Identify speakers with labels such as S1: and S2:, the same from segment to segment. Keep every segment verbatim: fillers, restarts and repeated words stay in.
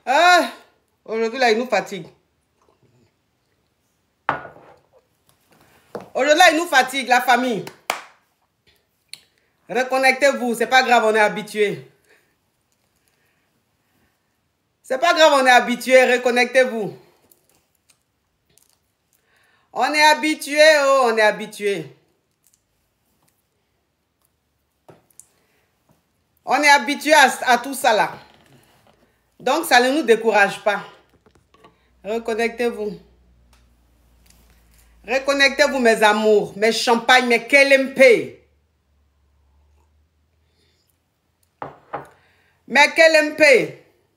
S1: Ah, aujourd'hui, là, il nous fatigue. Aujourd'hui, là, il nous fatigue, la famille. Reconnectez-vous, c'est pas grave, on est habitué. C'est pas grave, on est habitué, reconnectez-vous. On est habitué, oh, on est habitué. On est habitué à, à tout ça là. Donc, ça ne nous décourage pas. Reconnectez-vous. Reconnectez-vous, mes amours, mes champagnes, mes kelempe. Mes kelempe.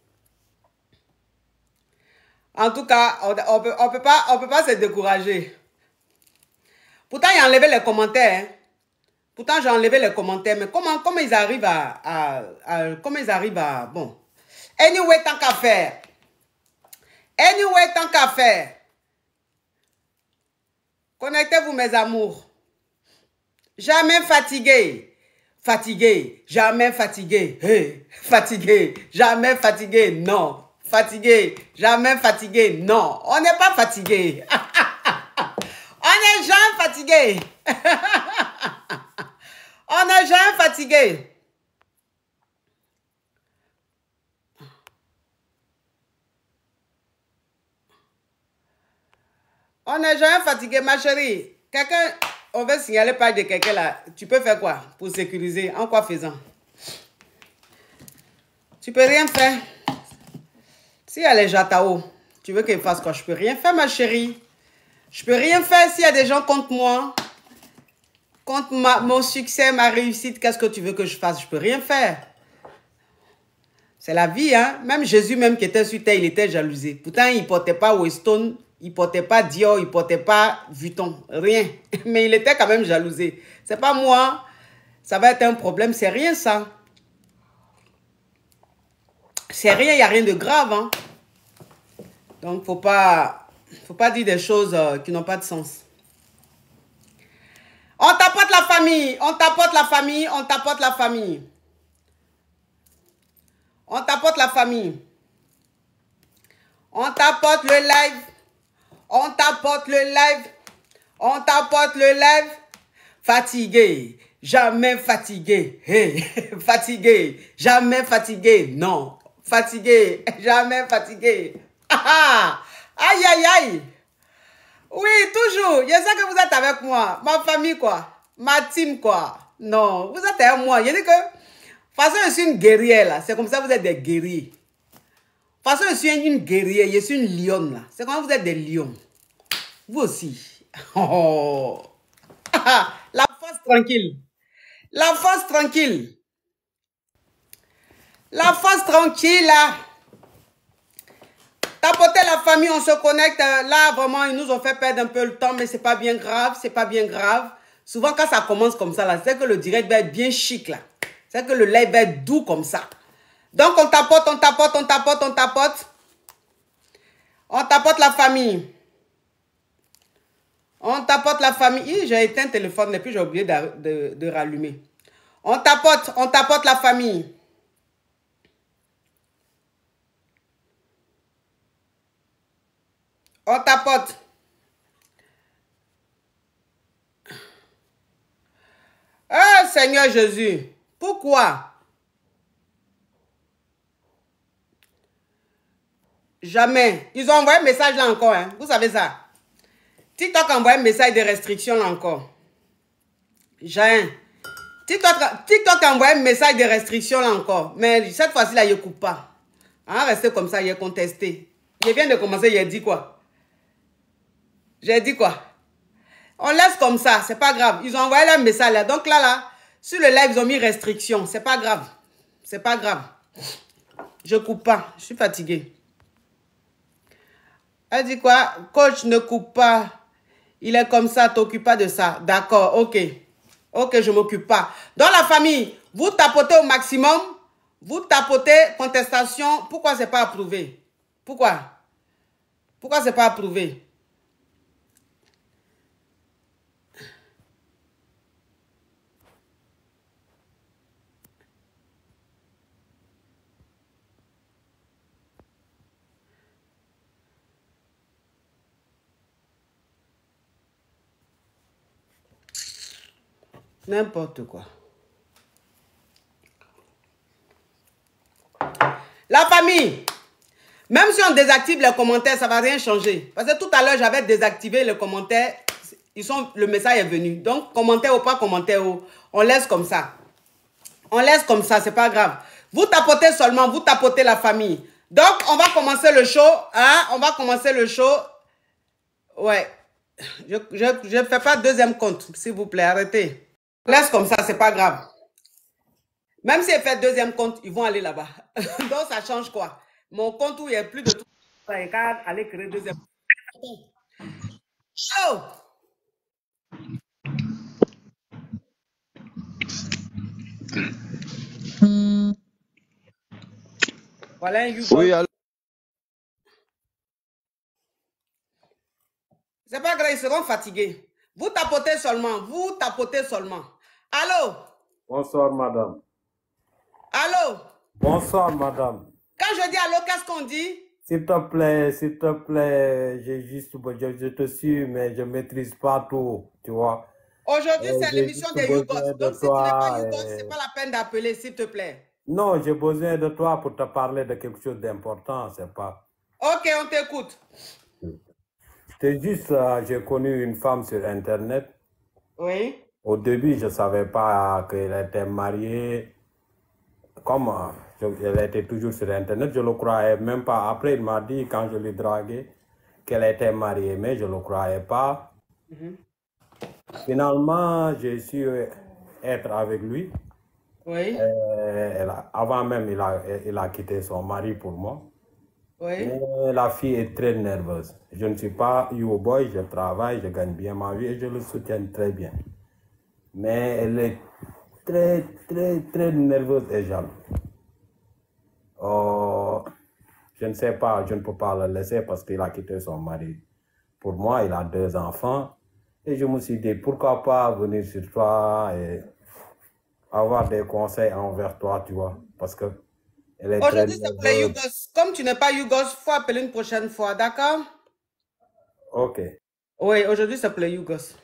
S1: En tout cas, on ne peut, on peut, pas, on peut pas se décourager. Pourtant, il a enlevé les commentaires. Hein. Pourtant, j'ai enlevé les commentaires. Mais comment, comment ils arrivent à, à, à... Comment ils arrivent à... Bon. Anyway, tant qu'à faire. Anyway, tant qu'à faire. Connectez-vous, mes amours. Jamais fatigué. Fatigué. Jamais fatigué. Hey. Fatigué. Jamais fatigué. Non. Fatigué. Jamais fatigué. Non. On n'est pas fatigué. On n'est jamais fatigué. On n'est jamais fatigué. On n'est jamais fatigué, ma chérie. Quelqu'un, on veut signaler page de quelqu'un là. Tu peux faire quoi pour sécuriser? En quoi faisant? Tu peux rien faire. S'il y a les Jatao, tu veux qu'il fasse quoi? Je peux rien faire, ma chérie. Je peux rien faire s'il y a des gens contre moi. Contre ma, mon succès, ma réussite, qu'est-ce que tu veux que je fasse? Je peux rien faire. C'est la vie, hein. Même Jésus, même qui était sur terre, il était jalousé. Pourtant, il ne portait pas Weston, il ne portait pas Dior, il ne portait pas Vuitton, rien. Mais il était quand même jalousé. C'est pas moi. Ça va être un problème, c'est rien ça. C'est rien, il n'y a rien de grave, hein. Donc, faut pas, faut pas dire des choses euh, qui n'ont pas de sens. On tapote la famille, on tapote la famille, on tapote la famille. On tapote la famille. On tapote le live. On tapote le live. On tapote le live. Fatigué. Jamais fatigué. Hey. Fatigué. Jamais fatigué. Non. Fatigué. Jamais fatigué. Ah, aïe, aïe, aïe. Oui, toujours. Je sais que vous êtes avec moi. Ma famille, quoi. Ma team, quoi. Non, vous êtes avec moi. Je dis que, de toute façon, je suis une guerrière, là. C'est comme ça que vous êtes des guerriers. De toute façon, je suis une guerrière. Je suis une lionne, là. C'est comme vous êtes des lions. Vous aussi. Oh. La force tranquille. La force tranquille. La force tranquille, là. Tapoter la famille, on se connecte. Là, vraiment, ils nous ont fait perdre un peu le temps, mais c'est pas bien grave. C'est pas bien grave. Souvent, quand ça commence comme ça, là, c'est que le direct va être bien chic, là. C'est que le live va être doux comme ça. Donc, on tapote, on tapote, on tapote, on tapote. On tapote la famille. On tapote la famille. J'ai éteint le téléphone et puis j'ai oublié de, de, de rallumer. On tapote, on tapote la famille. On tapote. Ah, Seigneur Jésus. Pourquoi? Jamais. Ils ont envoyé un message là encore. Hein. Vous savez ça. TikTok a envoyé un message de restriction là encore. J'ai TikTok, TikTok a envoyé un message de restriction là encore. Mais cette fois-ci là, il ne coupe pas. Hein, restez comme ça, il est contesté. Il vient de commencer, il a dit quoi? J'ai dit quoi? On laisse comme ça, c'est pas grave. Ils ont envoyé un message là. Donc là, là, sur le live, ils ont mis restriction. C'est pas grave. C'est pas grave. Je coupe pas. Je suis fatiguée. Elle dit quoi? Coach, ne coupe pas. Il est comme ça, t'occupe pas de ça. D'accord, ok. Ok, je m'occupe pas. Dans la famille, vous tapotez au maximum. Vous tapotez contestation. Pourquoi c'est pas approuvé? Pourquoi? Pourquoi c'est pas approuvé? N'importe quoi. La famille, même si on désactive les commentaires, ça ne va rien changer. Parce que tout à l'heure, j'avais désactivé les commentaires. Ils sont, le message est venu. Donc, commentaire ou pas commentaire, on laisse comme ça. On laisse comme ça, c'est pas grave. Vous tapotez seulement, vous tapotez la famille. Donc, on va commencer le show. Hein? On va commencer le show. Ouais. Je ne fais pas deuxième compte, s'il vous plaît, arrêtez. Laisse comme ça, c'est pas grave. Même si elle fait deuxième compte, ils vont aller là-bas. Donc, ça change quoi? Mon compte où il y a plus de tout, il va aller créer deuxième compte. Oh! Voilà un YouGov. Oui, alors... C'est pas grave, ils seront fatigués. Vous tapotez seulement, vous tapotez seulement. Allô?
S2: Bonsoir, madame.
S1: Allô?
S2: Bonsoir, madame.
S1: Quand je dis allô, qu'est-ce qu'on dit?
S2: S'il te plaît, s'il te plaît, j'ai juste, je, je te suis, mais je ne maîtrise pas tout, tu vois.
S1: Aujourd'hui, c'est l'émission des YouGos. Donc, si tu n'es pas YouGos, ce n'est pas la peine d'appeler, s'il te plaît.
S2: Non, j'ai besoin de toi pour te parler de quelque chose d'important, c'est pas...
S1: Ok, on t'écoute.
S2: C'est juste, euh, j'ai connu une femme sur Internet.
S1: Oui.
S2: Au début, je ne savais pas qu'elle était mariée. Comme je, elle était toujours sur Internet, je ne le croyais même pas. Après, il m'a dit, quand je l'ai draguée, qu'elle était mariée, mais je ne le croyais pas. Mm-hmm. Finalement, j'ai su être avec lui.
S1: Oui.
S2: Euh, elle a, avant même, il a, il a quitté son mari pour moi.
S1: Oui.
S2: Mais la fille est très nerveuse. Je ne suis pas you-boy, je travaille, je gagne bien ma vie et je le soutiens très bien. Mais elle est très, très, très nerveuse et jalouse. Oh, je ne sais pas, je ne peux pas le laisser parce qu'il a quitté son mari. Pour moi, il a deux enfants. Et je me suis dit, pourquoi pas venir sur toi et avoir des conseils envers toi, tu vois. Parce que elle est très nerveuse. Aujourd'hui, c'est pour les
S1: YouGos. Comme tu n'es pas YouGos, il faut appeler une prochaine fois, d'accord?
S2: Ok.
S1: Oui, aujourd'hui, c'est pour les YouGos.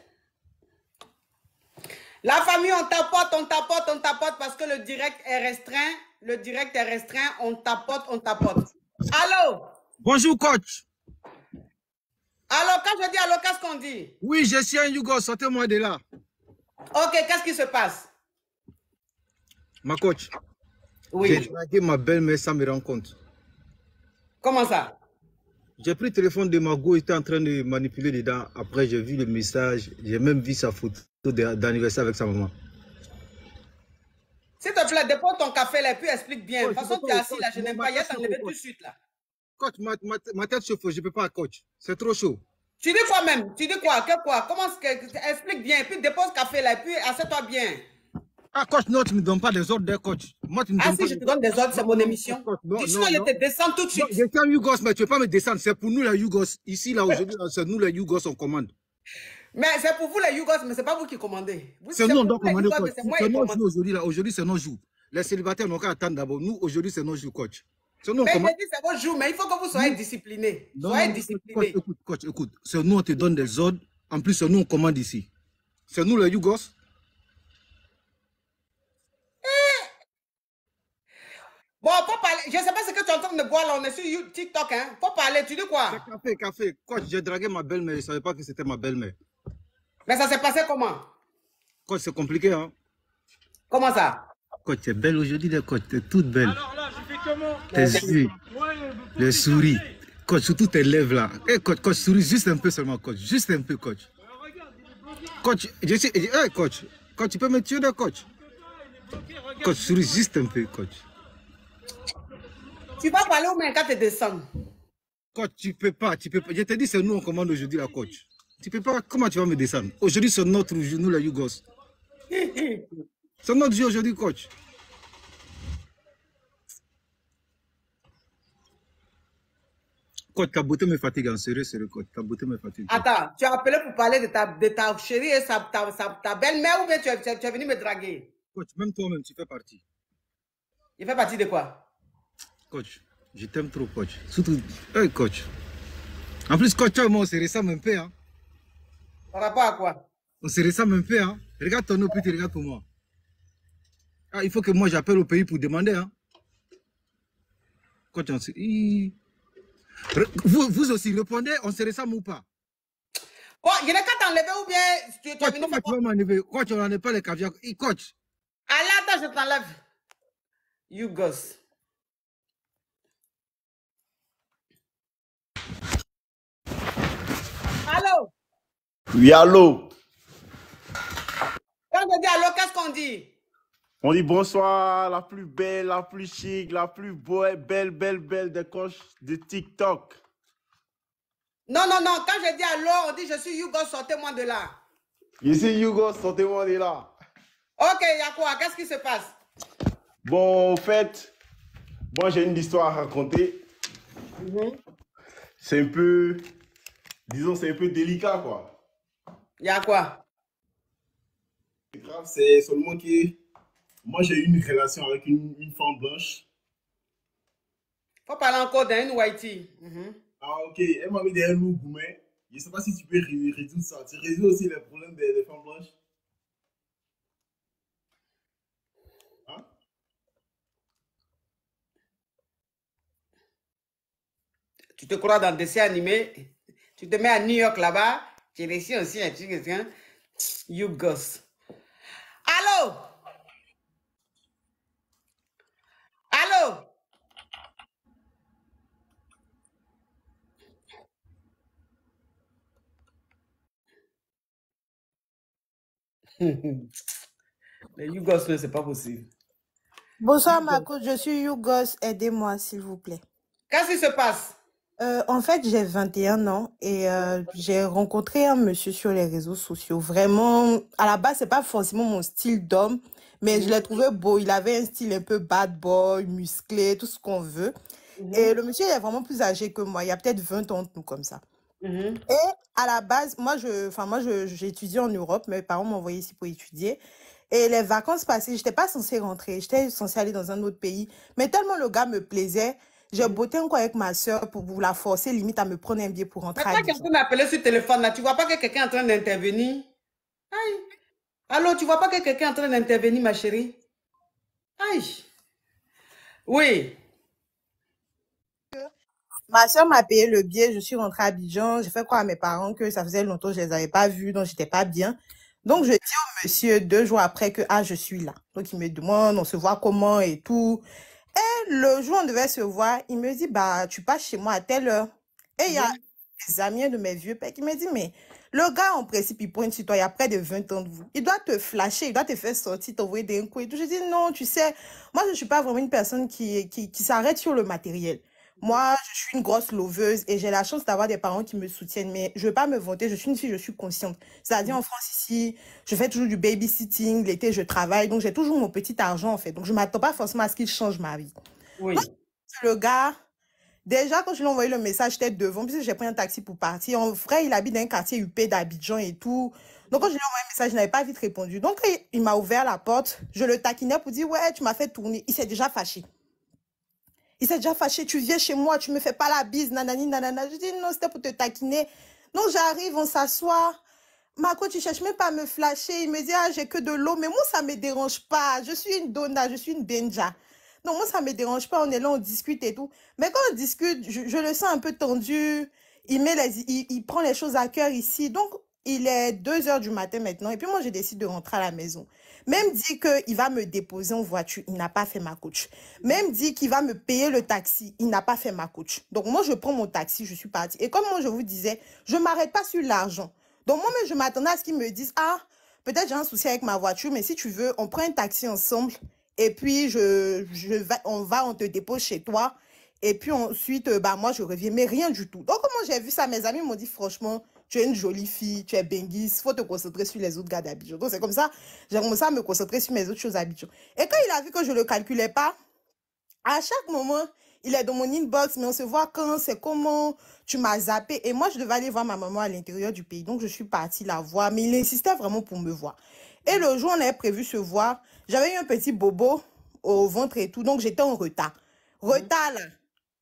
S1: La famille, on tapote, on tapote, on tapote parce que le direct est restreint. Le direct est restreint, on tapote, on tapote. Allô?
S3: Bonjour, coach.
S1: Alors, quand je dis allô, qu'est-ce qu'on dit?
S3: Oui, je suis un YouGos, sortez-moi de là.
S1: Ok, qu'est-ce qui se passe?
S3: Ma coach.
S1: Oui.
S3: J'ai dragué ma belle-mère sans me rendre compte.
S1: Comment ça?
S3: J'ai pris le téléphone de ma go, il était en train de manipuler dedans. Après, j'ai vu le message, j'ai même vu sa photo d'anniversaire avec sa maman.
S1: S'il te plaît, dépose ton café là et puis explique bien. De toute façon, tu es assis là, je n'aime pas. Il y a t'enlever tout de suite là.
S3: Coach, ma, ma, ma tête chauffe, je ne peux pas, coach. C'est trop chaud.
S1: Tu dis quoi même? Tu dis quoi? Que quoi? Comment explique bien, et puis dépose le café là, et puis assieds-toi bien.
S3: Ah, coach, non, tu ne me donnes pas des ordres, coach. Moi, tu me
S1: ah,
S3: donnes
S1: si,
S3: pas
S1: je te donne des ordres, c'est mon émission. Sinon, je te descends tout de suite.
S3: Non, je suis un YouGos, mais tu ne peux pas me descendre. C'est pour nous, les YouGos. Ici, là, aujourd'hui, c'est nous, les YouGos, on commande.
S1: Mais c'est pour vous, les YouGos, mais ce n'est pas vous qui commandez.
S3: C'est nous, on doit commander, coach. C'est nos jours aujourd'hui, là. Aujourd'hui, c'est nos jours. Les célibataires n'ont qu'à attendre d'abord. Nous, aujourd'hui, c'est nos jours, coach.
S1: Nous, mais commande... je dis, c'est vos jours, mais il faut que vous soyez disciplinés.
S3: Non,
S1: soyez
S3: non,
S1: disciplinés.
S3: Coach, écoute, coach, écoute. C'est nous, on te donne des ordres. En plus, c'est nous, on commande ici. C'est nous, les YouGos.
S1: Bon, faut parler. Je ne sais pas ce que tu es en train de boire là. On est sur TikTok, hein. Faut parler. Tu dis quoi?
S3: Café, café. Coach, j'ai dragué ma belle-mère. Je ne savais pas que c'était ma belle-mère.
S1: Mais ça s'est passé comment?
S3: Coach, c'est compliqué, hein.
S1: Comment ça?
S3: Coach, tu es belle aujourd'hui, coach. Tu es toute belle. Alors là, je fais comment? Tes yeux, les souris. Coach, surtout tes lèvres là. Hey, coach, coach, souris juste un peu seulement, coach. Juste un peu, coach. Coach, je sais. Hey, coach. Coach, tu peux me tuer, là, coach? Coach, souris juste un peu, coach.
S1: Tu vas parler au même quand tu descends.
S3: Coach, tu peux pas, tu peux pas. Je te dis, c'est nous, on commande aujourd'hui, la coach. Tu peux pas, comment tu vas me descendre? Aujourd'hui, c'est notre jour, nous, les YouGos. C'est notre jour aujourd'hui, coach. Coach, ta beauté me fatigue, en sérieux, sérieux, coach. Ta beauté me fatigue.
S1: Attends, tu as appelé pour parler de ta, de ta chérie et sa, ta, ta, ta belle-mère ou bien tu es, tu es venu me draguer?
S3: Coach, même toi-même, tu fais partie.
S1: Il fait partie de quoi?
S3: Coach, je t'aime trop, coach. Surtout, hey, coach. En plus, coach, toi et moi, on se ressemble un peu, hein.
S1: Par rapport à quoi?
S3: On se ressemble un peu, hein. Regarde ton nom, puis tu regardes pour moi. Ah, il faut que moi j'appelle au pays pour demander. Hein. Quand on... vous, vous aussi, répondez, on se ressemble ou pas?
S1: Bon, il y en a qu'à t'enlever ou bien tu es venu.
S3: Comment tu vas m'enlever? Quand tu n'en as pas les caviar, coach.
S1: Allez, attends, je t'enlève. You gosse. Allô?
S4: Oui, allô?
S1: Quand on dit allô, qu'est-ce qu'on dit?
S4: On dit bonsoir, la plus belle, la plus chic, la plus belle, belle, belle, belle des coachs de TikTok.
S1: Non, non, non, quand je dis allô, on dit je suis Hugo, sortez-moi de là.
S4: Je suis Hugo, sortez-moi de là.
S1: Ok, il y a quoi? Qu'est-ce qui se passe?
S4: Bon, en fait, moi j'ai une histoire à raconter.
S1: Mm-hmm.
S4: C'est un peu, disons, c'est un peu délicat, quoi.
S1: Il y a quoi?
S4: C'est grave, c'est seulement que moi j'ai eu une relation avec une, une femme blanche.
S1: Faut parler encore d'un whitey. Mm-hmm.
S4: Ah, ok, elle m'a mis derrière nous, Goumet. Je ne sais pas si tu peux résoudre ça. Tu résous aussi les problèmes des, des femmes blanches. Hein?
S1: Tu te crois dans le dessin animé, tu te mets à New York là-bas, tu réussis aussi un truc, hein? You gosse. Allô? Allô? Mais you gosse, c'est pas possible.
S5: Bonsoir Marco, je suis Yougos, aidez-moi s'il vous plaît.
S1: Qu'est-ce qui se passe?
S5: Euh, en fait, j'ai vingt et un ans et euh, j'ai rencontré un monsieur sur les réseaux sociaux. Vraiment, à la base, c'est pas forcément mon style d'homme, mais mmh. je l'ai trouvé beau. Il avait un style un peu bad boy, musclé, tout ce qu'on veut. Mmh. Et le monsieur, il est vraiment plus âgé que moi. Il y a peut-être vingt ans, tout comme ça. Mmh. Et à la base, moi, je, enfin, moi, je, j'ai étudié en Europe. Mes parents m'ont envoyé ici pour étudier. Et les vacances passées, j'étais pas censée rentrer. J'étais censée aller dans un autre pays. Mais tellement le gars me plaisait, j'ai botté encore avec ma soeur pour, pour la forcer, limite, à me prendre un billet pour rentrer.
S1: Mais quand quelqu'un m'appelait sur le téléphone, là, tu vois pas que quelqu'un est en train d'intervenir? Aïe. Allô, tu vois pas que quelqu'un est en train d'intervenir, ma chérie? Aïe. Oui.
S5: Ma soeur m'a payé le billet, je suis rentrée à Abidjan. J'ai fait croire à mes parents que ça faisait longtemps que je les avais pas vus, donc j'étais pas bien. Donc, je dis au monsieur deux jours après que, ah, je suis là. Donc, il me demande, on se voit comment et tout. Et le jour où on devait se voir, il me dit, bah, tu passes chez moi à telle heure. Et il y a des amis de mes vieux pères qui me disent, mais le gars, en principe, il pointe sur toi, il y a près de vingt ans de vous. Il doit te flasher, il doit te faire sortir, t'envoyer des coups et tout. Je dis, non, tu sais, moi, je ne suis pas vraiment une personne qui, qui, qui s'arrête sur le matériel. Moi, je suis une grosse loveuse et j'ai la chance d'avoir des parents qui me soutiennent. Mais je ne veux pas me vanter, je suis une fille, je suis consciente. C'est-à-dire, en France, ici, je fais toujours du babysitting. L'été, je travaille. Donc, j'ai toujours mon petit argent, en fait. Donc, je ne m'attends pas forcément à ce qu'il change ma vie.
S1: Oui.
S5: Donc, le gars, déjà, quand je lui ai envoyé le message, j'étais devant, puisque j'ai pris un taxi pour partir. En vrai, il habite dans un quartier U P d'Abidjan et tout. Donc, quand je lui ai envoyé un message, il n'avait pas vite répondu. Donc, il m'a ouvert la porte. Je le taquinais pour dire, ouais, tu m'as fait tourner. Il s'est déjà fâché. Il s'est déjà fâché, tu viens chez moi, tu me fais pas la bise, nanani, nanana. Je dis, non, c'était pour te taquiner. Donc, j'arrive, on s'assoit. Marco, tu cherches même pas à me flasher. Il me dit, ah, j'ai que de l'eau. Mais moi, ça me dérange pas. Je suis une donna, je suis une denja. Non, moi, ça me dérange pas. On est là, on discute et tout. Mais quand on discute, je, je le sens un peu tendu. Il, met les, il, il prend les choses à cœur ici. Donc, il est deux heures du matin maintenant. Et puis, moi, je décide de rentrer à la maison. Même dit qu'il va me déposer en voiture, il n'a pas fait ma coach. Même dit qu'il va me payer le taxi, il n'a pas fait ma coach. Donc moi, je prends mon taxi, je suis partie. Et comme moi, je vous disais, je ne m'arrête pas sur l'argent. Donc moi-même, je m'attendais à ce qu'ils me disent, ah, peut-être j'ai un souci avec ma voiture, mais si tu veux, on prend un taxi ensemble. Et puis, je, je va, on va, on te dépose chez toi. Et puis ensuite, bah, moi, je reviens. Mais rien du tout. Donc comment j'ai vu ça, mes amis m'ont dit, franchement, tu es une jolie fille, tu es benguis, il faut te concentrer sur les autres gars d'Abidjan. Donc, c'est comme ça, j'ai commencé à me concentrer sur mes autres choses d'Abidjan. Et quand il a vu que je ne le calculais pas, à chaque moment, il est dans mon inbox, mais on se voit quand, c'est comment, tu m'as zappé. Et moi, je devais aller voir ma maman à l'intérieur du pays. Donc, je suis partie la voir, mais il insistait vraiment pour me voir. Et le jour où on avait prévu se voir, j'avais eu un petit bobo au ventre et tout, donc j'étais en retard. Retard, là.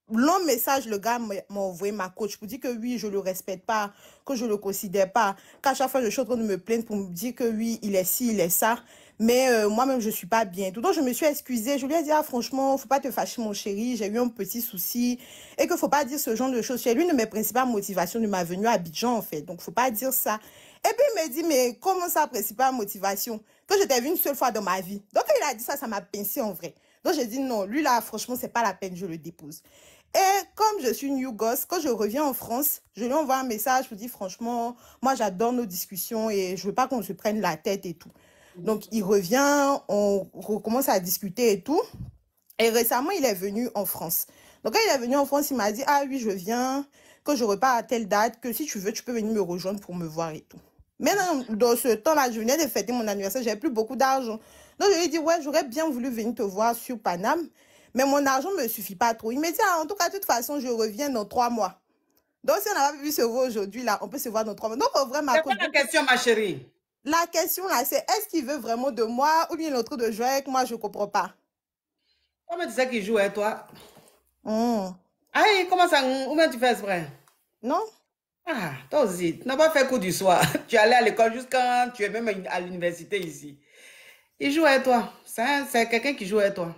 S5: long message, le gars m'a m'a envoyé ma coach pour dire que oui, je le respecte pas, que je le considère pas, qu'à chaque fois je suis en train de me plaindre pour me dire que oui, il est ci, il est ça, mais euh, moi-même je suis pas bien. Tout donc je me suis excusée, je lui ai dit ah franchement, faut pas te fâcher mon chéri, j'ai eu un petit souci et que faut pas dire ce genre de choses. C'est l'une de mes principales motivations de ma venue à Abidjan en fait, donc faut pas dire ça. Et puis il me dit mais comment ça principale motivation? Que je t'ai vu une seule fois dans ma vie. Donc il a dit ça, ça m'a pincé en vrai. Donc j'ai dit non, lui là franchement c'est pas la peine, je le dépose. Et comme je suis new gosse, quand je reviens en France, je lui envoie un message, je lui dis franchement, moi j'adore nos discussions et je veux pas qu'on se prenne la tête et tout. Donc il revient, on recommence à discuter et tout. Et récemment, il est venu en France. Donc quand il est venu en France, il m'a dit, ah oui, je viens, que je repars à telle date, que si tu veux, tu peux venir me rejoindre pour me voir et tout. Mais dans, dans ce temps-là, je venais de fêter mon anniversaire, j'avais plus beaucoup d'argent. Donc je lui ai dit, ouais, j'aurais bien voulu venir te voir sur Paname. Mais mon argent ne me suffit pas trop. Il me dit, ah, en tout cas, de toute façon, je reviens dans trois mois. Donc, si on n'a pas pu se voir aujourd'hui, là, on peut se voir dans trois mois. Donc, vraiment,
S1: C'est quoi la question, ma chérie?
S5: la question, là, c'est est-ce qu'il veut vraiment de moi ou bien l'autre de jouer avec moi? Je ne comprends pas.
S1: Comment tu sais qu'il joue avec toi?
S5: Mm.
S1: Aïe, comment ça? Où bien tu fais exprès?
S5: Non?
S1: Ah, toi aussi, tu n'as pas fait cours du soir. Tu es allé à l'école jusqu'à tu es même à l'université ici. Il joue avec toi. C'est quelqu'un qui joue avec toi.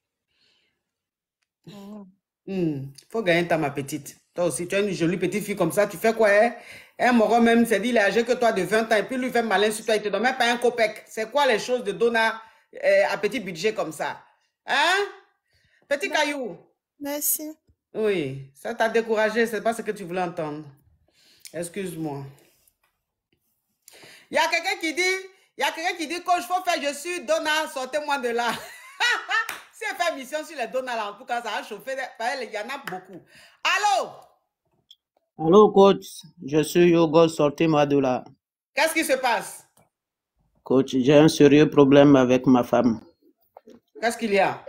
S1: Il mm. faut gagner ta ma petite. Toi aussi, tu es une jolie petite fille comme ça. Tu fais quoi? Hein? Un moron même s'est dit, il est âgé que toi de vingt ans. Et puis lui fait malin sur toi. Il te donne même pas un copec. C'est quoi les choses de Donna euh, à petit budget comme ça? Hein? Petit caillou.
S5: Merci.
S1: Oui, ça t'a découragé. C'est pas ce que tu voulais entendre. Excuse-moi. Il y a quelqu'un qui dit, il y a quelqu'un qui dit, coach, faut faire, je suis Donna, sortez-moi de là. Si elle fait mission sur les Donna, là, en tout cas, ça a chauffé. Il y en a beaucoup. Allô?
S6: Allô, coach, je suis Yogo, sortez-moi de là.
S1: Qu'est-ce qui se passe?
S6: Coach, j'ai un sérieux problème avec ma femme.
S1: Qu'est-ce qu'il y a?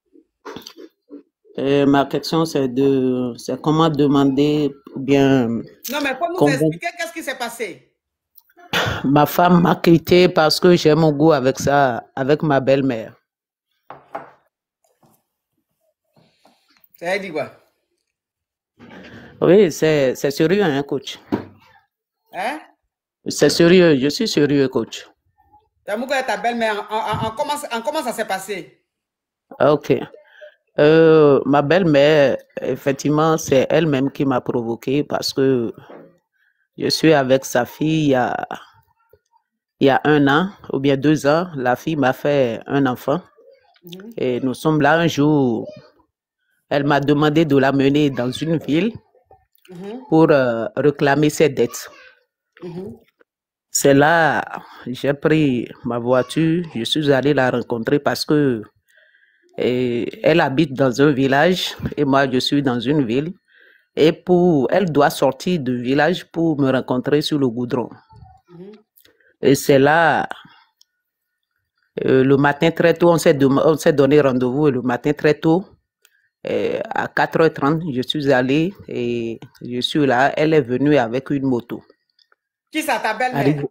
S6: Et ma question, c'est de, c'est comment demander, ou bien...
S1: Non, mais faut nous
S6: convaincre-
S1: expliquer qu'est-ce qui s'est passé.
S6: Ma femme m'a quitté parce que j'ai mon goût avec ça, avec ma belle-mère.
S1: Ça a dit quoi?
S6: Oui, c'est, c'est sérieux, hein, coach.
S1: Hein?
S6: C'est sérieux, je suis sérieux, coach.
S1: T'as et ta belle-mère, en, en- en comment, en comment ça s'est passé?
S6: Ok. Euh, ma belle-mère, effectivement, c'est elle-même qui m'a provoqué parce que je suis avec sa fille il y a, il y a un an ou bien deux ans. La fille m'a fait un enfant
S1: Mhm.
S6: et nous sommes là un jour. Elle m'a demandé de l'amener dans une ville
S1: Mhm.
S6: pour euh, réclamer ses dettes.
S1: Mhm.
S6: C'est là, j'ai pris ma voiture, je suis allé la rencontrer parce que et, elle habite dans un village et moi je suis dans une ville. Et pour, elle doit sortir du village pour me rencontrer sur le goudron.
S1: Mhm.
S6: Et c'est là, euh, le matin très tôt, on s'est, dem- on s'est donné rendez-vous et le matin très tôt, euh, à quatre heures trente, je suis allé et je suis là. Elle est venue avec une moto.
S1: Qui ça, ta belle-mère?
S6: Arrivé-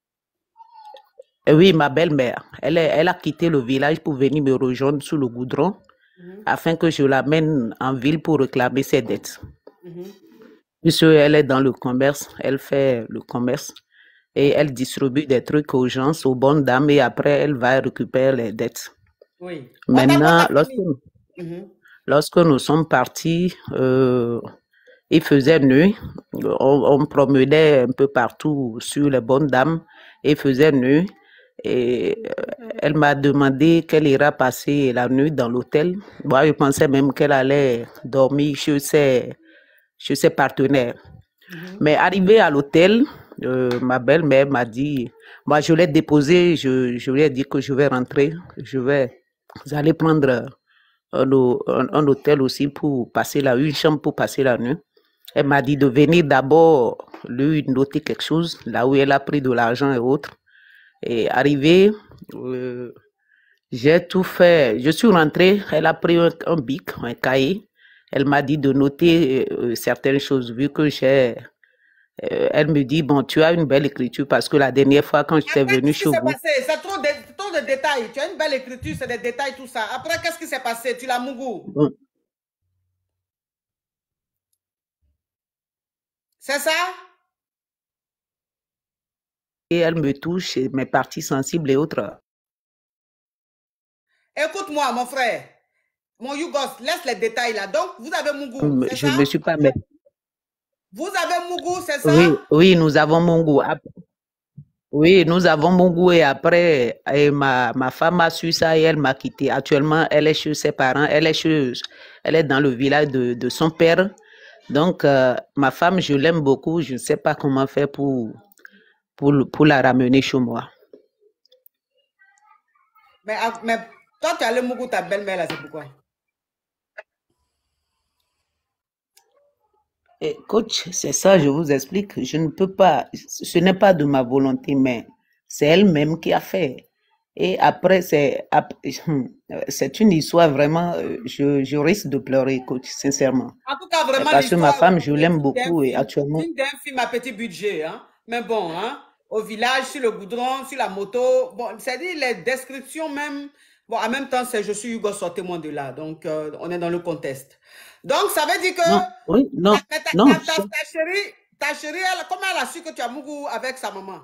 S6: Eh oui, ma belle-mère, elle, est- elle a quitté le village pour venir me rejoindre sur le goudron
S1: Mhm.
S6: afin que je l'amène en ville pour réclamer ses dettes.
S1: Mhm.
S6: Puisque elle est dans le commerce, elle fait le commerce et elle distribue des trucs aux gens, aux bonnes dames et après elle va récupérer les dettes.
S1: Oui. On t'a
S6: Maintenant,
S1: pas
S6: lorsque,
S1: fini. Mhm.
S6: lorsque nous sommes partis, euh, il faisait nuit, on, on promenait un peu partout sur les bonnes dames, il faisait nuit et euh, elle m'a demandé qu'elle ira passer la nuit dans l'hôtel. Moi, je pensais même qu'elle allait dormir chez ses, chez ses partenaires.
S1: Mhm.
S6: Mais arrivé à l'hôtel, euh, ma belle-mère m'a dit, moi je l'ai déposé, je, je lui ai dit que je vais rentrer, je vais, vous allez prendre un, ho- un- un hôtel aussi pour passer la une chambre pour passer la nuit. Elle m'a dit de venir d'abord lui noter quelque chose, là où elle a pris de l'argent et autres. Et arrivé, euh, j'ai tout fait. Je suis rentrée, elle a pris un, un bic, un cahier. Elle m'a dit de noter euh, certaines choses, vu que j'ai... euh, elle me dit, bon, tu as une belle écriture parce que la dernière fois quand j'étais
S1: Après,
S6: venue
S1: qu'est-ce qui
S6: chez
S1: s'est
S6: vous,
S1: passé? C'est trop de, trop de détails. Tu as une belle écriture, c'est des détails, tout ça. Après, qu'est-ce qui s'est passé? Tu l'as mougou.
S6: bon,
S1: C'est ça?
S6: Et elle me touche, mes parties sensibles et autres.
S1: Écoute-moi, mon frère. Mon Yougos, laisse les détails là. Donc, vous avez Mougou, c'est
S6: Je
S1: ça?
S6: ne me suis pas... Mais...
S1: Vous avez Mougou, c'est ça?
S6: Oui, oui, nous avons Mougou. Oui, nous avons Mougou et après, et ma, ma femme a su ça et elle m'a quitté. Actuellement, elle est chez ses parents, elle est, chez, elle est dans le village de, de son père. Donc, euh, ma femme, je l'aime beaucoup. Je ne sais pas comment faire pour, pour, pour la ramener chez moi.
S1: Mais, mais toi, tu as le Mougou, ta belle-mère là, c'est pourquoi?
S6: Et coach, c'est ça, je vous explique. Je ne peux pas, ce n'est pas de ma volonté, mais c'est elle-même qui a fait. Et après, c'est c'est une histoire vraiment, je, je risque de pleurer, coach, sincèrement.
S1: En tout cas, vraiment,
S6: parce que ma femme, je l'aime beaucoup et actuellement.
S1: C'est un film à petit budget, hein. Mais bon, hein, au village, sur le goudron, sur la moto, bon, c'est-à-dire les descriptions même. Bon, en même temps, c'est je suis Hugo, sois témoin de là. Donc, euh, on est dans le contexte. Donc, ça veut dire que...
S6: Non, oui, non,
S1: ta, ta,
S6: non.
S1: Ta, ta, ta chérie, ta chérie elle, comment elle a su que tu as Mougou avec sa maman?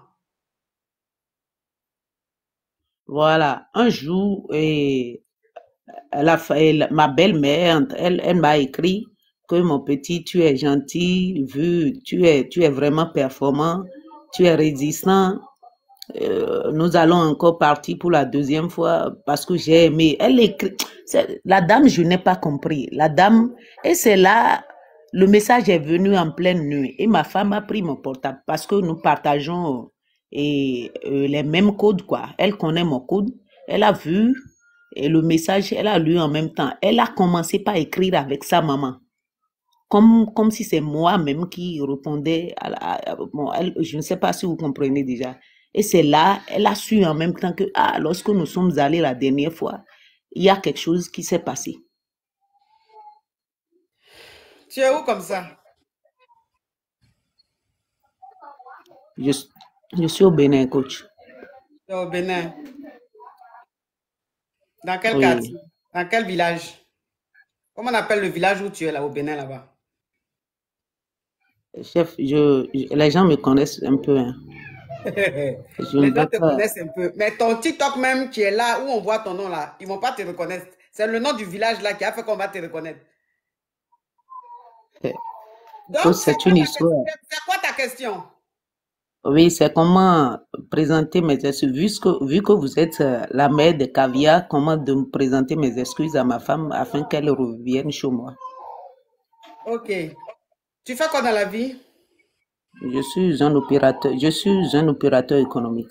S6: Voilà, un jour, et, elle a fait, ma belle-mère, elle, elle m'a écrit que mon petit, tu es gentil, vu, tu es, tu es vraiment performant, tu es résistant. Euh, nous allons encore partir pour la deuxième fois parce que j'ai aimé. Elle écrit. La dame, je n'ai pas compris. La dame, et c'est là, le message est venu en pleine nuit. Et ma femme a pris mon portable parce que nous partageons et, euh, les mêmes codes, quoi. Elle connaît mon code. Elle a vu et le message, elle a lu en même temps. Elle a commencé par écrire avec sa maman. Comme, comme si c'est moi-même qui répondais à la, à, bon, elle, je ne sais pas si vous comprenez déjà. Et c'est là, elle a su en même temps que, ah, lorsque nous sommes allés la dernière fois, il y a quelque chose qui s'est passé.
S1: Tu es où comme ça?
S6: Je, je suis au Bénin, coach.
S1: Tu es au Bénin. Dans quel
S6: Oui.
S1: quartier? Dans quel village? Comment on appelle le village où tu es là, au Bénin, là-bas?
S6: Chef, je, je, les gens me connaissent un peu. Hein.
S1: Je les gens te pas... connaissent un peu. Mais ton TikTok même qui est là, où on voit ton nom là, ils ne vont pas te reconnaître. C'est le nom du village là qui a fait qu'on va te reconnaître. Donc,
S6: c'est une histoire.
S1: C'est quoi ta question?
S6: Oui, c'est comment présenter mes excuses. Vu que, vu que vous êtes la mère de Caviar, comment de me présenter mes excuses à ma femme afin qu'elle revienne chez moi.
S1: Ok. Tu fais quoi dans la vie?
S6: Je suis un opérateur, je suis un opérateur économique.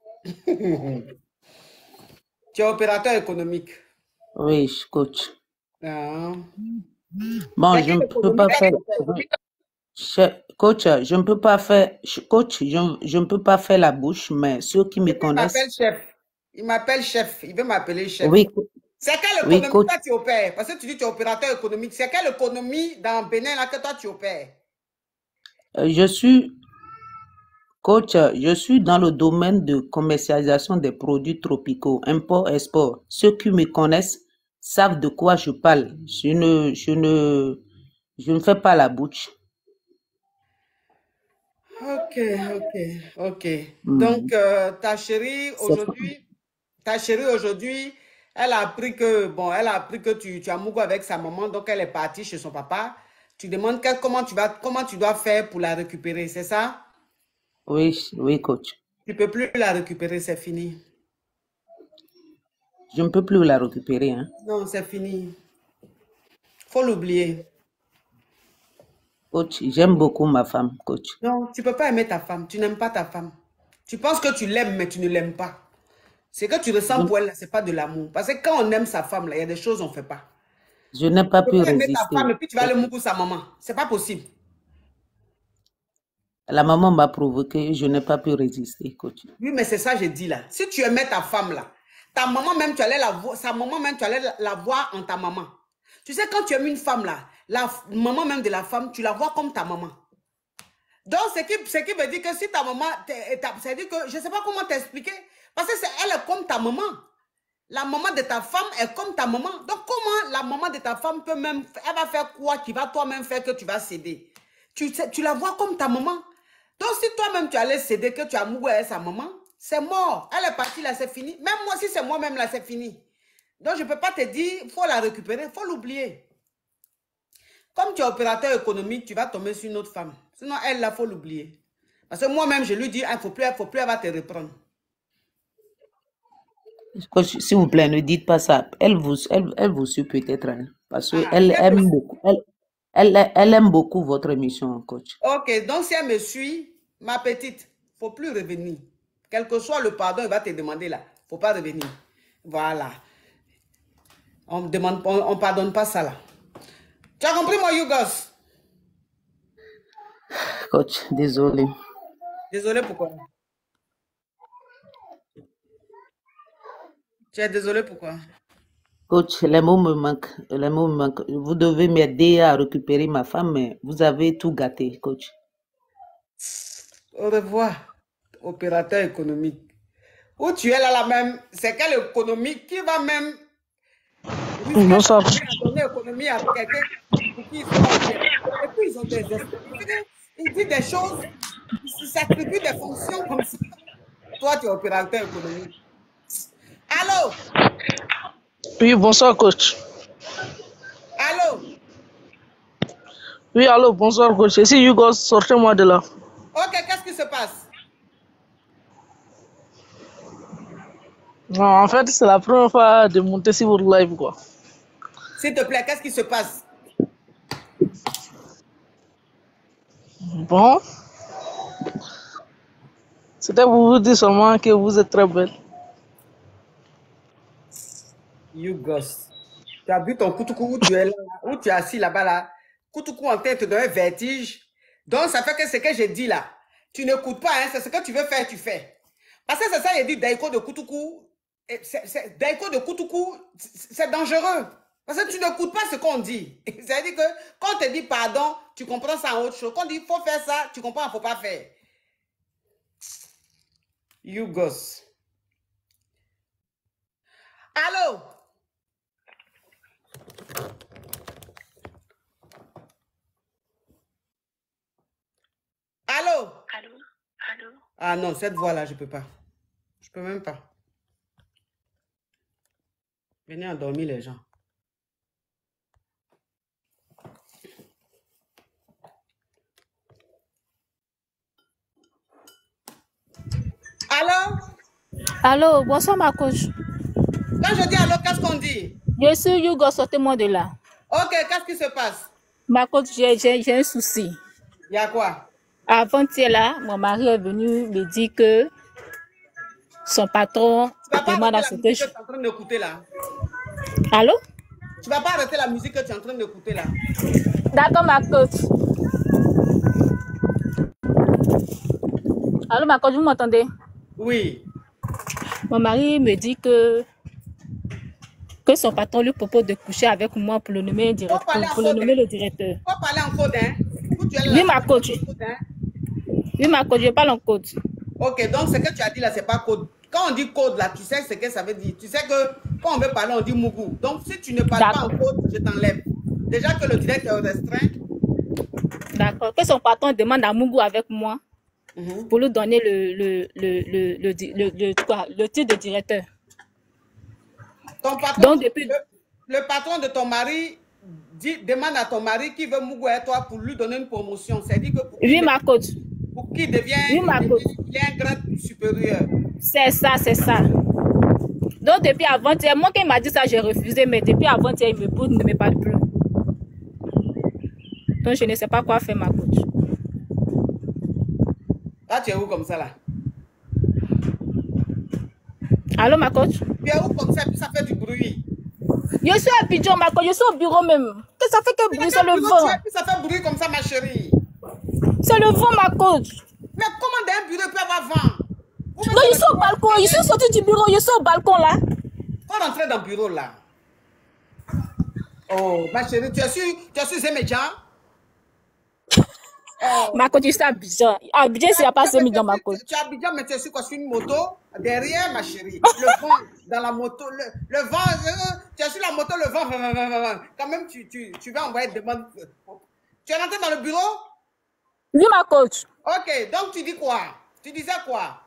S1: Tu es opérateur économique?
S6: Oui, je coach.
S1: Ah.
S6: Bon, je ne peux pas faire... Coach, je ne peux pas faire... Coach, je, je ne peux pas faire la bouche, mais ceux qui me connaissent...
S1: Il m'appelle chef. Il m'appelle chef. Il veut m'appeler chef.
S6: Oui.
S1: C'est quelle économie oui, toi tu opères? Parce que tu dis que tu es opérateur économique. C'est quelle économie dans Bénin là que toi tu opères?
S6: Je suis... Coach, je suis dans le domaine de commercialisation des produits tropicaux, import-export. Ceux qui me connaissent savent de quoi je parle. Je ne, je ne, je ne fais pas la bouche.
S1: Ok, ok, ok. Mm. Donc, euh, ta chérie aujourd'hui, ta chérie aujourd'hui, elle a appris que, bon, elle a appris que tu, tu as Mougou avec sa maman, donc elle est partie chez son papa. Tu demandes quel, comment, tu vas, comment tu dois faire pour la récupérer, c'est ça?
S6: Oui, oui, coach.
S1: Tu ne peux plus la récupérer, c'est fini.
S6: Je ne peux plus la récupérer. Hein.
S1: Non, c'est fini. Il faut l'oublier.
S6: Coach, j'aime beaucoup ma femme, coach.
S1: Non, tu ne peux pas aimer ta femme. Tu n'aimes pas ta femme. Tu penses que tu l'aimes, mais tu ne l'aimes pas. Ce que tu ressens je... pour elle, ce n'est pas de l'amour. Parce que quand on aime sa femme, il y a des choses qu'on ne fait pas.
S6: Je n'ai pas pu résister.
S1: Tu peux aimer ta femme et puis tu vas le mourir sa maman. Ce n'est pas possible.
S6: La maman m'a provoqué, je n'ai pas pu résister, coach.
S1: Oui, mais c'est ça que j'ai dit là. Si tu aimais ta femme là, ta maman même, tu allais la voir, sa maman même, tu allais la voir en ta maman. Tu sais, quand tu aimes une femme là, la maman même de la femme, tu la vois comme ta maman. Donc, ce qui, ce qui veut dire que si ta maman, c'est dire que, je ne sais pas comment t'expliquer, parce que elle est comme ta maman. La maman de ta femme est comme ta maman. Donc, comment la maman de ta femme peut même, elle va faire quoi qui va toi-même faire que tu vas céder? tu, tu la vois comme ta maman. Donc, si toi-même, tu allais céder que tu as mouru avec sa maman, c'est mort. Elle est partie là, c'est fini. Même moi, si c'est moi-même là, c'est fini. Donc, je ne peux pas te dire, il faut la récupérer, il faut l'oublier. Comme tu es opérateur économique, tu vas tomber sur une autre femme. Sinon, elle, là, il faut l'oublier. Parce que moi-même, je lui dis, il ne faut plus, il faut plus, elle va te reprendre.
S6: Coach, s'il vous plaît, ne dites pas ça. Elle vous, elle, elle vous suit peut-être. Hein, parce
S1: Ah,
S6: qu'elle
S1: si elle
S6: aime
S1: me-
S6: beaucoup. Elle, elle, elle aime beaucoup votre émission, coach.
S1: Ok, donc si elle me suit, ma petite, il ne faut plus revenir. Quel que soit le pardon, il va te demander là. Il ne faut pas revenir. Voilà. On ne demande, on, on pardonne pas ça là. Tu as compris, mon Yougos?
S6: Coach, désolé.
S1: Désolé pourquoi? Tu es désolé pourquoi?
S6: Coach, les mots me manquent. Les mots me manquent. Vous devez m'aider à récupérer ma femme, mais vous avez tout gâté, coach.
S1: Au revoir, opérateur économique. Où tu es là, là même, c'est quel économique qui va même
S7: Bonsoir.
S1: donner économie à quelqu'un pour qui ils sont en guerre. Et puis ils ont des esprits. Ils disent des choses, ils s'attribuent des fonctions comme ça. Toi, tu es opérateur économique. Allô?
S7: Oui, bonsoir, coach.
S1: Allô?
S7: Oui, allô, bonsoir, coach. Et si Hugo, sortez-moi de là.
S1: Ok, qu'est-ce qui se passe?
S7: Non, en fait, c'est la première fois de monter sur votre live, quoi.
S1: S'il te plaît, qu'est-ce qui se passe?
S7: Bon. C'était pour vous dire seulement que vous êtes très belle.
S1: You gosse. Tu as vu ton Koutoukou où tu es là, où tu es assis là-bas là. Koutoukou en tête de un vertige. Donc ça fait que ce que j'ai dit là, tu n'écoutes pas, hein, c'est ce que tu veux faire, tu fais. Parce que c'est ça, il dit Daiko de Koutoukou. Daiko de Koutoukou, c'est dangereux. Parce que tu n'écoutes pas ce qu'on dit. C'est-à-dire que quand on te dit pardon, tu comprends ça en autre chose. Quand on dit il faut faire ça, tu comprends, il ne faut pas faire. You gosse. Allô? Allô?
S8: Allô? Allô?
S1: Ah non, cette voix-là, je ne peux pas. Je ne peux même pas. Venez endormir les gens. Allô?
S8: Allô, bonsoir ma coach.
S1: Quand je dis allô, qu'est-ce qu'on dit?
S8: Je suis Hugo, sortez-moi de là.
S1: Ok, qu'est-ce qui se passe?
S8: Ma coach, j'ai j'ai- j'ai un souci.
S1: Il y a quoi?
S8: Avant-hier là, mon mari est venu me dire que son patron
S1: Tu ne vas pas
S8: demande à
S1: arrêter
S8: ce
S1: la
S8: que
S1: musique
S8: je...
S1: que tu es en train d'écouter là.
S8: Allô?
S1: Tu ne vas pas arrêter la musique que tu es en train d'écouter là.
S8: D'accord ma coach. Allô ma coach, vous m'entendez?
S1: Oui.
S8: Mon mari me dit que que son patron lui propose de coucher avec moi pour le nommer, direct,
S1: parler
S8: pour,
S1: en
S8: pour le
S1: code,
S8: nommer
S1: hein.
S8: le directeur.
S1: Il faut parler en code, hein? Où tu es là,
S8: Oui
S1: là,
S8: ma
S1: tu
S8: coach.
S1: parles en code, hein?
S8: Oui ma coach, je parle en code.
S1: Ok, donc ce que tu as dit là, c'est pas code. Quand on dit code là, tu sais ce que ça veut dire. Tu sais que quand on veut parler, on dit mougou. Donc si tu ne parles pas en code, je t'enlève. Déjà que le direct est restreint.
S8: D'accord. Que son patron demande à Mougou avec moi
S1: Mhm.
S8: pour lui donner le, le, le, le, le, di- le, le- quoi, le titre de directeur.
S1: Ton patron,
S8: Donc, depuis-
S1: le, le patron de ton mari dit, demande à ton mari qui veut mougou avec toi pour lui donner une promotion. C'est-à-dire que pour
S8: Oui,
S1: qu'il
S8: ma coach.
S1: pour qu'il devienne,
S8: Oui, ma
S1: il,
S8: coach.
S1: il ait un grade supérieur.
S8: C'est ça, c'est ça. Donc, depuis avant-hier, moi, quand il m'a dit ça, j'ai refusé, mais depuis avant-hier, il me boude, ne me parle plus. Donc, je ne sais pas quoi faire, ma coach.
S1: Là, tu es où comme ça là?
S8: Allô, ma coach?
S1: Tu es où comme ça? Puis ça fait du bruit.
S8: Je suis à Abidjan, ma coach. Je suis au bureau même. Qu'est-ce que ça fait que bruit? C'est le
S1: Puis
S8: vent.
S1: puis ça fait bruit comme ça, ma chérie.
S8: C'est le vent, ma coach.
S1: Mais comment dans un bureau peut avoir vent? Vous
S8: Non, je suis au balcon. Je suis sortie du bureau. Je suis au balcon, là.
S1: Faut rentrer dans le bureau là. Oh, ma chérie, tu es sûr, tu es sûr, c'est médian? Oh.
S8: Ma coach, je suis à Abidjan. À Abidjan, c'est pas ce millions, ma coach.
S1: Tu es à Abidjan, mais tu es sûr qu'on suit une moto derrière, ma chérie. Le vent dans la moto, le, le vent, euh, tu es sur la moto, le vent, quand même, tu, tu, tu vas envoyer des demandes. Tu es rentré dans le bureau?
S8: Oui, ma coach.
S1: Ok, donc tu dis quoi? Tu disais quoi?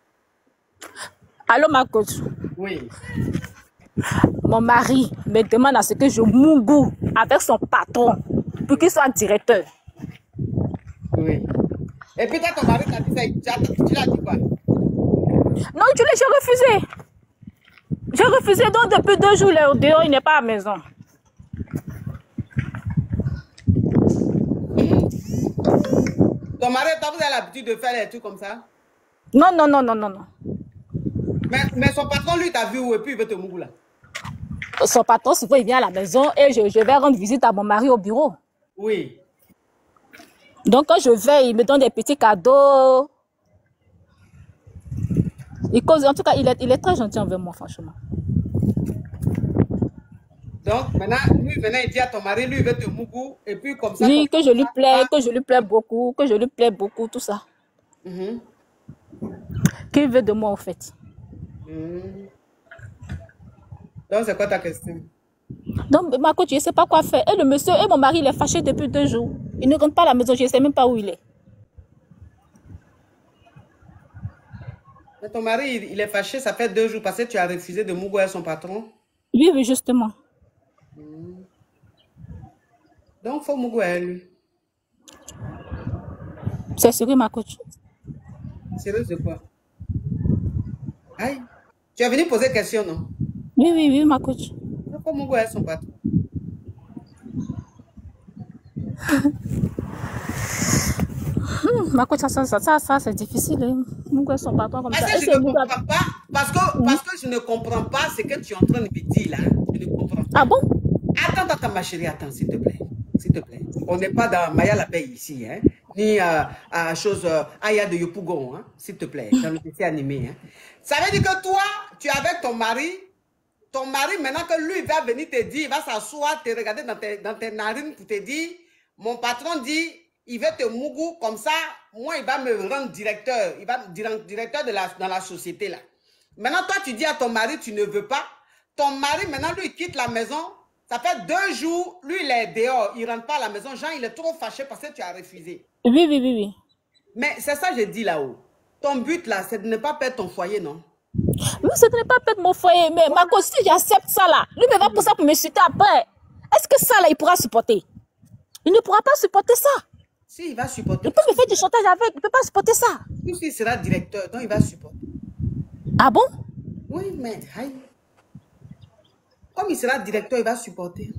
S8: Allô, ma coach.
S1: Oui.
S8: Mon mari me demande à ce que je mougou avec son patron pour qu'il soit directeur.
S1: Oui. Et puis toi, ton mari t'a dit ça, tu l'as dit quoi?
S8: Non, tu l'as, j'ai refusé. J'ai refusé, donc depuis deux jours, là, dehors, il n'est pas à la maison.
S1: Ton mari, toi, vous avez l'habitude de faire des trucs comme ça?
S8: Non, non, non, non, non, non.
S1: Mais, mais son patron, lui, t'a vu où et puis il veut te mougou là?
S8: Son patron, souvent, il vient à la maison et je, je vais rendre visite à mon mari au bureau.
S1: Oui.
S8: Donc, quand je vais, il me donne des petits cadeaux. Il cause, en tout cas, il est, il est très gentil envers moi, franchement.
S1: Donc, maintenant, lui, maintenant, il dit à ton mari, lui, il veut te mougou, et puis comme ça...
S8: Oui,
S1: comme
S8: que je lui
S1: ça,
S8: plais,
S1: ça...
S8: que je lui plais beaucoup, que je lui plais beaucoup, tout ça.
S1: Mm-hmm.
S8: Qu'il veut de moi, au fait.
S1: Mm. Donc, c'est quoi ta question?
S8: Donc, ma coach, je ne sais pas quoi faire. Et le monsieur, et mon mari, il est fâché depuis deux jours. Il ne rentre pas à la maison, je ne sais même pas où il est.
S1: Mais ton mari, il, il est fâché, ça fait deux jours parce que tu as refusé de mougou à son patron?
S8: Oui, oui, justement.
S1: Mm. Donc, il faut mougou à lui.
S8: C'est sérieux, ma coach.
S1: Sérieux de quoi? Aïe. Tu es venu poser question, non?
S8: Oui, oui, oui, ma coach.
S1: Il faut mougou à son patron.
S8: Hum, ma coach, ça, ça, ça, ça, ça c'est difficile. Hein. Mougou à son patron comme
S1: Parce
S8: ça.
S1: que
S8: Et
S1: je
S8: c'est
S1: ne
S8: Mougou à-
S1: comprends pas, parce que, parce que je ne comprends pas ce que tu es en train de me dire là. Je ne comprends pas.
S8: Ah bon?
S1: Attends, attends, ma chérie, attends, s'il te plaît. S'il te plaît. On n'est pas dans Maya la Paix ici, hein, ni euh, à chose euh, Aya de Yopougon, hein, s'il te plaît, dans le dessin animé. Hein. Ça veut dire que toi, tu es avec ton mari, ton mari, maintenant que lui va venir te dire, il va s'asseoir, te regarder dans tes, dans tes narines pour te dire, mon patron dit, il veut te mougou, comme ça, moi, il va me rendre directeur, il va me dire directeur de la, dans la société là. Maintenant, toi, tu dis à ton mari, tu ne veux pas. Ton mari, maintenant, lui, il quitte la maison. Ça fait deux jours, lui, il est dehors. Il ne rentre pas à la maison. Jean, il est trop fâché parce que tu as refusé.
S8: Oui, oui, oui, oui.
S1: Mais c'est ça que j'ai dit là-haut. Ton but, là, c'est de ne pas perdre ton foyer, non?
S8: Oui, ce n'est pas peut-être mon foyer, mais ma cause, si j'accepte ça là, lui me va pour ça pour me chuter après. Est-ce que ça là, il pourra supporter? Il ne pourra pas supporter ça.
S1: Si, il va supporter.
S8: Il peut me faire du chantage avec, il ne peut pas supporter ça.
S1: Plus il sera directeur, donc il va supporter.
S8: Ah bon?
S1: Oui, mais aïe. Comme il sera directeur, il va supporter.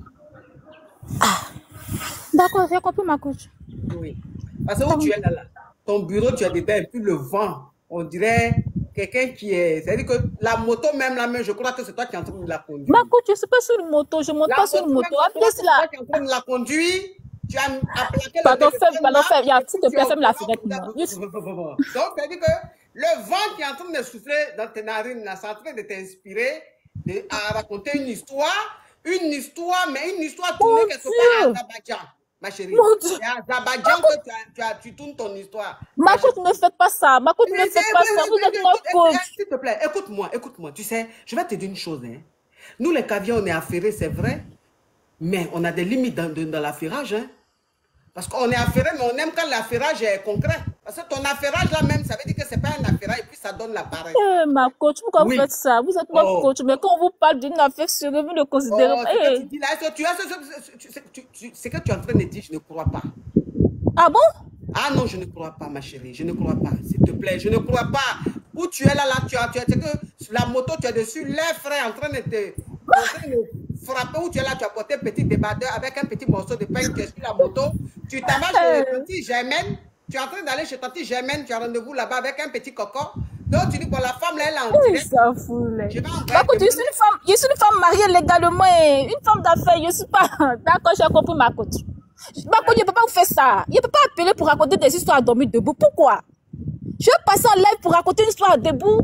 S8: Ah, d'accord, j'ai compris ma coach.
S1: Oui. Parce que où tu es là, là, ton bureau, tu as dedans, et puis le vent, on dirait quelqu'un qui est... C'est-à-dire que la moto même, là même, je crois que c'est toi qui es en train de la conduire.
S8: Ma coach, je ne suis pas sur une moto, je ne monte
S1: La
S8: pas sur une moto.
S1: même,
S8: Appelez
S1: c'est
S8: cela.
S1: toi qui es en train de la conduire. Tu as applaqué le
S8: Pardon,
S1: téléphone
S8: fais, pardon,
S1: là,
S8: fais, il y a un
S1: et
S8: petit
S1: puis
S8: de
S1: tu es au
S8: ferme la
S1: volant,
S8: fenêtre.
S1: comme ça.
S8: moi. Juste-
S1: Donc, c'est-à-dire que le vent qui est en train de souffler dans tes narines, là, c'est en train de t'inspirer de- à raconter une histoire, une histoire, mais une histoire tournée
S8: Mon
S1: quelque part à
S8: Dieu!
S1: Azerbaïdjan, ma chérie.
S8: Mon Dieu!
S1: C'est à Azerbaïdjan que tu, as- tu, as- tu tournes ton histoire.
S8: Ma
S1: Ma
S8: coach,
S1: chérie.
S8: ne faites pas ça. Ma coach, ne
S1: Mais
S8: faites
S1: c'est-
S8: pas
S1: mais-
S8: ça. Vous
S1: mais-
S8: êtes
S1: mais-
S8: mon
S1: mais-
S8: coach.
S1: S'il te plaît, écoute-moi, écoute-moi. Tu sais, je vais te dire une chose. Hein. Nous, les caviars, on est affairés, c'est vrai, mais on a des limites dans, dans, dans l'affairage. Hein. Parce qu'on est affairé, mais on aime quand l'affairage est concret. Parce que ton affairage là même, ça veut dire que ce n'est pas un affairage et puis ça donne l'appareil.
S8: Eh, ma coach, pourquoi
S1: Oui.
S8: vous faites ça? Vous êtes mon
S1: Oh.
S8: coach, mais quand on vous parle d'une affaire sérieuse, vous ne considérez
S1: Oh,
S8: pas.
S1: ce que
S8: Eh.
S1: tu dis là, ce que tu, as- ce- ce- ce- ce- tu- tu- ce que tu es en train de dire, je ne crois pas.
S8: Ah bon?
S1: Ah non, je ne crois pas, ma chérie, je ne crois pas. S'il te plaît, je ne crois pas. Où tu es là, là, tu as, tu as, c'est que sur la moto, tu es dessus, les frères en train de te en train de frapper. Où tu es là, tu as porté un petit débardeur avec un petit morceau de pain qui est sur la moto. Tu t'en vas chez Tante Germaine, tu es en train d'aller chez Tante Germaine, tu as rendez-vous là-bas avec un petit cocon. Donc tu dis, bon, la femme là, elle est en
S8: Il
S1: direct.
S8: s'en fout, là.
S1: Je vais envoyer
S8: Ma coach,
S1: des
S8: je suis une femme, je suis une femme mariée légalement, et une femme d'affaires, je ne suis pas. D'accord, j'ai compris ma coach. Ma coach, je ne peux pas vous faire ça. Je ne peux pas appeler pour raconter des histoires à dormir debout. Pourquoi? Je vais passer en live pour raconter une histoire debout.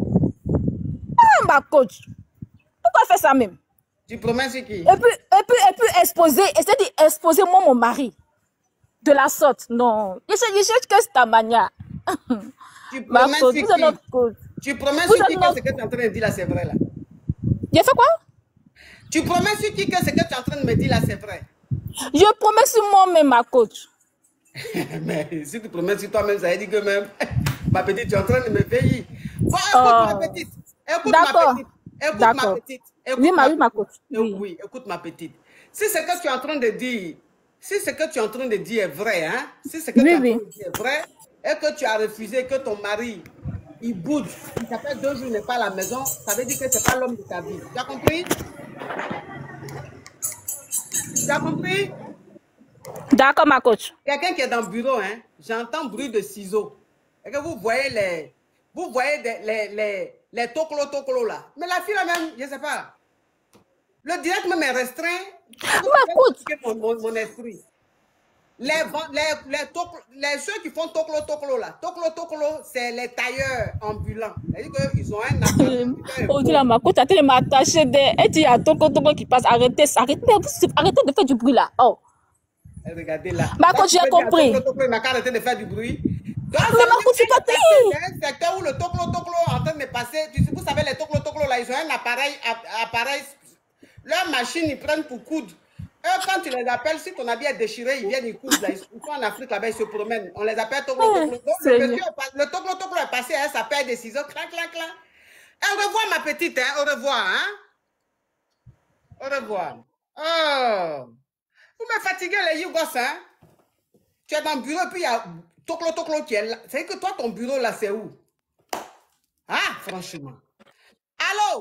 S8: Ah, ma coach. Pourquoi faire ça même?
S1: Tu promets c'est qui?
S8: Et puis, et puis, et puis exposer, essayer d'exposer moi mon mari. De la sorte, non. Je sais, je sais que c'est ta manière.
S1: Tu
S8: Ma
S1: promets
S8: coach,
S1: c'est
S8: vous êtes
S1: qui?
S8: notre coach.
S1: Tu promets
S8: Vous
S1: sur
S8: êtes
S1: qui que
S8: notre-
S1: ce que tu es en train de dire là, c'est vrai là?
S8: J'ai fait quoi?
S1: Tu promets sur qui que ce que tu es en train de me dire là, c'est vrai?
S8: Je promets sur moi-même, ma coach.
S1: Mais si tu promets sur toi-même, ça veut dire que même, ma petite, tu es en train de me payer. Bon, écoute
S8: Oh,
S1: ma petite. Écoute ma
S8: d'accord,
S1: petite. Écoute ma
S8: d'accord.
S1: petite.
S8: Oui,
S1: Écoute ma
S8: Marie, ma
S1: petite.
S8: coach.
S1: Eh
S8: Oui.
S1: Oui, écoute ma petite. Si ce que tu es en train de dire, si ce que tu es en train de dire est vrai, hein, si ce que tu
S8: Oui,
S1: es en train
S8: oui.
S1: de dire est vrai, et que tu as refusé que ton mari, il bouge, il s'appelle deux jours, il n'est pas à la maison, ça veut dire que ce n'est pas l'homme de ta vie. Tu as compris? Tu as compris?
S8: D'accord, ma coach.
S1: Quelqu'un qui est dans le bureau, hein, j'entends bruit de ciseaux. Et que vous voyez les, vous voyez des, les, les, les toclo toclo là. Mais la fille là même, je ne sais pas. Le direct même est restreint.
S8: Ma coach.
S1: Mon, mon, mon esprit. Les, les, les, toclo, les ceux qui font toclo toclo là. Toclo toclo, c'est les tailleurs ambulants. C'est-à-dire qu'ils ont un appareil.
S8: On dit là, ma coach, t'as tellement attaché des. Et tu as ton toko qui passe. Arrêtez, arrêtez, arrêtez de faire du bruit là. Oh.
S1: Regardez là.
S8: Ma coach, j'ai compris.
S1: Il n'a qu'à arrêter de faire du bruit. Donc,
S8: mais ma coach, c'est pas
S1: il y a un secteur où le toclo toclo est en train de passer. Vous savez, les toclo toclo là, ils ont un appareil, appareil. Leur machine, ils prennent pour coudre. Eux, quand tu les appelles, si ton habit est déchiré, ils viennent, ils coudent là. Ils sont en Afrique là-bas, ils se promènent. On les appelle toclo toclo. Donc, le, monsieur, le toclo toclo est passé à sa paire de ciseaux. Clac, clac, clac. Et au revoir, ma petite. Hein? Au revoir. Hein? Au revoir. Oh. Vous me fatiguez, les Yougos, hein? Tu es dans le bureau, puis il y a Toclo Toclo qui est là. C'est que toi, ton bureau, là, c'est où? Ah, franchement. Allô?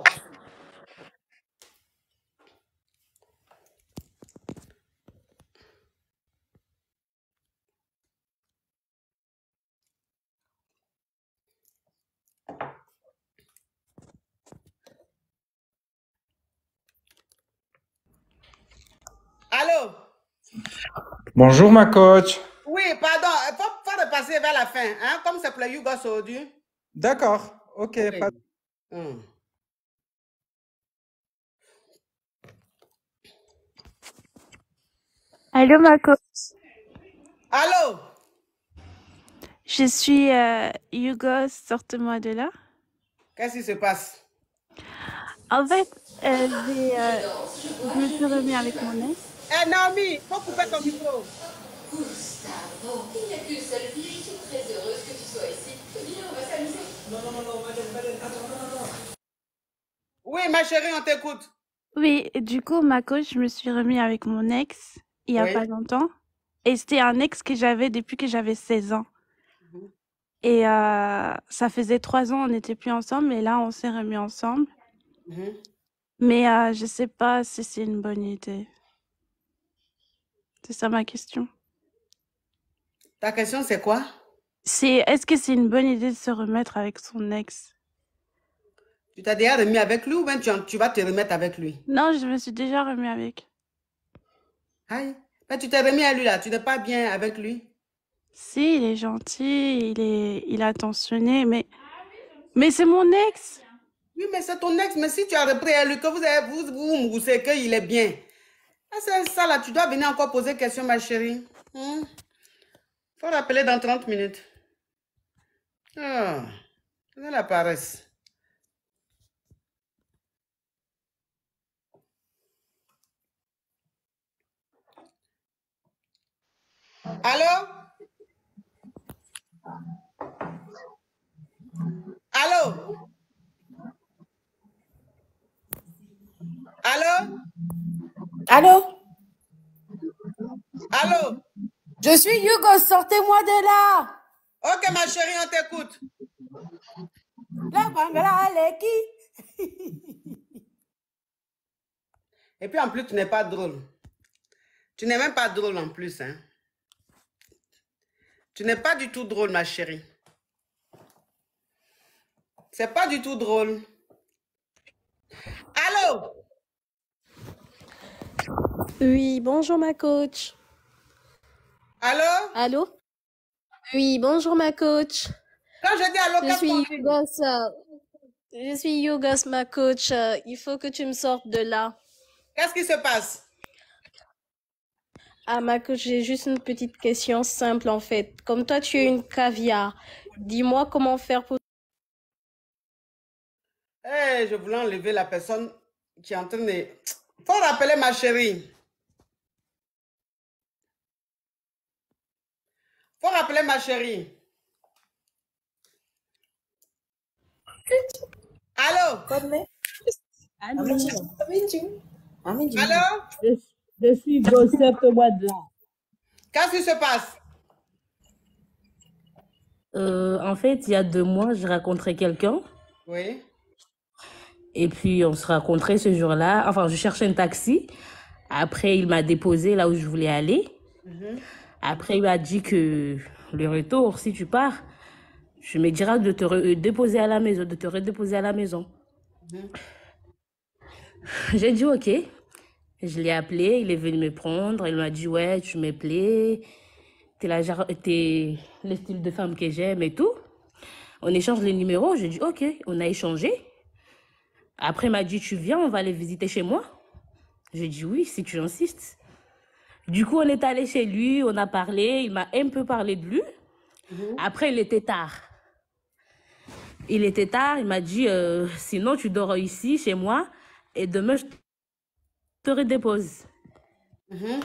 S1: Allô?
S9: Bonjour, ma coach.
S1: Oui, pardon. Il faut, faut repasser vers la fin, hein? Comme c'est pour les Yougos aujourd'hui.
S9: D'accord. Ok.
S1: Okay.
S9: Pas...
S1: Hum.
S10: Allô, ma coach.
S1: Allô?
S10: Je suis euh, Hugo, sortez-moi de là.
S1: Qu'est-ce qui se passe?
S10: En fait, euh, j'ai, euh, je me suis remis avec mon ex.
S1: Eh, Naomi, faut couper ton micro.
S11: Gustavo, il n'y a qu'une seule fille. Je suis très heureuse que tu sois ici. Viens, on va s'amuser. Non, non, non, non, Madeleine, Madeleine, attends, non, non, non.
S1: Oui, ma chérie, on t'écoute.
S10: Oui, du coup, ma coach, je me suis remis avec mon ex il n'y a
S1: Oui.
S10: pas longtemps. Et c'était un ex que j'avais depuis que j'avais seize ans.
S1: Mhm.
S10: Et euh, ça faisait trois ans, on n'était plus ensemble, mais là, on s'est remis ensemble.
S1: Mhm.
S10: Mais euh, je sais pas si c'est une bonne idée. C'est ça ma question.
S1: Ta question, c'est quoi?
S10: C'est, est-ce que c'est une bonne idée de se remettre avec son ex?
S1: Tu t'as déjà remis avec lui ou bien tu, tu vas te remettre avec lui?
S10: Non, je me suis déjà remis avec.
S1: Aïe. Mais tu t'es remis à lui là, tu n'es pas bien avec lui?
S10: Si, il est gentil, il est, il est attentionné, mais, mais c'est mon ex.
S1: Oui, mais c'est ton ex, mais si tu as repris à lui, que vous avez, vous, vous moussez qu'il est bien. Ah, c'est ça là, tu dois venir encore poser question, ma chérie. Hmm? Faut rappeler dans trente minutes. Ah, c'est la paresse. Allô? Allô? Allô?
S12: Allô?
S1: Allô?
S12: Je suis Hugo, sortez-moi de là!
S1: Ok, ma chérie, on t'écoute.
S12: La bangala, elle est qui?
S1: Et puis en plus, tu n'es pas drôle. Tu n'es même pas drôle en plus, hein. Tu n'es pas du tout drôle, ma chérie. C'est pas du tout drôle. Allô?
S13: Oui, bonjour ma coach.
S1: Allô?
S13: Allô? Oui, bonjour ma coach.
S1: Quand je dis allô,
S13: Je
S1: qu'est-ce
S13: suis
S1: qu'on dit?
S13: Yugos. euh, Je suis Yugos, ma coach. euh, Il faut que tu me sortes de là.
S1: Qu'est-ce qui se passe?
S13: Ah, ma coach, j'ai juste une petite question simple en fait. Comme toi, tu es une caviar, dis-moi comment faire pour...
S1: Eh, je voulais enlever la personne qui est en train de... Faut rappeler ma chérie. Faut rappeler ma chérie. Allô?
S14: Allô?
S1: Allô?
S14: Je, je suis Gossette moi de là.
S1: Qu'est-ce qui se passe?
S14: Euh, en fait, il y a deux mois, je rencontrais quelqu'un.
S1: Oui.
S14: Et puis, on se rencontrait ce jour-là. Enfin, je cherchais un taxi. Après, il m'a déposé là où je voulais aller.
S1: Mhm.
S14: Après, il m'a dit que le retour, si tu pars, je me diras de te re- déposer à la maison, de te redéposer à la maison.
S1: Mhm.
S14: J'ai dit OK. Je l'ai appelé, il est venu me prendre. Il m'a dit ouais, tu me plais. T'es la jar- t'es le style de femme que j'aime et tout. On échange les numéros. J'ai dit OK. On a échangé. Après, il m'a dit tu viens, on va aller visiter chez moi. J'ai dit oui, si tu insistes. Du coup, on est allé chez lui, on a parlé. Il m'a un peu parlé de lui.
S1: Mhm.
S14: Après, il était tard. Il était tard, il m'a dit, euh, sinon tu dors ici, chez moi, et demain, je te redépose.
S1: Mhm.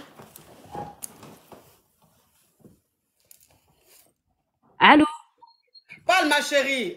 S14: Allô?
S1: Parle, ma chérie.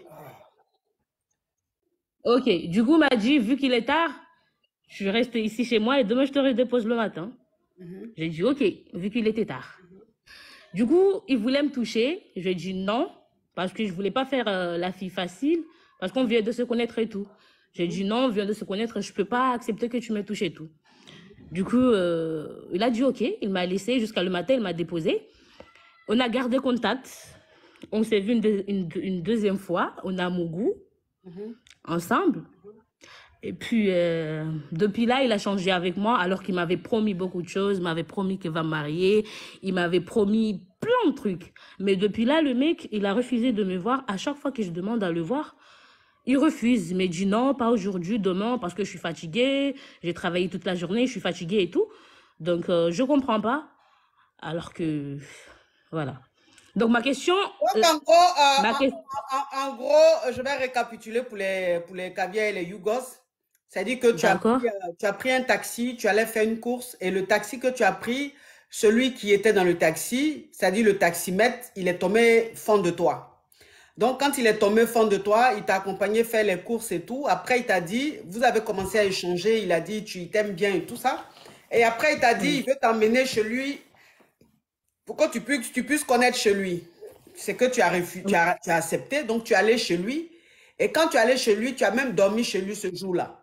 S14: Ok, du coup, il m'a dit, vu qu'il est tard, je reste ici chez moi, et demain, je te redépose le matin.
S1: Mhm.
S14: J'ai dit, ok, vu qu'il était tard. Du coup, il voulait me toucher. Je lui ai dit non, parce que je voulais pas faire euh, la fille facile, parce qu'on vient de se connaître et tout. J'ai dit non, on vient de se connaître, je peux pas accepter que tu me touches et tout. Du coup, euh, il a dit ok, il m'a laissé jusqu'à le matin, il m'a déposé. On a gardé contact. On s'est vu une, deux- une- une deuxième fois, on a Mougou,
S1: Mhm.
S14: ensemble. Et puis, euh, depuis là, il a changé avec moi, alors qu'il m'avait promis beaucoup de choses. Il m'avait promis qu'il va me marier. Il m'avait promis plein de trucs. Mais depuis là, le mec, il a refusé de me voir. À chaque fois que je demande à le voir, il refuse. Il me dit non, pas aujourd'hui, demain, parce que je suis fatiguée. J'ai travaillé toute la journée, je suis fatiguée et tout. Donc, euh, je comprends pas. Alors que, voilà. Donc, ma question...
S1: Donc,
S14: euh,
S1: en gros, euh,
S14: ma
S1: en,
S14: que-
S1: en- en gros, je vais récapituler pour les, pour les caviars et les Yougos. C'est-à-dire que tu as,
S14: D'accord.
S1: pris, euh, tu as pris un taxi, tu allais faire une course et le taxi que tu as pris, celui qui était dans le taxi, c'est-à-dire le taximètre, il est tombé fond de toi. Donc, quand il est tombé fond de toi, il t'a accompagné faire les courses et tout. Après, il t'a dit, vous avez commencé à échanger, il a dit, tu t'aimes bien et tout ça. Et après, il t'a dit,
S14: Oui.
S1: il veut t'emmener chez lui pour que tu puisses, tu puisses connaître chez lui. C'est que tu as, refu- tu, as, tu as accepté, donc tu es allé chez lui. Et quand tu es allé chez lui, tu as même dormi chez lui ce jour-là.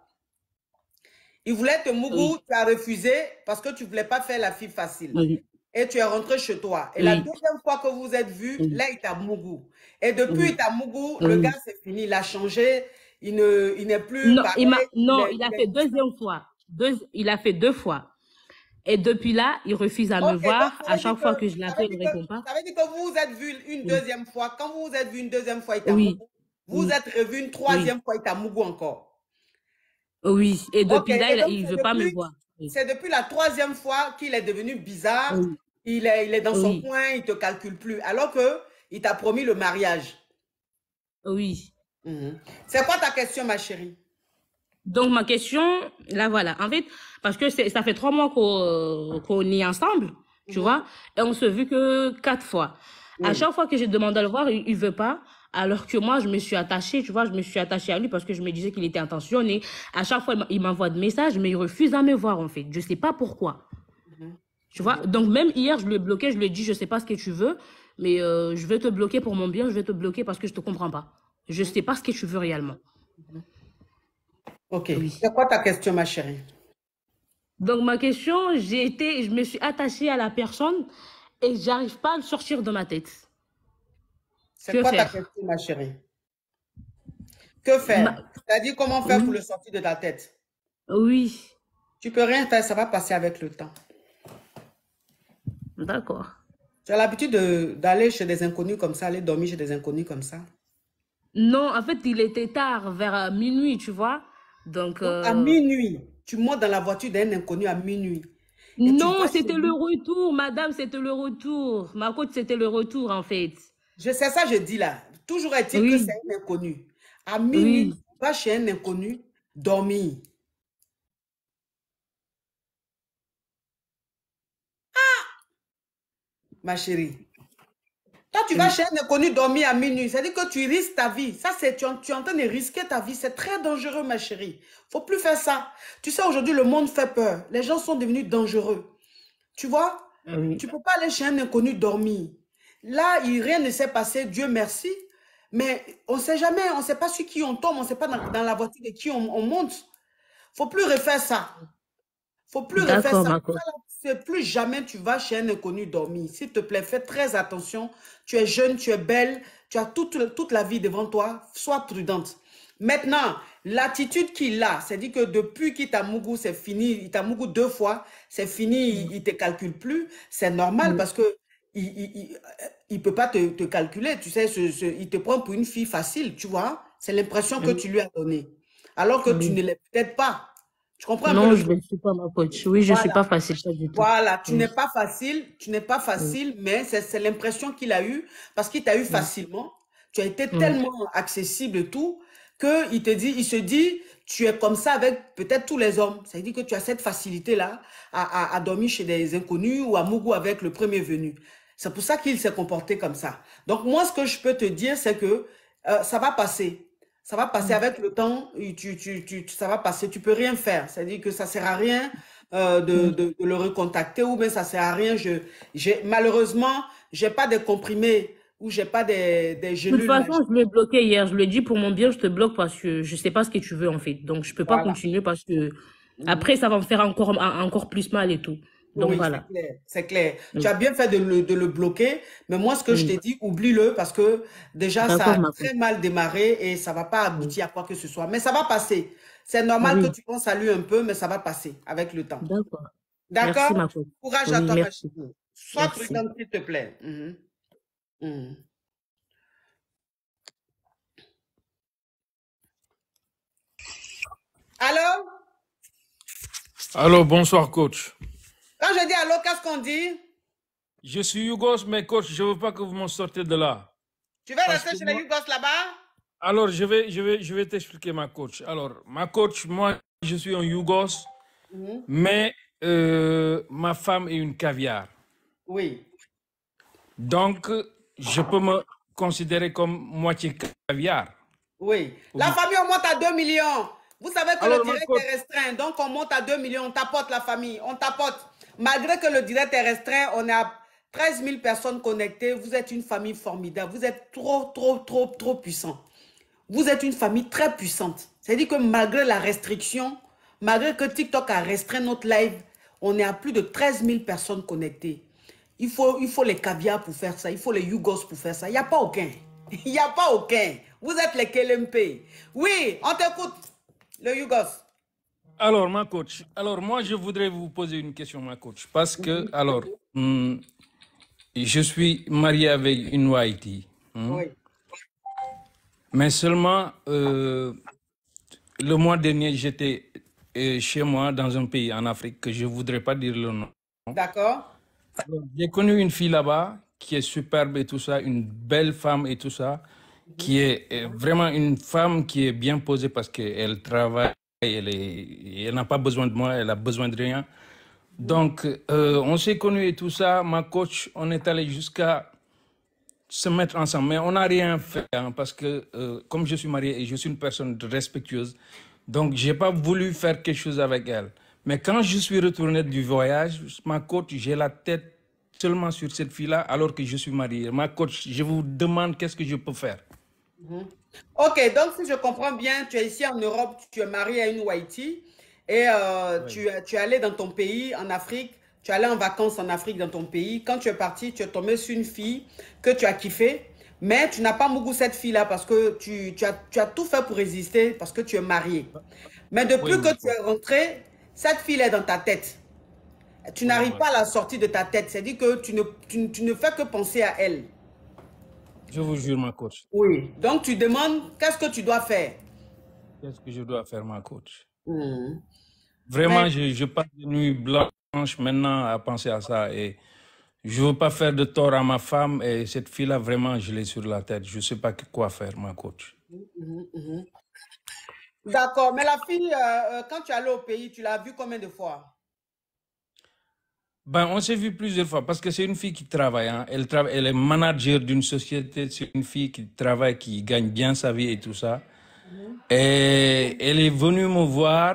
S1: Il voulait te mougou,
S14: Oui.
S1: tu as refusé parce que tu ne voulais pas faire la fille facile.
S14: Oui.
S1: Et tu es rentré chez toi. Et la
S14: Oui.
S1: deuxième fois que vous êtes vus,
S14: Oui.
S1: là, il t'a mougou. Et depuis
S14: Oui.
S1: il t'a mougou, le
S14: Oui.
S1: gars, c'est fini. Il a changé. Il ne, il n'est plus
S14: Non, il m'a,
S1: pareil. Il
S14: non,
S1: est,
S14: il a
S1: il est
S14: fait
S1: différent.
S14: deuxième fois. Deux, il a fait deux fois. Et depuis là, il refuse à me
S1: Ok, donc
S14: voir.
S1: ça
S14: À
S1: veut dire
S14: chaque fois
S1: que,
S14: que je
S1: ça veut
S14: l'appelle, il
S1: dire
S14: ne
S1: que,
S14: répond pas.
S1: ça veut dire que vous vous êtes vus une
S14: Oui.
S1: deuxième fois. Quand vous vous êtes vus une deuxième fois, il t'a
S14: Oui.
S1: mougou. Vous
S14: Oui.
S1: êtes revus une
S14: Oui.
S1: troisième fois, il t'a mougou encore.
S14: Oui. Et
S1: Ok,
S14: depuis là,
S1: et
S14: il,
S1: donc
S14: il
S1: c'est
S14: veut pas me
S1: depuis,
S14: voir. Oui.
S1: c'est depuis la troisième fois qu'il est devenu bizarre.
S14: Oui.
S1: Il est, il est dans son
S14: Oui.
S1: coin, il ne te calcule plus. Alors que il t'a promis le mariage.
S14: Oui.
S1: Mhm. C'est quoi ta question, ma chérie?
S14: Donc, ma question, là, voilà. En fait, parce que c'est, ça fait trois mois qu'on, qu'on est ensemble, tu
S1: Mhm.
S14: vois, et on se vu que quatre fois. À
S1: Oui.
S14: chaque fois que j'ai demandé à le voir, il, il veut pas. Alors que moi, je me suis attachée, tu vois, je me suis attachée à lui parce que je me disais qu'il était intentionné. À chaque fois, il m'a- il m'envoie des messages, mais il refuse à me voir, en fait. Je sais pas pourquoi.
S1: Mhm.
S14: Tu vois, donc même hier, je lui ai bloqué, je lui ai dit, je sais pas ce que tu veux, mais euh, je vais te bloquer pour mon bien, je vais te bloquer parce que je te comprends pas. Je sais pas ce que tu veux réellement.
S1: Ok.
S14: Oui.
S1: C'est quoi ta question, ma chérie?
S14: Donc ma question, j'ai été, je me suis attachée à la personne et j'arrive pas à le sortir de ma tête.
S1: C'est
S14: Que
S1: quoi ta
S14: faire?
S1: question, ma chérie? Que faire?
S14: Ma-
S1: C'est-à-dire comment faire pour
S14: Oui,
S1: le sortir de ta tête?
S14: oui,
S1: Tu peux rien faire, ça va passer avec le temps.
S14: d'accord.
S1: Tu as l'habitude de- d'aller chez des inconnus comme ça, aller dormir chez des inconnus comme ça.
S14: Non, en fait, il était tard, vers euh, minuit, tu vois. Donc,
S1: Donc, à
S14: euh,
S1: minuit, tu montes dans la voiture d'un inconnu à minuit. Et tu
S14: non,
S1: vas chez
S14: c'était le
S1: lui.
S14: retour, madame, c'était le retour. Ma côte, c'était le retour, en fait.
S1: Je sais ça, je dis là. Toujours est-il que
S14: Oui,
S1: c'est un inconnu. À minuit,
S14: oui.
S1: tu vas chez un inconnu dormir. Ma chérie, Toi, tu vas chez un inconnu dormir à minuit. C'est-à-dire que tu risques ta vie. Ça, c'est tu, tu es en train de risquer ta vie. C'est très dangereux, ma chérie. Faut plus faire ça. Tu sais, aujourd'hui, le monde fait peur. Les gens sont devenus dangereux. Tu vois?
S14: Oui.
S1: Tu peux pas aller chez un inconnu dormir. Là, il, rien ne s'est passé, Dieu merci. Mais on ne sait jamais, on ne sait pas sur qui on tombe, on ne sait pas dans, dans la voiture de qui on, on monte. Faut plus refaire ça. Faut plus refaire
S14: D'accord,
S1: ça.
S14: ma coach.
S1: C'est plus jamais tu vas chez un inconnu dormir. S'il te plaît, fais très attention. Tu es jeune, tu es belle, tu as toute, toute la vie devant toi. Sois prudente. Maintenant, l'attitude qu'il a, c'est-à-dire que depuis qu'il t'a mougou, c'est fini. Il t'a mougou deux fois, c'est fini, il ne te calcule plus. C'est normal
S14: Mm.
S1: parce que il il, il, il peut pas te, te calculer. Tu sais, ce, ce- il te prend pour une fille facile, tu vois. C'est l'impression que
S14: Mm.
S1: tu lui as donnée. Alors que tu
S14: Oui.
S1: ne l'es peut-être pas. Tu comprends un peu
S14: Non,
S1: le
S14: je
S1: truc?
S14: ne suis pas ma coach. Oui, je ne suis
S1: Voilà.
S14: pas facile, pas du tout.
S1: Voilà, tu
S14: Mm.
S1: n'es pas facile, tu n'es pas
S14: Mm.
S1: facile, mais c'est c'est l'impression qu'il a eue parce qu'il t'a eu
S14: Mm.
S1: facilement. Tu as été
S14: Mm.
S1: tellement accessible et tout que il te dit, il se dit, tu es comme ça avec peut-être tous les hommes. Ça veut dire que tu as cette facilité-là à, à, à dormir chez des inconnus ou à mougou avec le premier venu. C'est pour ça qu'il s'est comporté comme ça. Donc moi, ce que je peux te dire, c'est que euh, ça va passer. Ça va passer
S14: Mm.
S1: avec le temps, et tu, tu, tu, ça va passer, tu peux rien faire. C'est-à-dire que ça sert à rien euh, de,
S14: Mm.
S1: de, de le recontacter ou bien ça sert à rien. Je, j'ai, malheureusement, j'ai pas des comprimés ou j'ai pas des, des
S14: De toute
S1: gélules
S14: façon,
S1: magiques.
S14: je l'ai bloqué hier. Je lui ai dit pour mon bien, je te bloque parce que je ne sais pas ce que tu veux en fait. Donc, je ne peux pas
S1: Voilà.
S14: continuer parce que
S1: Mhm.
S14: après, ça va me faire encore, en- encore plus mal et tout. Donc,
S1: Oui, c'est
S14: voilà.
S1: clair, c'est clair.
S14: Mm.
S1: Tu as bien fait de le, de le bloquer, mais moi, ce que je
S14: Mm.
S1: t'ai dit, oublie-le parce que déjà, ça
S14: D'accord,
S1: a
S14: ma coach.
S1: très mal démarré et ça va pas
S14: Mm.
S1: aboutir à quoi que ce soit. Mais ça va passer. C'est normal que
S14: Oui,
S1: tu penses à lui un peu, mais ça va passer avec le temps.
S14: d'accord. Merci,
S1: D'accord?
S14: ma coach.
S1: Courage à
S14: Oui,
S1: toi, ma
S14: merci.
S1: chérie. Sois
S14: Merci.
S1: prudente, s'il te plaît. Mhm. Mhm. Allô?
S15: Alors, bonsoir, coach.
S1: Quand je dis allô, qu'est-ce qu'on dit?
S15: Je suis Yougos, mais coach, je ne veux pas que vous m'en sortez de là.
S1: Tu veux
S15: Parce
S1: rester
S15: que
S1: chez les
S15: moi...
S1: Yougos là-bas?
S15: Alors, je vais, je vais, je vais t'expliquer ma coach. Alors, ma coach, moi, je suis un Yougos,
S1: Mhm.
S15: mais euh, ma femme est une caviar.
S1: Oui.
S15: Donc, je peux me considérer comme moitié caviar.
S1: Oui.
S15: Ou
S1: La
S15: bien-
S1: famille, on monte à deux millions. Vous savez que
S15: Alors,
S1: le
S15: ma
S1: direct
S15: coach,
S1: est restreint, donc on monte à deux millions, on tapote la famille, on tapote. Malgré que le direct est restreint, on est à treize mille personnes connectées. Vous êtes une famille formidable. Vous êtes trop, trop, trop, trop puissant. Vous êtes une famille très puissante. C'est-à-dire que malgré la restriction, malgré que TikTok a restreint notre live, on est à plus de treize mille personnes connectées. Il faut, il faut les caviars pour faire ça. Il faut les Yougos pour faire ça. Il n'y a pas aucun. Il n'y a pas aucun. Vous êtes les K L M P. Oui, on t'écoute, le Yougos.
S15: alors, ma coach, alors moi, je voudrais vous poser une question, ma coach, parce que, alors, hum, je suis marié avec une Whitey, hum,
S1: Oui.
S15: mais seulement euh, le mois dernier, j'étais euh, chez moi dans un pays en Afrique que je ne voudrais pas dire le nom.
S1: D'accord.
S15: Alors, j'ai connu une fille là-bas qui est superbe et tout ça, une belle femme et tout ça, qui est euh, vraiment une femme qui est bien posée parce qu'elle travaille, elle est, elle n'a pas besoin de moi, elle a besoin de rien. Donc, euh, on s'est connus et tout ça. Ma coach, on est allé jusqu'à se mettre ensemble, mais on n'a rien fait hein, parce que euh, comme je suis marié et je suis une personne respectueuse, donc j'ai pas voulu faire quelque chose avec elle. Mais quand je suis retourné du voyage, ma coach, j'ai la tête seulement sur cette fille-là alors que je suis marié. Ma coach, je vous demande qu'est-ce que je peux faire.
S1: Mhm. Ok, donc si je comprends bien, tu es ici en Europe, tu es marié à une Whitey et euh,
S15: Oui.
S1: tu, es- tu es allé dans ton pays, en Afrique, tu es allé en vacances en Afrique dans ton pays. Quand tu es parti, tu es tombé sur une fille que tu as kiffée, mais tu n'as pas mougou cette fille-là parce que tu, tu as, tu as tout fait pour résister parce que tu es marié. Mais depuis
S15: Oui,
S1: que
S15: ma
S1: tu es rentré, cette fille est dans ta tête. Tu
S15: Oui,
S1: n'arrives
S15: ma
S1: pas à la sortir de ta tête. C'est-à-dire que tu ne, tu, tu ne fais que penser à elle.
S15: Je vous jure, ma coach.
S1: Oui. Donc tu demandes qu'est-ce que tu dois faire.
S15: Qu'est-ce que je dois faire, ma coach?
S1: Mhm.
S15: Vraiment,
S1: Mais
S15: je, je passe des nuits blanches maintenant à penser à ça et je veux pas faire de tort à ma femme et cette fille-là, vraiment, je l'ai sur la tête. Je sais pas que- quoi faire, ma coach.
S1: Mhm, mhm. D'accord, mais la fille, euh, euh, quand tu es allé au pays, tu l'as vue combien de fois?
S15: Ben, on s'est vu plusieurs fois parce que c'est une fille qui travaille. Hein. Elle, travaille elle est manager d'une société. C'est une fille qui travaille, qui gagne bien sa vie et tout ça. Et elle est venue me voir.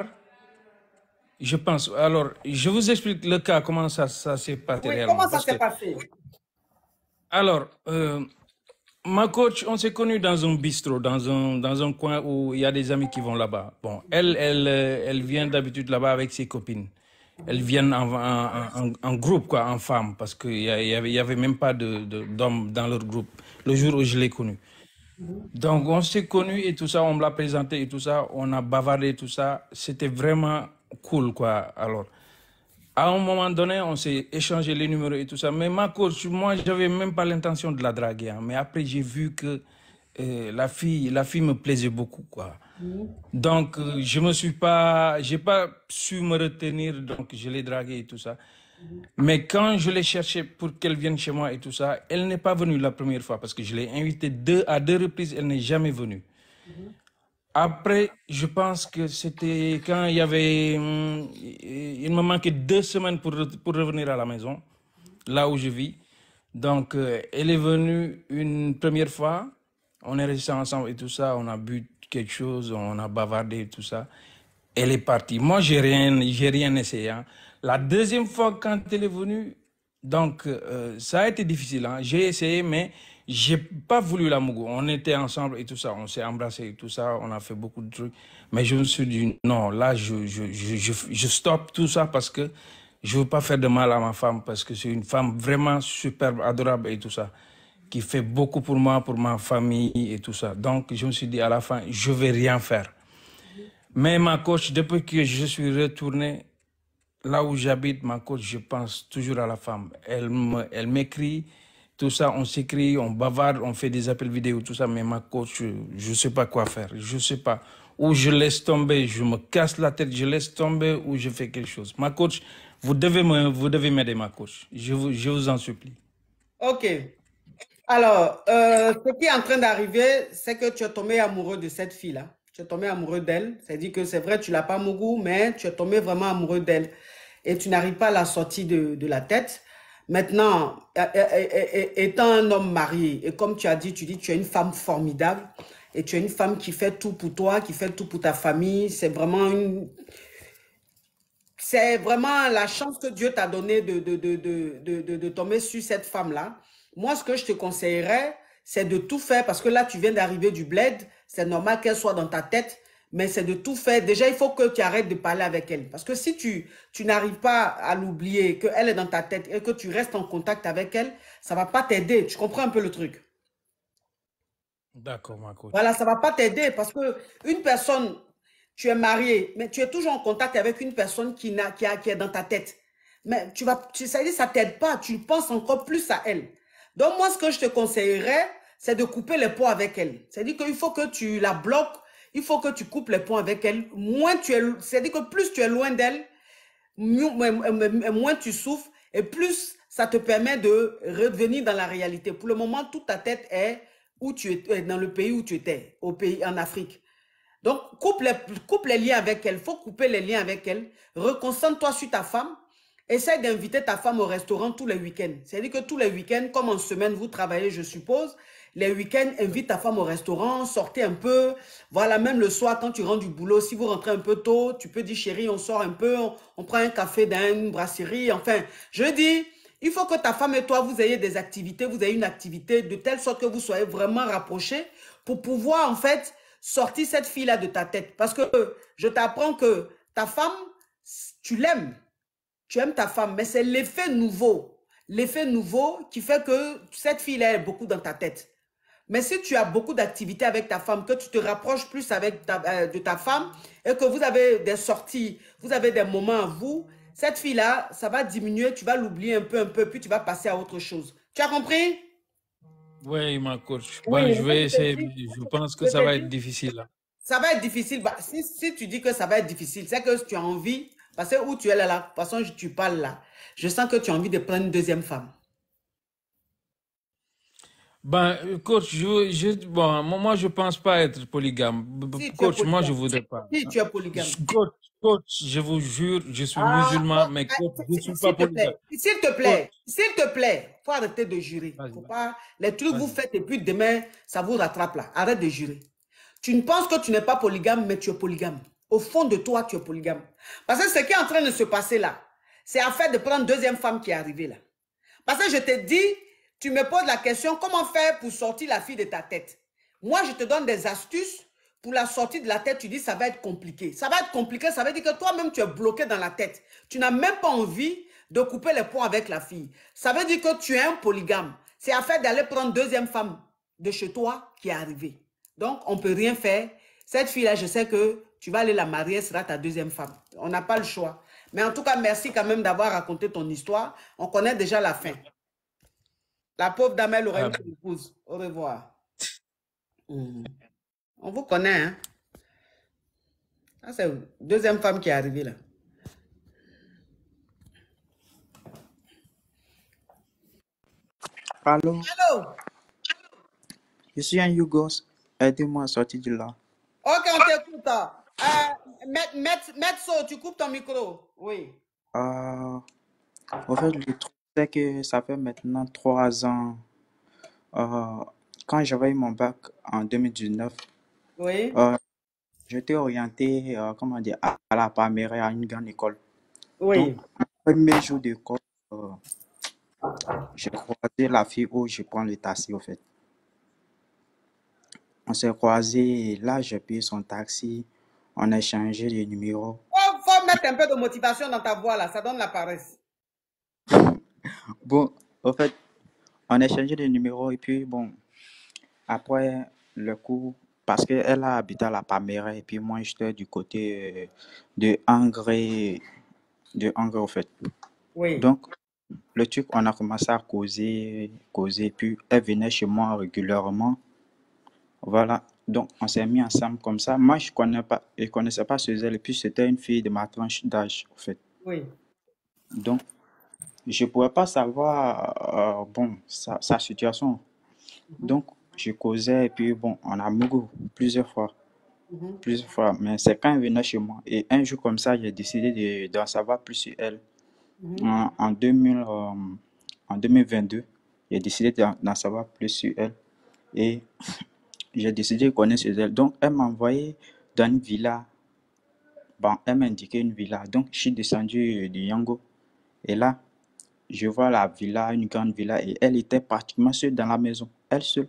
S15: Je pense. Alors, je vous explique le cas, comment ça, ça s'est passé
S1: Oui,
S15: réellement.
S1: comment ça
S15: Parce
S1: s'est
S15: que,
S1: passé?
S15: alors, euh, ma coach, on s'est connus dans un bistrot, dans un, dans un coin où il y a des amis qui vont là-bas. Bon, elle, elle, euh, elle vient d'habitude là-bas avec ses copines. Elles viennent en, en, en, en groupe, quoi, en femmes, parce qu'il n'y avait, y avait même pas de, de, d'hommes dans leur groupe, le jour où je l'ai connue. Donc, on s'est connus et tout ça, on me l'a présenté et tout ça, on a bavardé et tout ça. C'était vraiment cool, quoi. Alors, à un moment donné, on s'est échangé les numéros et tout ça. Mais ma coach, moi, je n'avais même pas l'intention de la draguer. Hein. Mais après, j'ai vu que euh, la fille, la fille me plaisait beaucoup, quoi. Donc, euh, je me suis pas, j'ai pas su me retenir, donc je l'ai draguée et tout ça. Mais quand je l'ai cherchée pour qu'elle vienne chez moi et tout ça, elle n'est pas venue la première fois parce que je l'ai invitée deux, à deux reprises, elle n'est jamais venue. Après, je pense que c'était quand il y avait, hum, il me manquait deux semaines pour, pour revenir à la maison, là où je vis. Donc, euh, elle est venue une première fois, on est restés ensemble et tout ça, on a bu quelque chose, on a bavardé et tout ça. Elle est partie. Moi, j'ai rien, j'ai rien essayé. Hein. La deuxième fois, quand elle est venue, donc, euh, ça a été difficile. Hein. J'ai essayé, mais j'ai pas voulu la mougou. On était ensemble et tout ça, on s'est embrassé et tout ça, on a fait beaucoup de trucs. Mais je me suis dit, non, là, je, je, je, je, je stoppe tout ça parce que je veux pas faire de mal à ma femme, parce que c'est une femme vraiment superbe, adorable et tout ça, qui fait beaucoup pour moi, pour ma famille et tout ça. Donc, je me suis dit, à la fin, je vais rien faire. Mais ma coach, depuis que je suis retourné là où j'habite, ma coach, je pense toujours à la femme. Elle me, elle m'écrit, tout ça, on s'écrit, on bavarde, on fait des appels vidéo, tout ça. Mais ma coach, je ne sais pas quoi faire. Je ne sais pas. Ou je laisse tomber, je me casse la tête, je laisse tomber, ou je fais quelque chose. Ma coach, vous devez me, vous devez m'aider, ma coach. Je vous, je vous en supplie.
S1: Ok. Alors, euh, ce qui est en train d'arriver, c'est que tu es tombé amoureux de cette fille-là. Tu es tombé amoureux d'elle. C'est-à-dire que c'est vrai, tu l'as pas mougou, mais tu es tombé vraiment amoureux d'elle. Et tu n'arrives pas à la sortir de, de la tête. Maintenant, étant un homme marié, et comme tu as dit, tu dis tu es une femme formidable, et tu es une femme qui fait tout pour toi, qui fait tout pour ta famille. C'est vraiment une... C'est vraiment la chance que Dieu t'a donnée de, de, de, de, de, de, de tomber sur cette femme-là. Moi, ce que je te conseillerais, c'est de tout faire, parce que là, tu viens d'arriver du bled, c'est normal qu'elle soit dans ta tête, mais c'est de tout faire. Déjà, il faut que tu arrêtes de parler avec elle. Parce que si tu, tu n'arrives pas à l'oublier, qu'elle est dans ta tête et que tu restes en contact avec elle, ça ne va pas t'aider. Tu comprends un peu le truc?
S15: D'accord, ma coach.
S1: Voilà, ça ne va pas t'aider parce que une personne, tu es marié, mais tu es toujours en contact avec une personne qui, n'a, qui, a, qui est dans ta tête. Mais tu vas, tu, ça veut dire que ça ne t'aide pas. Tu penses encore plus à elle. Donc, moi, ce que je te conseillerais, c'est de couper les ponts avec elle. C'est-à-dire qu'il faut que tu la bloques, il faut que tu coupes les ponts avec elle. Moins tu es, c'est-à-dire que plus tu es loin d'elle, moins tu souffres et plus ça te permet de revenir dans la réalité. Pour le moment, toute ta tête est où tu es, dans le pays où tu étais, au pays, en Afrique. Donc, coupe les, coupe les liens avec elle. Il faut couper les liens avec elle. Reconcentre-toi sur ta femme. Essaye d'inviter ta femme au restaurant tous les week-ends. C'est-à-dire que tous les week-ends, comme en semaine, vous travaillez, je suppose, les week-ends, invite ta femme au restaurant, sortez un peu. Voilà, même le soir, quand tu rentres du boulot, si vous rentrez un peu tôt, tu peux dire, chérie, on sort un peu, on, on prend un café dans une brasserie. Enfin, je dis, il faut que ta femme et toi, vous ayez des activités, vous ayez une activité de telle sorte que vous soyez vraiment rapprochés pour pouvoir, en fait, sortir cette fille-là de ta tête. Parce que euh, je t'apprends que ta femme, tu l'aimes. Tu aimes ta femme, mais c'est l'effet nouveau. L'effet nouveau qui fait que cette fille-là est beaucoup dans ta tête. Mais si tu as beaucoup d'activités avec ta femme, que tu te rapproches plus avec ta, euh, de ta femme et que vous avez des sorties, vous avez des moments à vous, cette fille-là, ça va diminuer, tu vas l'oublier un peu, un peu, puis tu vas passer à autre chose. Tu as compris?
S15: Oui, ma coach.
S1: Oui,
S15: Bon, je vais essayer.
S1: dis,
S15: Je pense que
S1: je
S15: ça va
S1: te
S15: être
S1: dis,
S15: difficile. Là.
S1: ça va être difficile. Bah, si, si tu dis que ça va être difficile, c'est que tu as envie, parce que où tu es là, là, de toute façon, tu parles là. Je sens que tu as envie de prendre une deuxième femme.
S15: Ben, euh, coach, je, je, bon, moi, moi, je pense pas être polygame. B- b-
S1: Si tu es
S15: Coach, moi, je
S1: polygame.
S15: voudrais pas.
S1: Si tu es polygame.
S15: Je- Coach, coach, je vous jure, je suis
S1: Ah,
S15: musulman,
S1: oh,
S15: mais
S1: ah,
S15: coach, je
S1: s-
S15: suis pas
S1: s'il te
S15: polygame.
S1: plaît, s'il te
S15: Coach,
S1: plaît, s'il te plaît, faut arrêter de jurer.
S15: vas-y,
S1: Faut
S15: vas-y,
S1: pas, les trucs vous
S15: vas-y.
S1: faites et puis demain, ça vous rattrape là. Arrête de jurer. Tu ne penses que tu n'es pas polygame, mais tu es polygame. Au fond de toi, tu es polygame. Parce que ce qui est en train de se passer là, c'est affaire de prendre deuxième femme qui est arrivée là. Parce que je te dis, tu me poses la question, comment faire pour sortir la fille de ta tête? Moi, je te donne des astuces pour la sortie de la tête. Tu dis, ça va être compliqué. Ça va être compliqué, ça veut dire que toi-même, tu es bloqué dans la tête. Tu n'as même pas envie de couper les ponts avec la fille. Ça veut dire que tu es un polygame. C'est affaire d'aller prendre deuxième femme de chez toi qui est arrivée. Donc, on ne peut rien faire. Cette fille-là, je sais que tu vas aller la marier, elle sera ta deuxième femme. On n'a pas le choix. Mais en tout cas, merci quand même d'avoir raconté ton histoire. On connaît déjà la fin. La pauvre dame, elle aurait
S15: Ah,
S1: une seule épouse. Au revoir. Mhm. On vous connaît, hein? Ah, c'est la deuxième femme qui est arrivée là.
S16: Allô,
S1: Allô?
S16: je suis un Yougos. Aidez-moi à sortir de là.
S1: Ok, on t'écoute. Euh, Maître, Maître, Maître So, tu coupes ton micro. Oui.
S16: Euh, en fait, le truc, c'est que ça fait maintenant trois ans. Euh, quand j'avais eu mon bac en deux mille dix-neuf,
S1: Oui.
S16: euh, j'étais orienté, euh, comment dire, à, à la Palmeraie, à une grande école.
S1: Oui.
S16: Donc, le premier jour d'école, euh, j'ai croisé la fille où je prends le taxi, au fait. On s'est croisés, et là, j'ai payé son taxi, on a échangé les numéros.
S1: Il faut mettre un peu de motivation dans ta voix là, ça donne la paresse.
S16: Bon, au fait, on a échangé les numéros et puis, bon, après le coup, parce qu'elle a habité à la Palmeraie et puis moi, j'étais du côté euh, de Angers, de Angers, au fait.
S1: Oui.
S16: Donc, le truc, on a commencé à causer, causer, puis elle venait chez moi régulièrement. Voilà. Donc, on s'est mis ensemble comme ça. Moi, je connais pas, je connaissais pas Suzelle et puis c'était une fille de ma tranche d'âge, au fait.
S1: Oui.
S16: Donc, je ne pouvais pas savoir, euh, bon, sa, sa situation. Donc, je causais et puis, bon, on a mouru plusieurs fois.
S1: Mhm.
S16: Plusieurs fois. Mais c'est quand elle venait chez moi. Et un jour comme ça, j'ai décidé de- d'en savoir plus sur elle.
S1: Mhm.
S16: En, en, deux mille, euh, en deux mille vingt-deux, j'ai décidé d'en d'en savoir plus sur elle. Et j'ai décidé de connaître sur elle. Donc, elle m'a envoyé dans une villa. Bon, elle m'a indiqué une villa. Donc, je suis descendu de Yango. Et là, je vois la villa, une grande villa. Et elle était pratiquement seule dans la maison. Elle seule.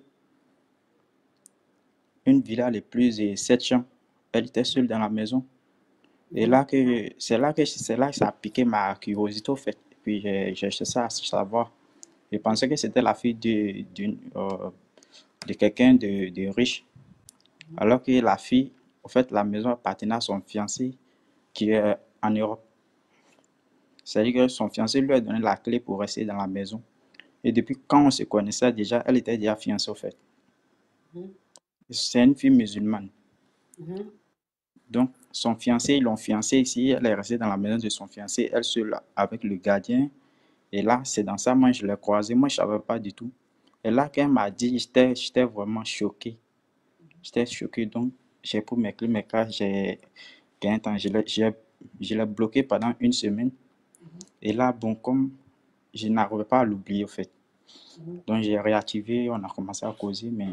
S16: Une villa de plus de sept chambres. Elle était seule dans la maison. Et là que c'est là que c'est là que ça a piqué ma curiosité au fait. Et puis j'ai j'ai cherché à savoir. Je pensais que c'était la fille de, d'une, euh, de quelqu'un de, de riche. Alors que la fille, en fait, la maison appartenait à son fiancé qui est en Europe. C'est-à-dire que son fiancé lui a donné la clé pour rester dans la maison. Et depuis quand on se connaissait déjà, elle était déjà fiancée au fait.
S1: Mhm.
S16: C'est une fille musulmane.
S1: Mhm.
S16: Donc, son fiancé, ils l'ont fiancé ici. Elle est restée dans la maison de son fiancé, elle seule avec le gardien. Et là, c'est dans ça, moi, je l'ai croisée. Moi, je ne savais pas du tout. Et là, quand elle m'a dit, j'étais j'étais vraiment choqué. J'étais choqué. Donc, j'ai pris mes clés, mes cartes, j'ai gagné un temps. Je l'ai j'ai- je l'ai bloqué pendant une semaine. Et là, bon, comme je n'arrivais pas à l'oublier, au fait.
S1: Mhm.
S16: Donc, j'ai réactivé, on a commencé à causer, mais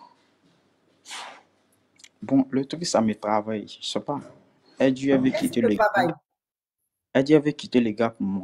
S16: bon, le truc, ça me travaille. Je sais pas. Elle dit, elle veut
S1: Qu'est-ce qui
S16: quitter
S1: te
S16: le gars.
S1: travaille?
S16: Elle dit, elle veut quitter les gars pour moi.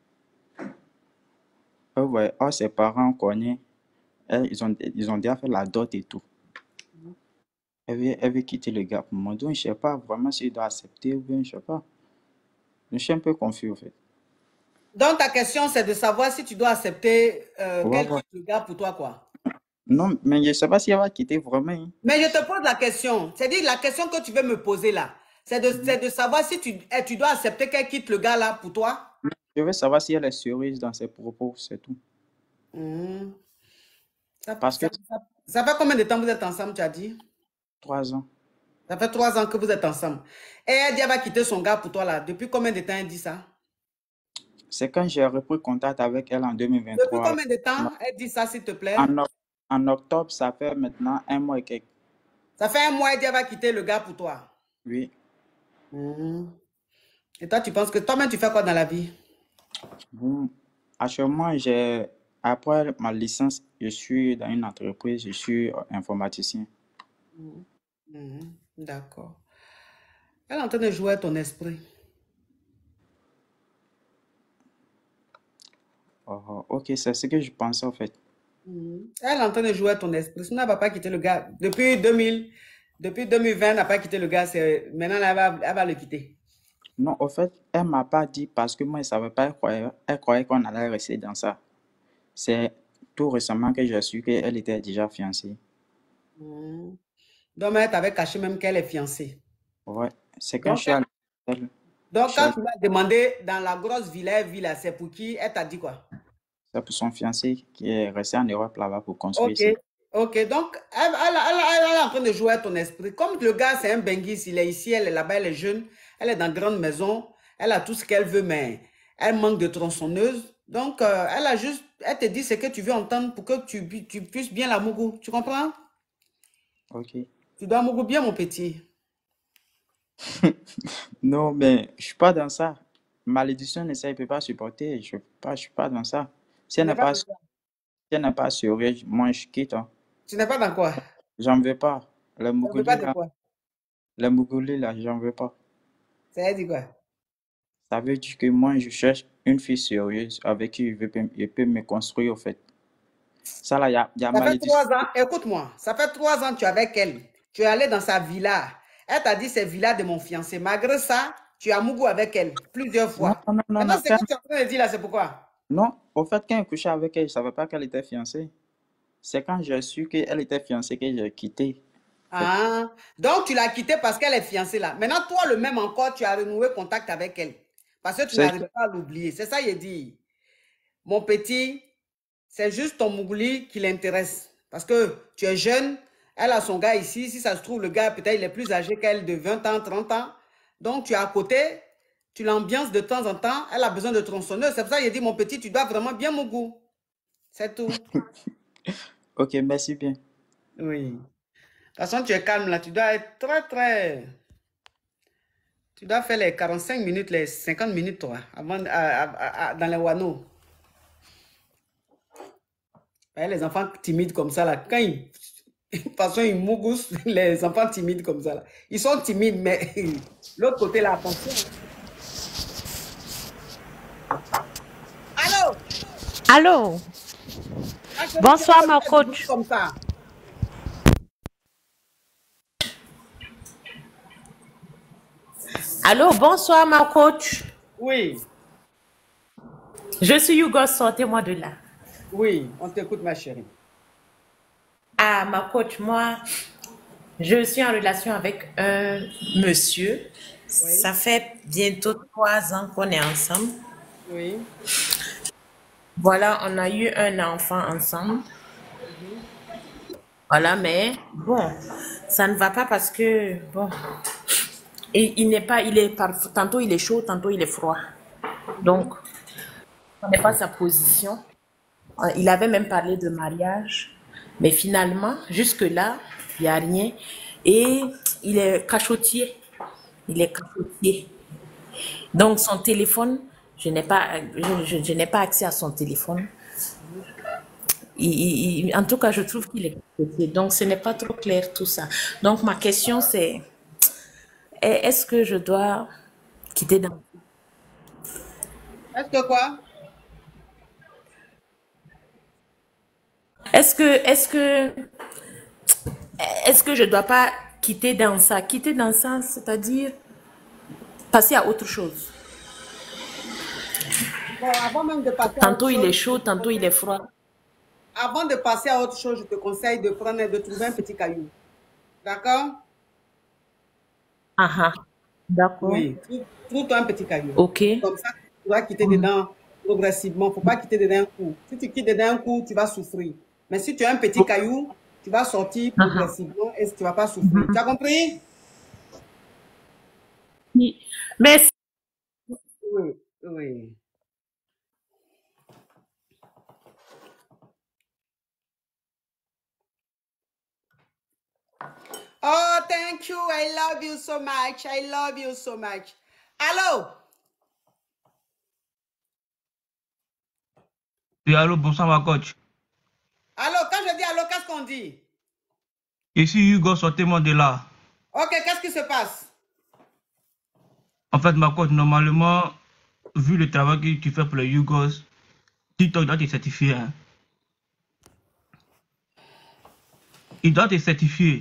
S16: Euh, ouais, oh, ses parents connaissent. Elle, ils, ont, ils ont déjà fait la dot et tout. Elle veut, elle veut quitter le gars pour moi. Donc, je sais pas vraiment si je dois accepter ou bien, je sais pas. Je suis un peu confus, en fait.
S1: Donc ta question, c'est de savoir si tu dois accepter euh,
S16: Ouais,
S1: qu'elle
S16: ouais.
S1: quitte le gars pour toi, quoi.
S16: Non, mais je sais pas si elle va quitter vraiment, hein.
S1: Mais je te pose la question. C'est-à-dire la question que tu veux me poser là. C'est de, c'est de savoir si tu, eh, tu dois accepter qu'elle quitte le gars là pour toi.
S16: Je veux savoir si elle est sérieuse dans ses propos, c'est tout.
S1: Mhm. Ça,
S16: Parce que
S1: ça- ça- ça fait combien de temps vous êtes ensemble, tu as dit?
S16: trois ans.
S1: Ça fait trois ans que vous êtes ensemble. Et elle dit qu'elle va quitter son gars pour toi là. Depuis combien de temps elle dit ça?
S16: C'est quand j'ai repris contact avec elle en
S1: Depuis
S16: deux mille vingt-trois.
S1: combien de temps elle dit ça, s'il te plaît?
S16: En, no- En octobre, ça fait maintenant un mois et quelques.
S1: Ça fait un mois et qu'elle va quitter le gars pour toi.
S16: Oui.
S1: Mhm. Et toi, tu penses que toi-même, tu fais quoi dans la vie?
S16: Bon, actuellement, j'ai, après ma licence, je suis dans une entreprise, je suis euh, informaticien.
S1: Mhm. Mhm. D'accord. Elle est en train de jouer à ton esprit.
S16: Oh, oh, ok, c'est ce que je pensais en fait.
S1: Mhm. Elle est en train de jouer à ton esprit. Sinon, elle ne va pas quitter le gars. Depuis deux mille, depuis deux mille vingt, elle n'a pas quitté le gars. c'est- Maintenant, là, elle va, elle va le quitter.
S16: Non, en fait, elle m'a pas dit parce que moi, je savais pas, elle croyait, elle croyait qu'on allait rester dans ça. C'est tout récemment que j'ai su qu'elle était déjà fiancée.
S1: Mhm. Donc, elle t'avait caché même qu'elle est fiancée.
S16: Ouais, c'est quand je
S1: Donc,
S16: suis allé, elle-
S1: donc
S16: je suis
S1: quand
S16: allé-
S1: tu l'as demandé dans la grosse villa, elle vit là, c'est pour qui? Elle t'a dit quoi?
S16: c'est pour son fiancé qui est resté en Europe là-bas pour construire
S1: Ok,
S16: ici.
S1: ok. Donc, elle, elle- elle- elle- elle est en train de jouer à ton esprit. Comme le gars, c'est un benguis, il est ici, elle est là-bas, elle est jeune, elle est dans une grande maison, elle a tout ce qu'elle veut, mais elle manque de tronçonneuse. Donc, euh, elle a juste, elle te dit ce que tu veux entendre pour que tu, pu- tu puisses bien la mougou. Tu comprends?
S16: Ok.
S1: Tu dois mougou bien, mon petit.
S16: Non, mais je suis pas dans ça. Malédiction, ça, ne peut pas supporter. Je ne pas, je suis pas dans ça. Si
S1: Tu
S16: elle
S1: n'es
S16: n'est
S1: pas,
S16: pas, si elle n'est pas sérieuse, moi, je quitte. Hein.
S1: tu n'es pas dans quoi?
S16: J'en veux pas. Le
S1: Tu ne veux pas
S16: Mougouli,
S1: de
S16: là,
S1: quoi?
S16: le Mougouli, là, j'en veux pas.
S1: Ça veut dire quoi?
S16: Ça veut dire que moi, je cherche une fille sérieuse avec qui je peux, je peux me construire, au fait. Ça, là, il y a, y a
S1: Ça fait
S16: malédiction.
S1: trois ans, écoute-moi, ça fait trois ans que tu es avec elle. Tu es allé dans sa villa. Elle t'a dit c'est villa de mon fiancé. Malgré ça, tu as mougou avec elle plusieurs
S16: Non,
S1: fois.
S16: non, non, non,
S1: Maintenant,
S16: non.
S1: ce
S16: Quand-
S1: que tu es en train de dire là, c'est pourquoi?
S16: non, au fait, quand je couchais avec elle, je ne savais pas qu'elle était fiancée. C'est quand j'ai su qu'elle était fiancée que j'ai quitté. En fait.
S1: Ah, donc tu l'as quittée parce qu'elle est fiancée là. Maintenant, toi, le même encore, tu as renoué contact avec elle. Parce que tu
S16: C'est
S1: n'arrives pas à l'oublier. C'est ça, il dit. Mon petit, c'est juste ton mougouli qui l'intéresse. Parce que tu es jeune, elle a son gars ici. Si ça se trouve, le gars, peut-être, il est plus âgé qu'elle de vingt ans, trente ans. Donc, tu es à côté, tu l'ambiances de temps en temps. Elle a besoin de tronçonneuse. C'est pour ça qu'il dit, mon petit, tu dois vraiment bien mon goût. C'est tout.
S16: Ok, merci bien.
S1: Oui. De toute façon, tu es calme là. Tu dois être très, très... Tu dois faire les quarante-cinq minutes, les cinquante minutes, toi, avant, à- à- à- dans les wano. Les enfants timides comme ça, là, quand ils... De toute façon, ils mougoussent, les enfants timides comme ça, là. Ils sont timides, mais l'autre côté, là, attention. Allô?
S17: Allô?
S1: Ah, je dis,
S17: Bonsoir,
S1: oh,
S17: mon
S1: tu es
S17: coach.
S1: comme ça.
S17: Allô, bonsoir, mon coach.
S1: Oui,
S17: Je suis Hugo, sortez-moi de là.
S1: oui, on t'écoute, ma chérie.
S17: Ah, ma coach, moi, je suis en relation avec un monsieur. Ça fait bientôt trois ans qu'on est ensemble.
S1: Oui.
S17: Voilà, on a eu un enfant ensemble. Voilà, mais bon, ça ne va pas parce que, bon, il, il n'est pas, il est parfois, tantôt il est chaud, tantôt il est froid. Donc, on n'est pas sa position. Euh, Il avait même parlé de mariage, mais finalement, jusque-là, il n'y a rien. Et il est cachotier. Il est cachotier. Donc, son téléphone, je n'ai pas, je, je- je n'ai pas accès à son téléphone. Il- il- il- en tout cas, je trouve qu'il est cachotier. Donc, ce n'est pas trop clair tout ça. Donc, ma question, c'est, est- est-ce que je dois quitter dans...
S1: Est-ce que quoi?
S17: Est-ce que, est-ce que, est-ce que je dois pas quitter dans ça? Quitter dans ça, c'est-à-dire passer à autre chose.
S1: Bon, avant même de passer à autre
S17: Tantôt il est
S1: chose,
S17: chaud, tantôt il est froid.
S1: avant de passer à autre chose, je te conseille de prendre, de trouver un petit caillou. D'accord?
S17: Ah ah, d'accord.
S1: Oui, trou- trouve-toi un petit caillou.
S17: Ok.
S1: Comme ça, tu pourras quitter dedans progressivement. Il ne faut pas quitter dedans un coup. Si tu quittes dedans un coup, tu vas souffrir. Mais si tu as un petit caillou, tu vas sortir
S17: Ah ah.
S1: progressivement et tu ne vas pas souffrir. Tu as compris?
S17: Oui. Mais
S1: Oui, oui. Thank you. I love you so much. I love you so much. Allô?
S18: Oui, allô, bonsoir, ma coach.
S1: Allô, quand je dis allô, qu'est-ce qu'on dit?
S18: Ici, Hugo, sortez-moi de là.
S1: Ok, qu'est-ce qui se passe?
S18: En fait, ma coach, normalement, vu le travail que tu fais pour les Hugos, TikTok doit te certifier. Hein. Il doit te certifier.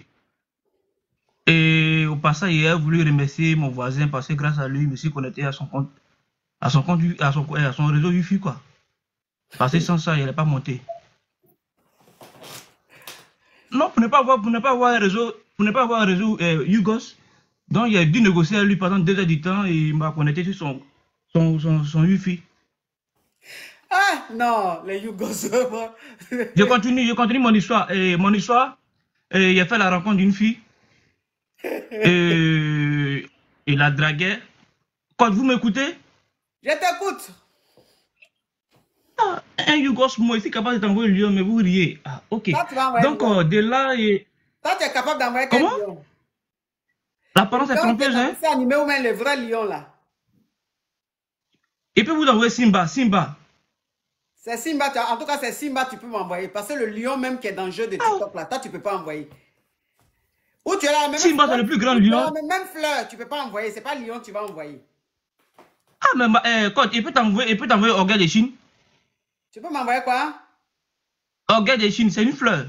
S18: Et au passage, il a voulu remercier mon voisin parce que grâce à lui, je me suis connecté à son compte, à son compte, à son, à son réseau Wi-Fi, quoi. Parce que sans ça, il n'est pas monté. Non, pour ne pas avoir, pour ne pas avoir un réseau, pour ne pas avoir un réseau euh, Hugos, donc il a dû négocier avec lui pendant deux heures du temps et il m'a connecté sur son, son, son, son Wi-Fi.
S1: Ah non, les Hugos.
S18: je continue, je continue mon histoire. Et mon histoire, et il a fait la rencontre d'une fille. Et il la draguait. Quand vous m'écoutez?
S1: Je t'écoute.
S18: Ah, un Hugos, moi, ici capable de t'envoyer le lion, mais vous riez. Ah, ok.
S1: Toi,
S18: donc, euh, de là, et...
S1: Toi, tu es capable d'envoyer quel
S18: Comment?
S1: lion?
S18: L'apparence est trompeuse, hein?
S1: C'est animé ou même le vrai lion, là.
S18: Il peut vous envoyer Simba, Simba.
S1: C'est Simba, tu as... en tout cas, c'est Simba, tu peux m'envoyer. Parce que le lion, même qui est dans le jeu de TikTok, là, toi, tu peux pas envoyer. Ou tu es la même
S18: Simba, c'est le plus grand lion.
S1: Même, même fleur, tu peux pas envoyer. C'est pas lion, tu vas envoyer.
S18: Ah, mais euh, quand il peut t'envoyer, il peut t'envoyer orgueil de Chine.
S1: Tu peux m'envoyer quoi?
S18: Orgueil de Chine, c'est une fleur.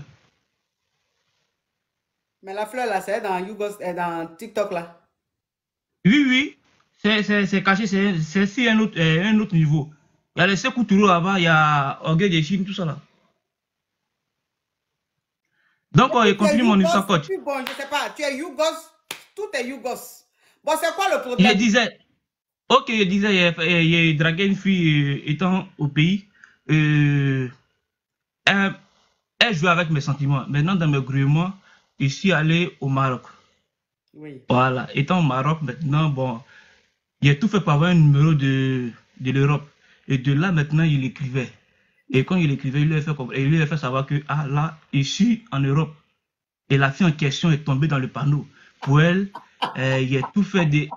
S1: Mais la fleur, là, c'est dans Hugos, dans TikTok, là.
S18: Oui, oui. C'est caché, c'est si un autre, euh, un autre niveau. Il y a les Sekou Touré là-bas, il y a orgueil de Chine, tout ça là. Donc, on continue mon histoire, coach.
S1: Bon, je sais pas, tu es Hugos, tout est Hugos. Bon, c'est quoi le problème?
S18: Je disais, ok, je disais, il y a dragué une fille euh, étant au pays. Euh, elle, elle jouait avec mes sentiments. Maintenant, dans mes grouillements, je suis allé au Maroc.
S1: Oui.
S18: Voilà, étant au Maroc, maintenant, bon, j'ai tout fait pour avoir un numéro de, de l'Europe. Et de là, maintenant, il écrivait. Et quand il écrivait, il lui a fait, il lui a fait savoir que, ah là, je suis en Europe. Et la fille en question est tombée dans le panneau. Pour elle, euh, il a tout fait des...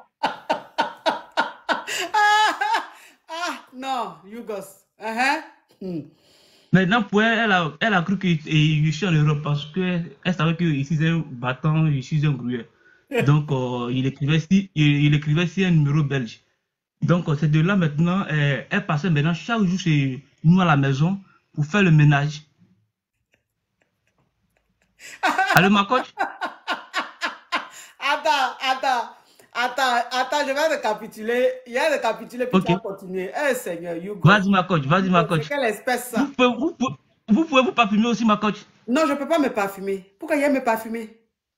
S1: Ah, non, Hugos. Uh-huh. hmm.
S18: Maintenant, pour elle, elle a, elle a cru que je suis en Europe parce qu'elle savait que je suis un battant, je suis un grouilleur. Donc, euh, il, écrivait si, il, il écrivait si un numéro belge. Donc, euh, c'est de là maintenant, euh, elle passait maintenant chaque jour chez nous à la maison pour faire le ménage. Allô, ma coach?
S1: Attends, attends, attends, attends, je vais récapituler. Il y a récapituler puis okay. Tu vas continuer. Eh, Seigneur, Hugo.
S18: Vas-y, ma coach, vas-y, ma coach.
S1: Quelle espèce ça?
S18: Vous pouvez vous, pouvez, vous pouvez vous parfumer aussi, ma coach?
S1: Non, je ne peux pas me parfumer. Pourquoi il y a me parfumer?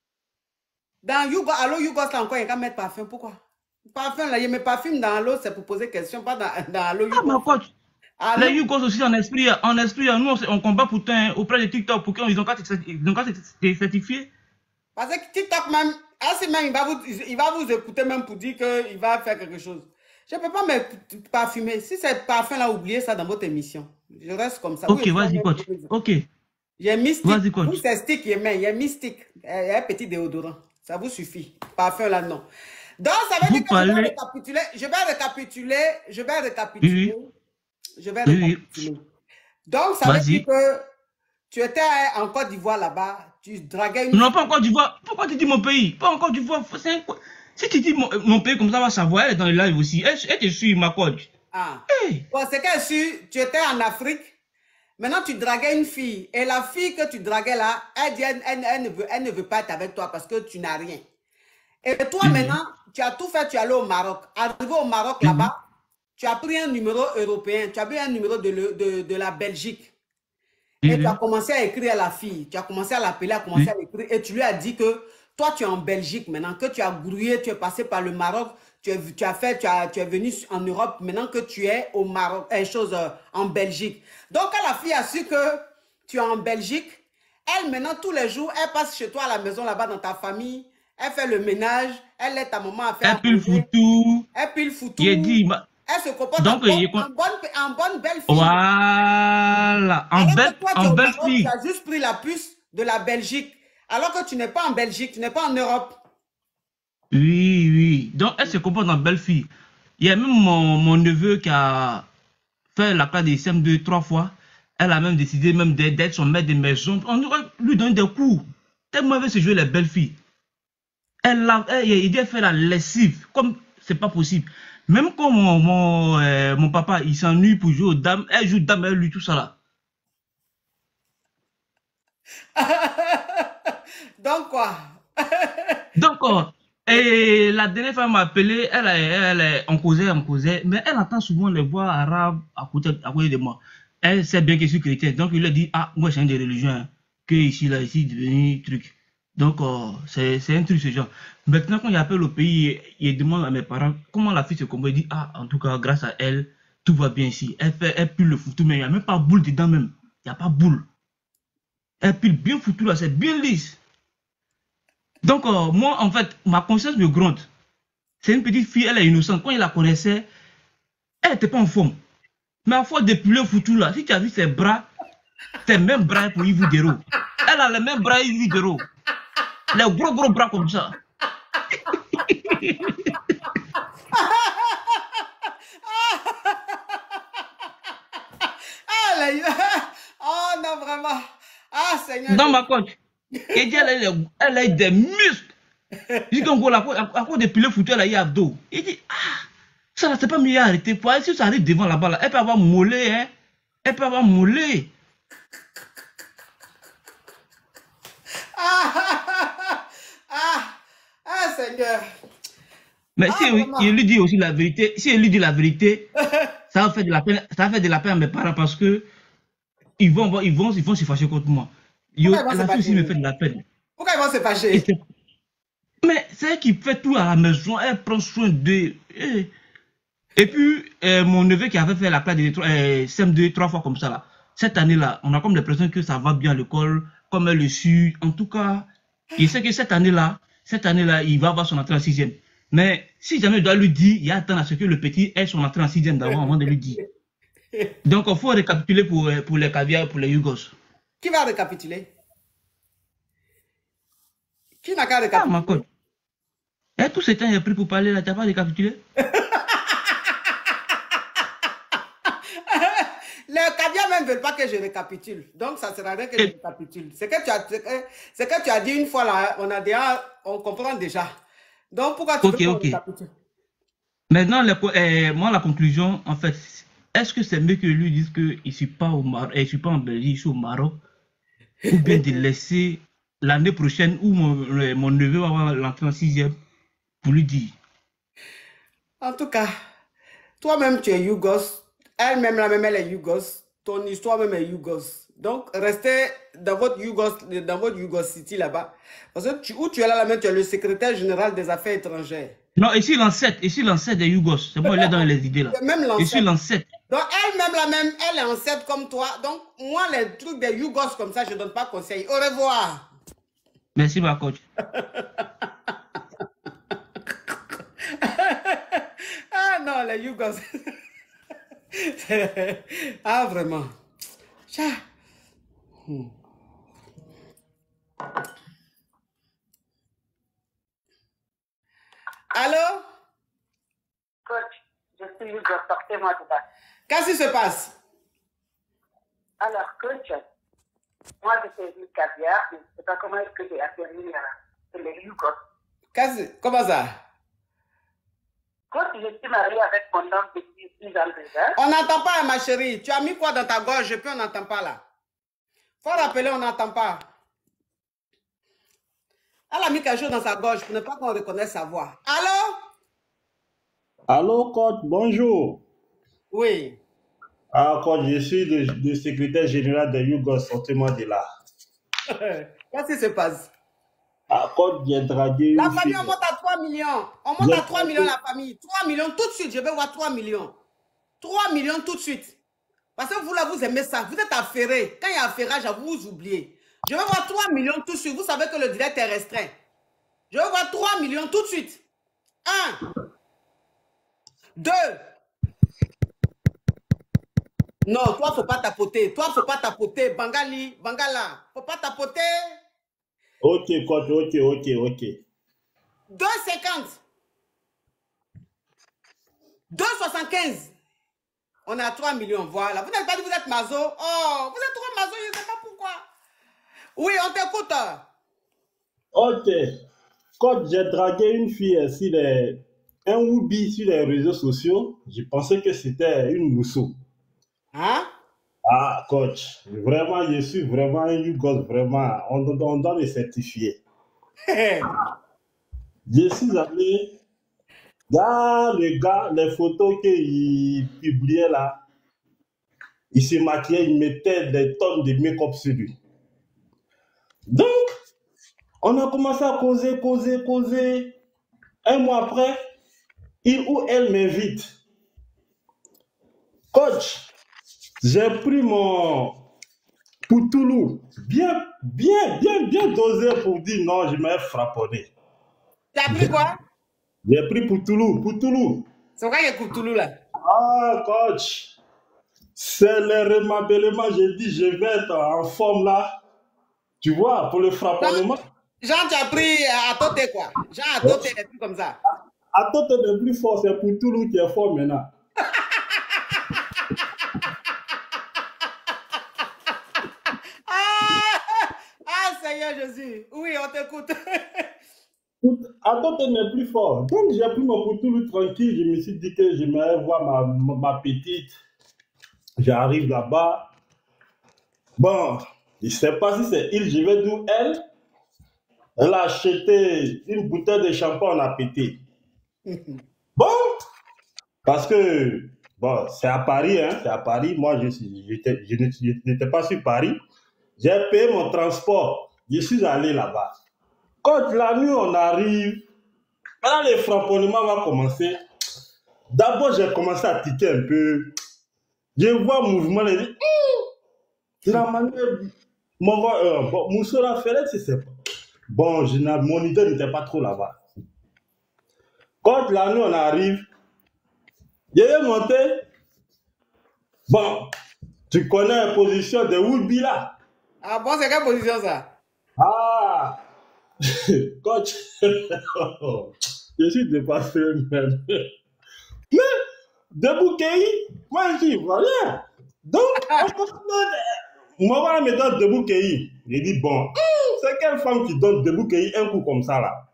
S1: Dans Hugo, allô, Hugo, là encore, il y a qu'à mettre parfum. Pourquoi? Parfum, là, il me parfume dans l'eau, c'est pour poser question, pas dans, dans l'eau.
S18: Ah, ma coach. Les Hugos aussi en esprit, en esprit, nous on, on combat pourtant auprès de TikTok pour qu'ils ont qu'à se certifier.
S1: Parce que TikTok même, ainsi même il va, vous, il va vous écouter même pour dire qu'il va faire quelque chose. Je ne peux pas me parfumer. Si c'est parfum là, oubliez ça dans votre émission. Je reste comme ça.
S18: Ok,
S1: oui,
S18: vas-y coach. Ok.
S1: J'ai mis stick. Vas-y coach. Vous c'est stick, il y a mis stick. Il y a un petit déodorant. Ça vous suffit. Parfum là, non. Donc ça veut vous dire que parlez... je vais récapituler. Je vais récapituler. Je vais récapituler. Oui. Je vais
S18: oui.
S1: récapituler. Donc, ça veut dire que tu étais en Côte d'Ivoire là-bas, tu draguais une...
S18: Non, pas en Côte d'Ivoire. Pourquoi tu dis mon pays? Pas en Côte d'Ivoire. Un... Si tu dis mon, mon pays comme ça, va savoir. Elle est dans le live aussi. Elle, elle te suit, ma coach.
S1: Ah. Hey. Bon, c'est qu'elle suit. Tu étais en Afrique. Maintenant, tu draguais une fille. Et la fille que tu draguais là, elle dit, elle, elle, elle, ne, veut, elle ne veut pas être avec toi parce que tu n'as rien. Et toi, mm-hmm. maintenant, tu as tout fait, tu es allé au Maroc. Arrivé au Maroc mm-hmm. là-bas, tu as pris un numéro européen, tu as pris un numéro de, le, de, de la Belgique. Et mmh. tu as commencé à écrire à la fille, tu as commencé à l'appeler, à commencer mmh. à l'écrire. Et tu lui as dit que toi, tu es en Belgique maintenant, que tu as grouillé, tu es passé par le Maroc, tu, es, tu as fait, tu, as, tu es venu en Europe, maintenant que tu es au Maroc, une chose euh, en Belgique. Donc, quand la fille a su que tu es en Belgique, elle, maintenant, tous les jours, elle passe chez toi à la maison, là-bas, dans ta famille, elle fait le ménage, elle aide ta maman à faire...
S18: Elle pile foutou.
S1: Elle pile foutou.
S18: Il dit...
S1: Elle se comporte
S18: donc,
S1: en, bonne, en, bonne, en bonne belle fille.
S18: Voilà. En alors belle, toi, en belle Maroc, fille.
S1: Tu as juste pris la puce de la Belgique. Alors que tu n'es pas en Belgique, tu n'es pas en Europe.
S18: Oui, oui. Donc, elle se comporte en belle fille. Il y a même mon, mon neveu qui a fait la classe des C M deux trois fois. Elle a même décidé même d'être d'être son maître de maison. On lui donne des coups. Tellement elle veut se jouer les belles filles. Elle a, elle, il a fait la lessive. Comme c'est pas possible. Même quand mon, mon, euh, mon papa il s'ennuie pour jouer aux dames, elle joue dame, elle lui tout ça là.
S1: Donc quoi?
S18: Donc, euh, et la dernière fois, elle m'a appelé, elle, elle, elle, on causait, on causait, mais elle entend souvent les voix arabes à côté, à côté de moi. Elle sait bien que je suis chrétien, donc il lui a dit, ah, moi, je suis de religion, hein, que ici, là, ici, devenu truc. Donc, euh, c'est un truc, ce genre. Maintenant, quand il appelle au pays, il, il demande à mes parents comment la fille se comporte. Il dit, ah, en tout cas, grâce à elle, tout va bien ici. Elle fait, elle pile le foutu, mais il n'y a même pas boule dedans même. Il n'y a pas boule. Elle pile bien foutu là, c'est bien lisse. Donc, euh, moi, en fait, ma conscience me gronde. C'est une petite fille, elle est innocente. Quand il la connaissait, elle n'était pas en forme. Mais à force de piler foutu là, si tu as vu ses bras, ses mêmes bras pour Yves Dero. Elle a les mêmes bras Yves Dero. Les gros gros bras comme ça.
S1: Ah, là, oh non, vraiment. Ah, Seigneur.
S18: Dans ma coach. Et dit, elle, elle, elle a des muscles. Je dis qu'en gros, à cause de piler foutu, elle a eu abdos. Il dit, ah, ça ne s'est pas mis à arrêter. Si ça arrive devant là-bas, là, elle peut avoir mollet, hein. Elle peut avoir mollet.
S1: Ah, ah, ah, ah, Seigneur.
S18: Mais
S1: ah,
S18: si il lui dit aussi la vérité, si il lui dit la vérité, ça va faire de la peine, ça va faire de la peine à mes parents parce que ils vont, ils vont, ils vont se fâcher contre moi. Yo, la fille aussi me fait de la peine.
S1: Pourquoi ils vont se fâcher?
S18: Mais c'est elle qui fait tout à la maison, elle prend soin d'eux. Et, et puis, euh, mon neveu qui avait fait la classe de euh, C M deux trois fois comme ça, là, cette année-là, on a comme l'impression que ça va bien à l'école, comme elle le suit. En tout cas, il sait que cette année-là, cette année-là, il va avoir son entrée en sixième. Mais si jamais il doit lui dire, il y a attendre à ce que le petit ait son entrée en sixième d'avant avant de lui dire. Donc, il faut récapituler pour, pour les caviars, pour les Yugos.
S1: Qui va récapituler? Qui n'a qu'à récapituler?
S18: Ah, ma coach. Et tout ce temps, il a pris pour parler là, tu n'as pas récapitulé?
S1: Les caviars même ne veulent pas que je récapitule. Donc, ça ne sert à rien que je récapitule. C'est que tu as, c'est que tu as dit une fois là, on a déjà, on comprend déjà. Donc, pourquoi tu
S18: okay,
S1: veux
S18: okay.
S1: récapitule?
S18: Maintenant, les, euh, moi, la conclusion, en fait, est-ce que c'est mieux que lui dise qu'il ne suit pas au Maroc, il ne suit pas en Belgique, je suis au Maroc, ou bien de laisser l'année prochaine où mon, mon neveu va avoir l'entrée en sixième pour lui dire?
S1: En tout cas, toi-même tu es Yougos, elle-même la même elle est Yougos, ton histoire même est Yougos. Donc restez dans votre Yougos, dans votre Yougos City là-bas. Parce que tu, où tu es là, là-même, tu es le secrétaire général des affaires étrangères.
S18: Non, ici l'ancêtre, ici l'ancêtre des Yougos. C'est bon, il est dans les idées là.
S1: Même
S18: ici l'ancêtre.
S1: Donc elle-même la même, elle est ancêtre comme toi. Donc moi les trucs des Yougos comme ça, je ne donne pas conseil. Au revoir.
S18: Merci ma coach.
S1: Ah non, les Yougos. Ah vraiment. Hmm. Allô?
S19: Coach, je suis Yougos, sortez-moi de là.
S1: Qu'est-ce qui se passe?
S19: Alors, coach, moi je fais du caviar, mais je ne sais pas comment est-ce que j'ai atterri à les Yougos.
S1: Comment ça?
S19: Coach, je suis mariée avec mon homme depuis six ans déjà.
S1: On n'entend pas, ma chérie. Tu as mis quoi dans ta gorge? Et puis on n'entend pas là. Faut rappeler, on n'entend pas. Elle a mis quelque chose dans sa gorge pour ne pas qu'on reconnaisse sa voix. Allô?
S4: Allô, coach, bonjour.
S1: Oui.
S4: Ah, coach, je suis le, le secrétaire général de Yougos, sortez-moi de là.
S1: Qu'est-ce qui se passe?
S4: Ah, coach, j'ai dragué.
S1: La famille, on monte à trois millions. On monte à trois millions, la famille. trois millions tout de suite. Je vais voir trois millions. trois millions tout de suite. Parce que vous, là, vous aimez ça. Vous êtes affairés. Quand il y a affairage, vous vous oubliez. Je vais voir trois millions tout de suite. Vous savez que le direct est restreint. Je vais voir trois millions tout de suite. Un. Deux. Non, toi, il ne faut pas tapoter. Toi, il ne faut pas tapoter. Bangali, Bangala. Il ne faut pas tapoter.
S4: Ok, coach, ok, ok, ok.
S1: deux cinquante. deux soixante-quinze. On est à trois millions, voilà. Vous n'avez pas dit que vous êtes mazo. Oh, vous êtes trop mazo, je ne sais pas pourquoi. Oui, on t'écoute.
S4: Ok. Quand j'ai dragué une fille sur les... un Woubi sur les réseaux sociaux, je pensais que c'était une mousseau.
S1: Hein?
S4: Ah, coach, vraiment, je suis vraiment un Yougos, vraiment. On, on doit me certifier. Je suis allé dans le gars, les photos qu'il publiait là. Il se maquillait, il mettait des tonnes de make-up sur lui. Donc, on a commencé à causer, causer, causer. Un mois après, il ou elle m'invite. Coach, j'ai pris mon poutoulou, bien, bien, bien, bien dosé pour dire non, je m'ai frapponné.
S1: T'as pris quoi?
S4: J'ai pris poutoulou, poutoulou.
S1: C'est quoi le poutoulou là?
S4: Ah, coach, c'est le remabellement, j'ai dit je vais être en forme là. Tu vois, pour le frapponnement.
S1: Jean, tu as pris à Toté quoi? Jean, à Toté, des trucs comme ça.
S4: À Toté, le plus fort, c'est poutoulou qui est fort maintenant.
S1: Seigneur Jésus, oui, on t'écoute.
S4: Attends, t'es plus fort. Donc, j'ai pris mon poutoulou tranquille. Je me suis dit que je m'allais voir ma, ma, ma petite. J'arrive là-bas. Bon, je ne sais pas si c'est il, je vais d'où elle. Elle a acheté une bouteille de shampoing, on a pété. Bon, parce que, bon, c'est à Paris, hein, c'est à Paris. Moi, je, j'étais, je n'étais pas sur Paris. J'ai payé mon transport. Je suis allé là-bas. Quand la nuit, on arrive, là, le frapponnement va commencer. D'abord, j'ai commencé à tiquer un peu. Je vois le mouvement, je dis, hum, la manière, mon euh, bon, Moussoula Ferret, c'est pas. Bon, je mon idée n'était pas trop là-bas. Quand la nuit, on arrive, je vais monter. Bon, tu connais la position de Woodby là.
S1: Ah bon, c'est quelle position ça?
S4: Ah, coach, je suis dépassé même. Mais, debout Kei, moi je dis, voilà. Donc, moi, voilà, me donne debout Kei. Je dis, bon, c'est quelle femme qui donne debout Kei un coup comme ça là?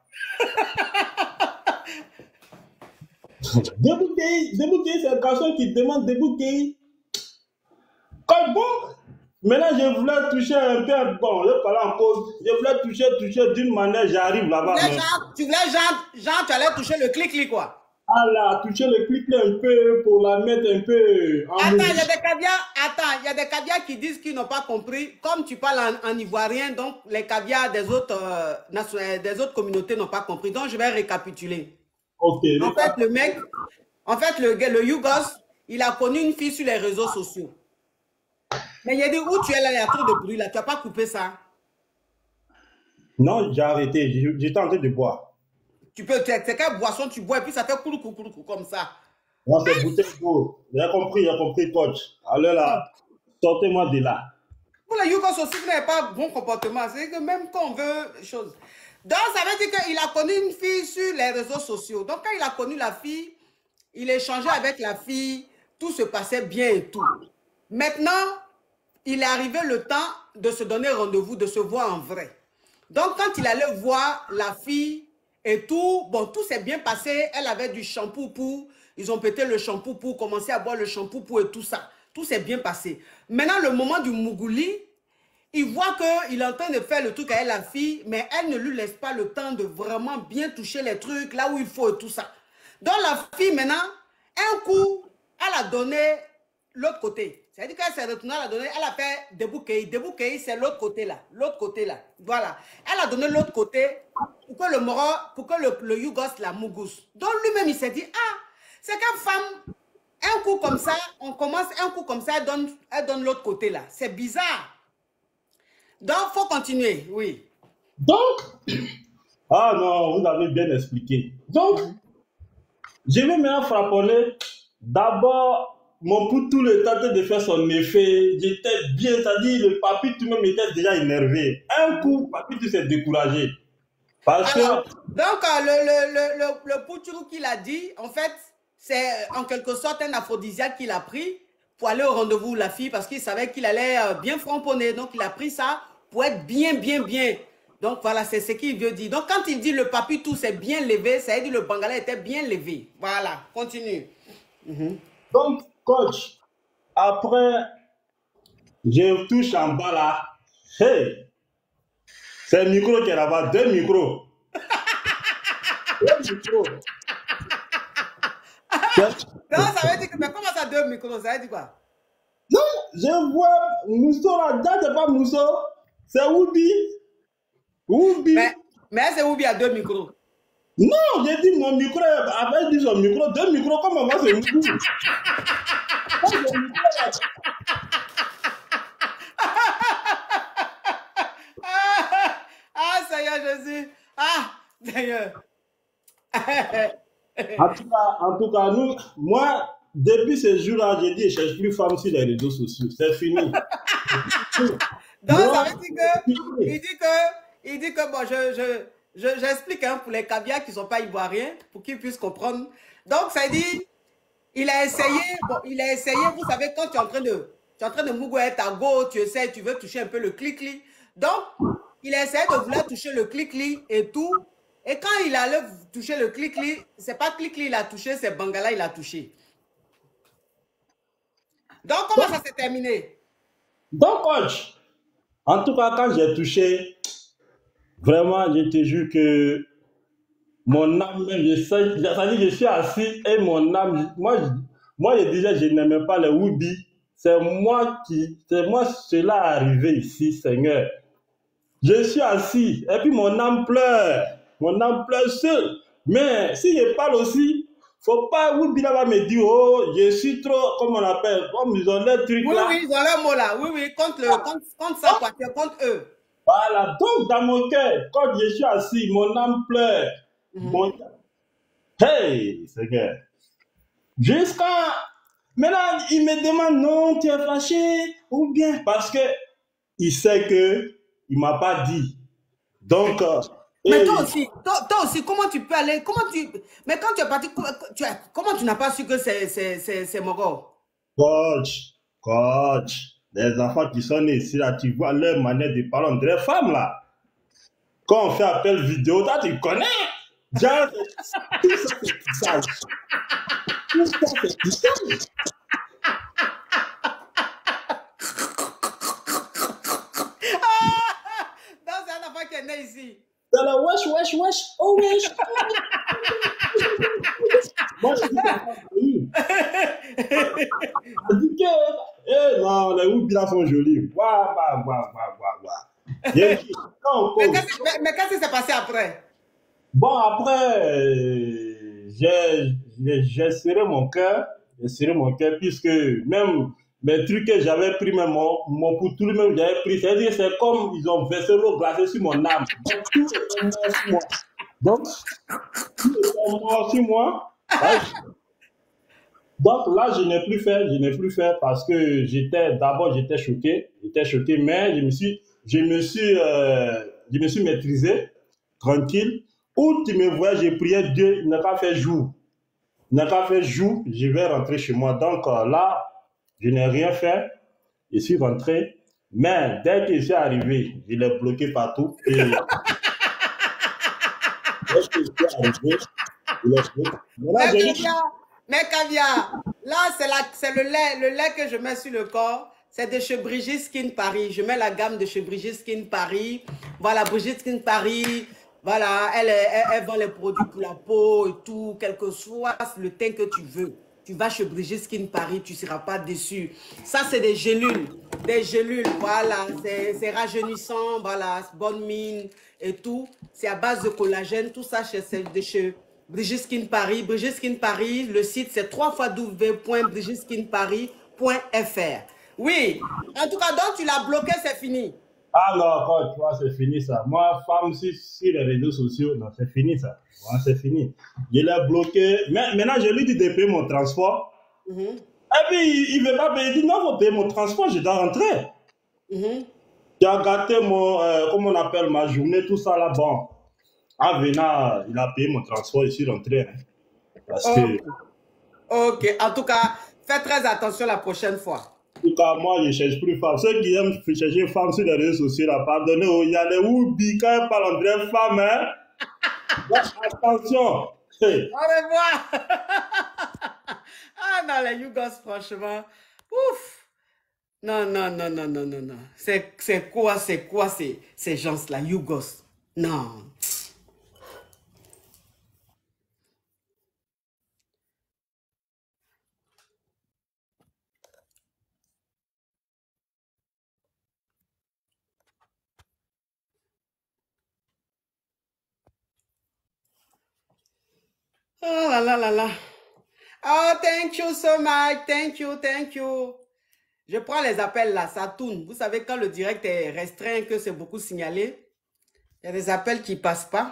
S4: Debout Kei, debout Kei, c'est un garçon qui demande debout Kei. Comme bon. Maintenant, je voulais toucher un peu, bon, je parlais en cause, je voulais toucher, toucher d'une manière, j'arrive là-bas.
S1: Tu voulais, genre, tu voulais genre, genre, tu allais toucher le clic-clic, quoi.
S4: Ah là, toucher le clic-clic un peu pour la mettre un peu en
S1: Attends, il y a des caviars, attends, il y a des caviars qui disent qu'ils n'ont pas compris. Comme tu parles en, en ivoirien, donc les caviars des autres, euh, des autres communautés n'ont pas compris. Donc, je vais récapituler.
S4: Ok.
S1: En fait, le mec, en fait, le, le Yougos, il a connu une fille sur les réseaux sociaux. Mais il a dit, où tu es là, il y a trop de bruit là, tu n'as pas coupé ça?
S4: Non, j'ai arrêté, j'étais en train de boire.
S1: Tu peux, c'est quelle boisson tu bois et puis ça fait coulou, coulou, coulou, comme ça.
S4: Non, c'est bouteille d'eau. J'ai compris, j'ai compris, coach. Alors là, sortez-moi de là.
S1: Pour les Yougos aussi, vous n'avez pas bon comportement. C'est que même quand on veut chose. Donc, ça veut dire qu'il a connu une fille sur les réseaux sociaux. Donc, quand il a connu la fille, il échangeait avec la fille, tout se passait bien et tout. Maintenant, il est arrivé le temps de se donner rendez-vous, de se voir en vrai. Donc, quand il allait voir la fille et tout, bon, tout s'est bien passé. Elle avait du shampoing pour, ils ont pété le shampoing pour commencer à boire le shampoing pour et tout ça. Tout s'est bien passé. Maintenant, le moment du Mougouli, il voit qu'il est en train de faire le truc avec la fille, mais elle ne lui laisse pas le temps de vraiment bien toucher les trucs là où il faut et tout ça. Donc, la fille, maintenant, un coup, elle a donné l'autre côté. C'est-à-dire qu'elle s'est retournée, elle a donné, elle a fait débouquer. Débouquer, c'est l'autre côté là. L'autre côté là. Voilà. Elle a donné l'autre côté pour que le moro, pour que le, le Yougos la mougousse. Donc lui-même, il s'est dit, ah, c'est qu'une femme, un coup comme ça, on commence un coup comme ça, elle donne, elle donne l'autre côté là. C'est bizarre. Donc, il faut continuer, oui.
S4: Donc, ah non, vous avez bien expliqué. Donc, je vais maintenant frapponner. D'abord, mon poutou le tentait de faire son effet. J'étais bien, c'est-à-dire le papy tout même était déjà énervé. Un coup, papy tout s'est découragé. Parce que...
S1: Alors, donc, euh, le, le, le, le, le poutourou qu'il a dit, en fait, c'est en quelque sorte un aphrodisiaque qu'il a pris pour aller au rendez-vous de la fille parce qu'il savait qu'il allait euh, bien framponner. Donc, il a pris ça pour être bien, bien, bien. Donc, voilà, c'est ce qu'il veut dire. Donc, quand il dit le papi tout c'est bien levé, ça veut dire le Bangala était bien levé. Voilà, continue. Mm-hmm.
S4: Donc, coach, après, je touche en bas là. Hey! C'est un micro qui est là-bas, deux micros. deux micros.
S1: Non, ça veut dire que, mais comment ça deux micros? Ça veut dire quoi?
S4: Non, je vois Mousso là, là c'est pas Mousso, c'est Oubi. Oubi.
S1: Mais, mais c'est Oubi à deux micros.
S4: Non, j'ai dit mon micro, avec dit son micro, deux micros, comment moi c'est Oubi?
S1: Ah, Seigneur Jésus. Ah, Seigneur.
S4: En tout cas, en tout cas, nous, moi, depuis ce jour-là, j'ai dit, je ne cherche plus femme sur les réseaux sociaux. C'est fini.
S1: Donc, moi, ça veut dire que, il dit que, il dit que, bon, je, je, je, j'explique hein, pour les caviars qui ne sont pas ivoiriens, pour qu'ils puissent comprendre. Donc, ça dit, il a essayé, bon, il a essayé, vous savez, quand tu es en train de, tu es en train de mougouer ta go, tu essaies, tu veux toucher un peu le clic-clic. Donc, il a essayé de vouloir toucher le clic-clic et tout. Et quand il allait toucher le clic-clic, c'est pas clic-clic il a touché, c'est Bangala il a touché. Donc, comment ça s'est terminé?
S4: Donc, coach, en tout cas, quand j'ai touché, vraiment, je te jure que mon âme, je sais, ça dit je suis assis et mon âme, moi, je, moi, je disais, je n'aimais pas les Oubi. C'est moi qui, c'est moi, cela est arrivé ici, Seigneur. Je suis assis et puis mon âme pleure. Mon âme pleure seul. Mais si je parle aussi, faut pas, Oubi là va me dire, oh, je suis trop, comment on appelle, comme ils ont les trucs
S1: oui,
S4: là.
S1: Oui, oui, ils ont leur mot là. Oui, oui, contre, le, contre, contre ça, quoi, c'est contre eux.
S4: Voilà, donc dans mon cœur, quand je suis assis, mon âme pleure. Mm-hmm. Mon... Hey, Seigneur. Jusqu'à... Maintenant, il me demande, non, tu es fâché, ou bien, parce que il sait que il m'a pas dit. Donc... Euh,
S1: mais toi aussi, toi, toi aussi, comment tu peux aller, comment tu, mais quand tu es parti, tu as, comment tu n'as pas su que c'est Mogo?
S4: Coach, coach, les enfants qui sont nés ici, là, tu vois leur manière de parler, on dirait femmes, là. Quand on fait appel vidéo, toi, tu connais. Genre, tout ça, c'est tissage. Tout ça, c'est tissage.
S1: Non, c'est un enfant qui est né ici.
S4: C'est le wesh, wesh, wesh, oh wesh. Moi, je dis que dit que, eh non, les Oubi là sont jolis. Waouh, waouh, waouh, waouh, waouh. Mais
S1: qu'est-ce qui s'est passé après?
S4: Bon, après, euh, j'ai serré mon cœur, j'ai serré mon cœur, puisque même les trucs que j'avais pris, même mon, mon poutou, même j'avais pris, c'est-à-dire c'est comme ils ont versé l'eau glacée sur mon âme. Donc, tout est mort sur moi. Donc, tout est mort sur moi. Là, je... Donc là, je n'ai plus fait, je n'ai plus fait parce que j'étais, d'abord, j'étais choqué, j'étais choqué, mais je me suis, je me suis, euh, je me suis maîtrisé, tranquille. Où tu me vois, j'ai prié Dieu, il n'a qu'à faire jour. Il n'a qu'à faire jour, je vais rentrer chez moi. Donc euh, là, je n'ai rien fait, je suis rentré. Mais dès que je suis arrivé, je l'ai bloqué partout. Et dès que je suis arrivé, je l'ai bloqué.
S1: Mais caviar, mais caviar, là, c'est le lait, le lait que je mets sur le corps. C'est de chez Brigitte Skin Paris. Je mets la gamme de chez Brigitte Skin Paris. Voilà, Brigitte Skin Paris. Voilà, elle, elle, elle vend les produits pour la peau et tout, quel que soit le teint que tu veux. Tu vas chez Brigitte Skin Paris, tu ne seras pas déçu. Ça, c'est des gélules. Des gélules, voilà. C'est rajeunissant, voilà. Bonne mine et tout. C'est à base de collagène. Tout ça, c'est chez Brigitte Skin Paris. Brigitte Skin Paris, le site, c'est w w w point brigitte skin paris point f r. Oui, en tout cas, donc, tu l'as bloqué, c'est fini.
S4: Alors, quand tu vois, c'est fini ça. Moi, femme, sur, sur les réseaux sociaux, non, c'est fini ça. Moi, c'est fini. Je l'ai bloqué. Mais maintenant, je lui dis de payer mon transport. Mm-hmm. Et puis, il ne veut pas payer. Il dit non, il faut payer mon transport, je dois rentrer. Mm-hmm. J'ai gâté mon, euh, comment on appelle, ma journée, tout ça là-bas. En venant, il a payé mon transport, je suis rentré. Hein, parce
S1: Ok.
S4: que,
S1: Ok. En tout cas, fais très attention la prochaine fois.
S4: en tout cas, moi, je ne cherche plus femme. Ceux qui aiment chercher femme sur les réseaux sociaux, là, pardonnez, oh, il y a les Woubi, quand ils parlent de femme, hein. Donc, attention. Hey.
S1: Au revoir. Ah non, les Yougos, franchement. Ouf. Non, non, non, non, non, non, non. C'est c'est quoi, c'est quoi ces, ces gens-là, Yougos? Non. Oh là là là là. Oh, thank you so much. Thank you, thank you. Je prends les appels là, ça tourne. Vous savez, quand le direct est restreint, que c'est beaucoup signalé, il y a des appels qui ne passent pas.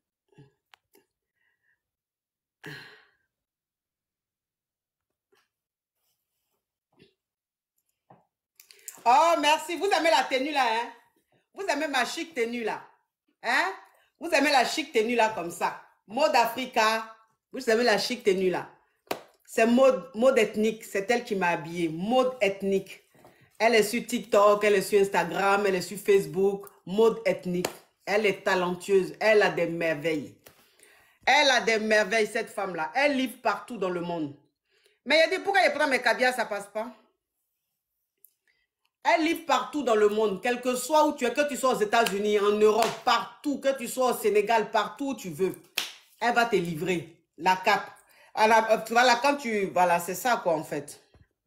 S1: Oh, merci. Vous aimez la tenue là, hein? Vous aimez ma chic tenue là? Hein? Vous aimez la chic tenue là comme ça? Mode Africa. Vous aimez la chic tenue là? C'est mode, mode ethnique. C'est elle qui m'a habillée. Mode ethnique. Elle est sur TikTok, elle est sur Instagram, elle est sur Facebook. Mode ethnique. Elle est talentueuse. Elle a des merveilles. Elle a des merveilles, cette femme-là. Elle livre partout dans le monde. Mais il a dit, pourquoi je prends mes caviars, ça passe pas? Elle livre partout dans le monde, quel que soit où tu es, que tu sois aux États-Unis, en Europe, partout, que tu sois au Sénégal, partout où tu veux. Elle va te livrer la cape. Alors, voilà, quand tu... Voilà, c'est ça quoi en fait.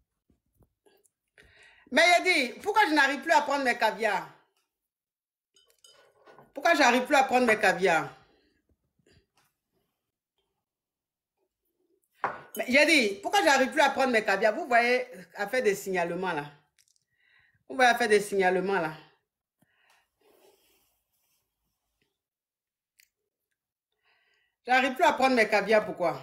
S1: Mais il a dit, pourquoi je n'arrive plus à prendre mes caviars? Pourquoi je n'arrive plus à prendre mes caviars? Mais il a dit, pourquoi je n'arrive plus à prendre mes caviars? Vous voyez, à faire des signalements là. Vous voyez, à faire des signalements là. Je n'arrive plus à prendre mes caviars, pourquoi?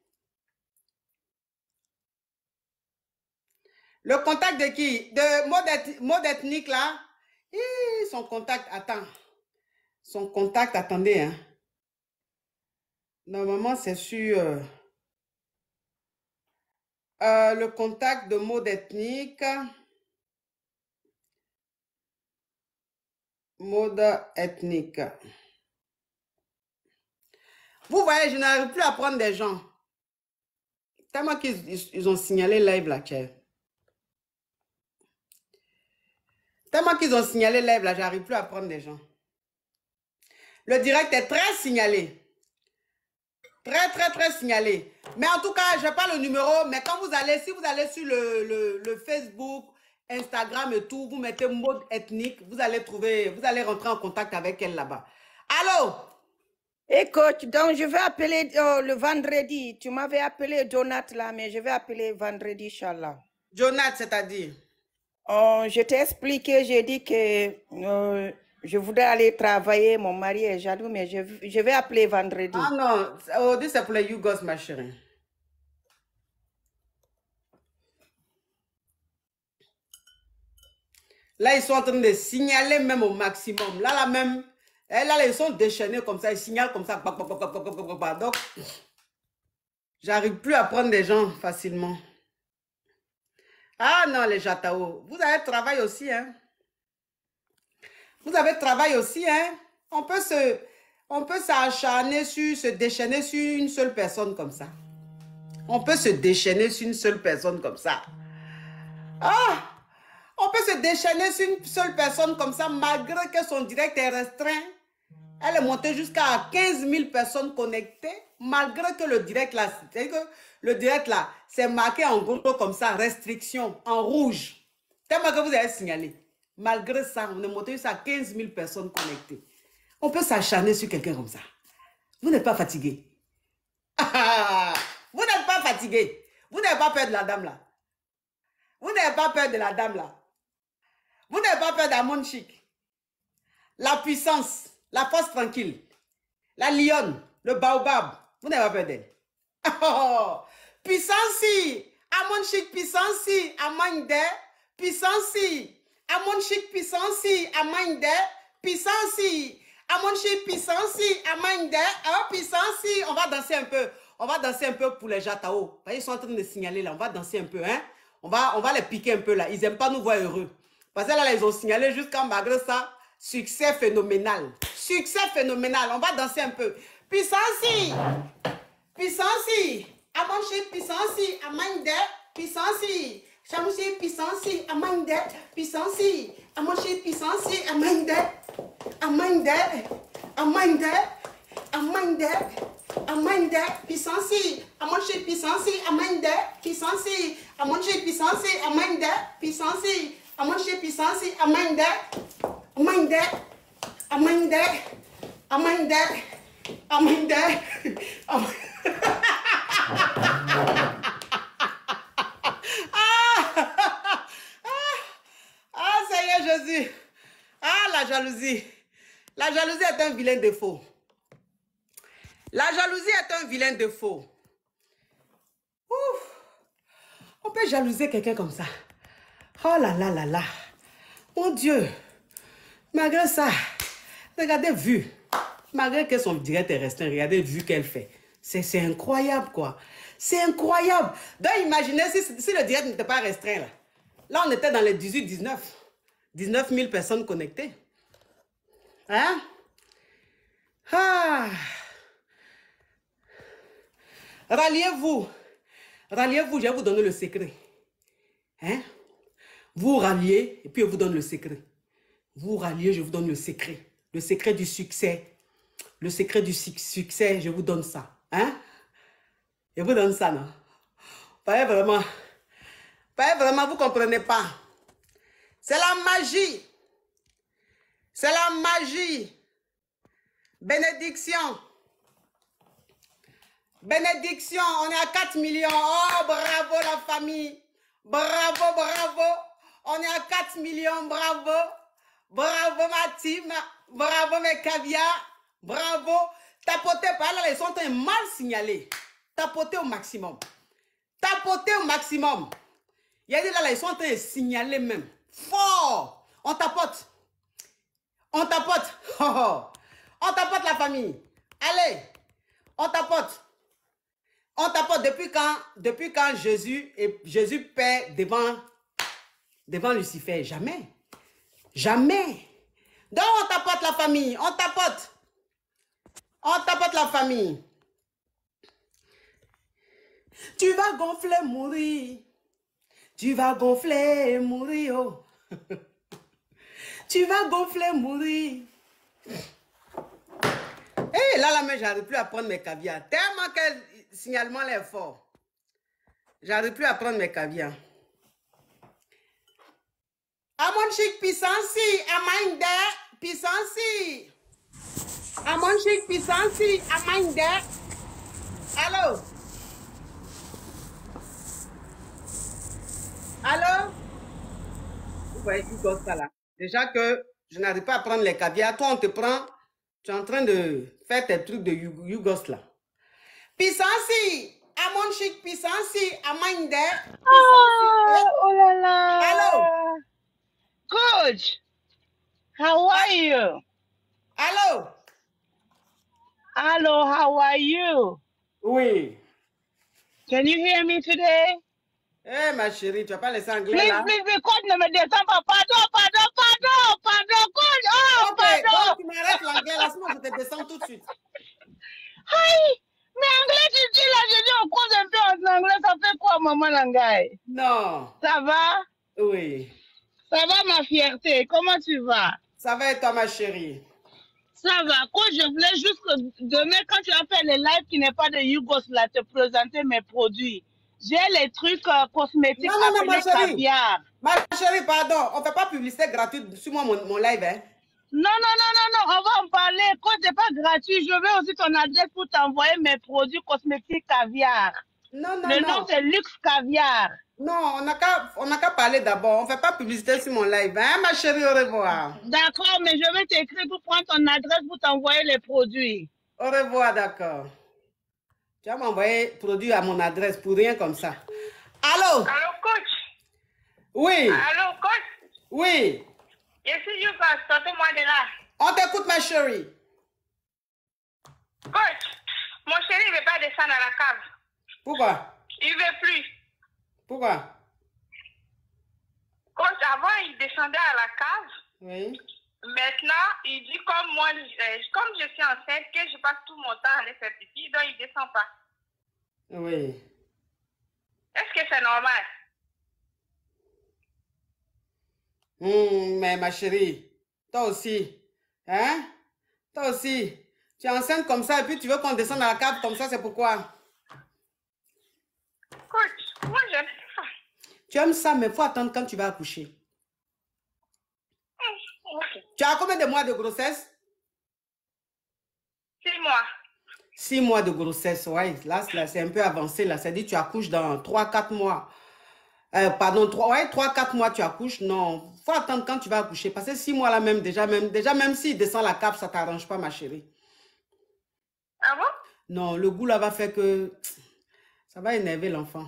S1: Le contact de qui? De mode, eth mode ethnique là. Hi, son contact, attends. Son contact, attendez. Hein. Normalement, c'est sur euh, euh, le contact de mode ethnique. Mode ethnique. Vous voyez, je n'arrive plus à prendre des gens. Tellement qu'ils ils ont signalé live là, tiens. Tellement qu'ils ont signalé live là, j'arrive plus à prendre des gens. Le direct est très signalé. Très, très, très signalé. Mais en tout cas, je n'ai pas le numéro, mais quand vous allez, si vous allez sur le, le, le Facebook, Instagram et tout, vous mettez mode ethnique, vous allez trouver, vous allez rentrer en contact avec elle là-bas. Allô?
S12: Et coach, donc je vais appeler euh, le vendredi. Tu m'avais appelé Donat là, mais je vais appeler vendredi, Inch'Allah.
S1: Donat, c'est-à-dire?
S12: Euh, je t'ai expliqué, j'ai dit que euh, je voudrais aller travailler, mon mari est jaloux, mais je, je vais appeler vendredi.
S1: Ah non, aujourd'hui c'est pour les Yougos, ma chérie. Là, ils sont en train de signaler même au maximum. Là, là même, là, là ils sont déchaînés comme ça, ils signalent comme ça. Donc, j'arrive plus à prendre des gens facilement. Ah non, les Jatao, vous avez travail aussi, hein? Vous avez travail aussi, hein? On peut se, on peut s'acharner sur, se déchaîner sur une seule personne comme ça. On peut se déchaîner sur une seule personne comme ça. Ah! On peut se déchaîner sur une seule personne comme ça, malgré que son direct est restreint. Elle est montée jusqu'à quinze mille personnes connectées, malgré que le direct là, c'est que le direct là, c'est marqué en gros comme ça, restriction, en rouge. Tellement que vous avez signalé. Malgré ça, on est monté jusqu'à quinze mille personnes connectées. On peut s'acharner sur quelqu'un comme ça. Vous n'êtes pas fatigué. Vous n'êtes pas fatigué. Vous n'avez pas peur de la dame là. Vous n'avez pas peur de la dame là. Vous n'avez pas peur d'Amon Chic. La puissance, la force tranquille, la lionne, le baobab. Vous n'avez pas peur d'elle. Oh, puissance, Amon Chic, puissance, Amande, puissance, Amon Chic, puissance, Amande, puissance, À mon chéri puissance, à Mindé, à puissance, on va danser un peu. On va danser un peu pour les Jatao. Ils sont en train de signaler là, on va danser un peu, hein. On va, on va les piquer un peu là. Ils n'aiment pas nous voir heureux. Parce que là, là ils ont signalé jusqu'en malgré ça, succès phénoménal. Succès phénoménal. On va danser un peu. Puissance, puissance, à mon chéri puissance, à Mindé, puissance. Chamoussi puissance, à Mindé, puissance. À mon chéri puissance, à Mindé, à Mindé, à Mindé, à Mindé. À Mindé, puissance, à mon chéri puissance, à Mindé, puissance, à mon chéri puissance, à Mindé, puissance, à mon chéri puissance, à Mindé, à Mindé, à Mindé, à Mindé, à Mindé, à Ah, ça y est, Jésus. Ah, la jalousie. La jalousie est un vilain défaut. La jalousie est un vilain défaut. Ouf. On peut jalouser quelqu'un comme ça. Oh là là là là. Mon Dieu. Malgré ça, regardez vue. Malgré que son direct est restreint, regardez vue qu'elle fait. C'est incroyable quoi. C'est incroyable. Donc imaginez si, si le direct n'était pas restreint là. Là on était dans les dix-huit dix-neuf. dix-neuf mille personnes connectées. Hein? Ah. Ralliez-vous. Ralliez-vous, je vais vous donner le secret. Hein? Vous ralliez et puis je vous donne le secret. Vous ralliez, je vous donne le secret. Le secret du succès. Le secret du su succès, je vous donne ça. Hein? Je vous donne ça, non? Pas vraiment. Pas vraiment, vous ne comprenez pas. C'est la magie. C'est la magie. Bénédiction. Bénédiction, on est à quatre millions. Oh, bravo la famille. Bravo, bravo. On est à quatre millions, bravo. Bravo ma team. Bravo mes caviars. Bravo. Tapotez par là, ils sont mal signalés. Tapotez au maximum. Tapotez au maximum. Il y a des là, là, ils sont en train de signaler même. Fort. On tapote. On tapote. Oh, oh. On tapote la famille. Allez. On tapote. On tapote depuis quand, depuis quand Jésus, et Jésus paie devant, devant Lucifer? Jamais. Jamais. Donc on tapote la famille. On tapote. On tapote la famille. Tu vas gonfler, mourir. Tu vas gonfler, mourir. Oh. Tu vas gonfler, mourir. Et hey, là, là, mais j'arrive plus à prendre mes caviars. Tellement que le signalement est fort. J'arrive plus à prendre mes caviars. À mon chic puissance, à Mindé, puissance. À mon chic puissance, à Mindé. Allô? Allô? Vous voyez qui gosse ça là? Déjà que je n'arrive pas à prendre les caviars. Toi, on te prend. Tu es en train de faire tes trucs de Yougos là. Puissance, à mon chic puissance, à Mindé.
S20: Oh, oh là là.
S1: Allô?
S20: Coach, how are you?
S1: Allô?
S20: Hello, how are you?
S1: Oui.
S20: Can you hear me today?
S1: Eh, hey, ma chérie, tu vas pas laisser anglais
S20: please,
S1: là?
S20: Please, please, coach, ne me descends pas. Pardon, pardon, pardon, pardon, coach. Oh,
S1: ok,
S20: pardon.
S1: donc tu m'arrêtes l'anglais là, sinon je te descends tout de suite.
S20: Hi, mais anglais, tu dis là, je dis, on cause un peu en anglais, ça fait quoi, maman Langai?
S1: Non.
S20: Ça va?
S1: Oui.
S20: Ça va, ma fierté? Comment tu vas?
S1: Ça va et toi, ma chérie?
S20: Ça va. Coach, je voulais juste que demain, quand tu as fait le live qui n'est pas de Yougos, là, te présenter mes produits. J'ai les trucs euh, cosmétiques
S1: non, non,
S20: appelés
S1: non, ma
S20: caviar.
S1: Ma chérie, pardon, on ne fait pas publicité gratuite sur moi, mon, mon live, hein?
S20: Non, non, non, non, non, on va en parler. Quand ce n'est pas gratuit, je veux aussi ton adresse pour t'envoyer mes produits cosmétiques caviar.
S1: Non, non,
S20: Le
S1: non.
S20: nom, c'est Luxe Caviar.
S1: Non, on n'a qu'à qu'à parler d'abord. On ne fait pas publicité sur mon live, hein, ma chérie, au revoir.
S20: D'accord, mais je vais t'écrire pour prendre ton adresse pour t'envoyer les produits.
S1: Au revoir, d'accord. Tu vas m'envoyer produit à mon adresse pour rien comme ça. Allô?
S19: Allô, coach?
S1: Oui.
S19: Allô, coach?
S1: Oui.
S19: Je suis Yougos, sortez-moi de là.
S1: On t'écoute, ma chérie.
S19: Coach, mon chéri ne veut pas descendre à la cave.
S1: Pourquoi?
S19: Il ne veut plus.
S1: Pourquoi?
S19: Coach, avant, il descendait à la cave.
S1: Oui.
S19: Maintenant, il dit comme moi, euh, comme je suis enceinte, que je passe tout mon temps à aller faire pipi, donc il ne descend pas.
S1: Oui.
S19: Est-ce que c'est normal?
S1: Hum, mais ma chérie, toi aussi, hein? Toi aussi, tu es enceinte comme ça et puis tu veux qu'on descende à la cave comme ça, c'est pourquoi?
S19: Coach, moi j'aime ça.
S1: Tu aimes ça, mais il faut attendre quand tu vas accoucher.
S19: Hum, ok.
S1: Tu as combien de mois de grossesse?
S19: Six mois.
S1: Six mois de grossesse, ouais. Là, là c'est un peu avancé. Là, c'est-à-dire que tu accouches dans trois, quatre mois. Euh, pardon, trois, ouais, trois, quatre mois, tu accouches. Non, il faut attendre quand tu vas accoucher. Parce que six mois là même, déjà, même, déjà, même s'il descend la cave, ça ne t'arrange pas, ma chérie.
S19: Ah bon?
S1: Non, le goût là va faire que ça va énerver l'enfant.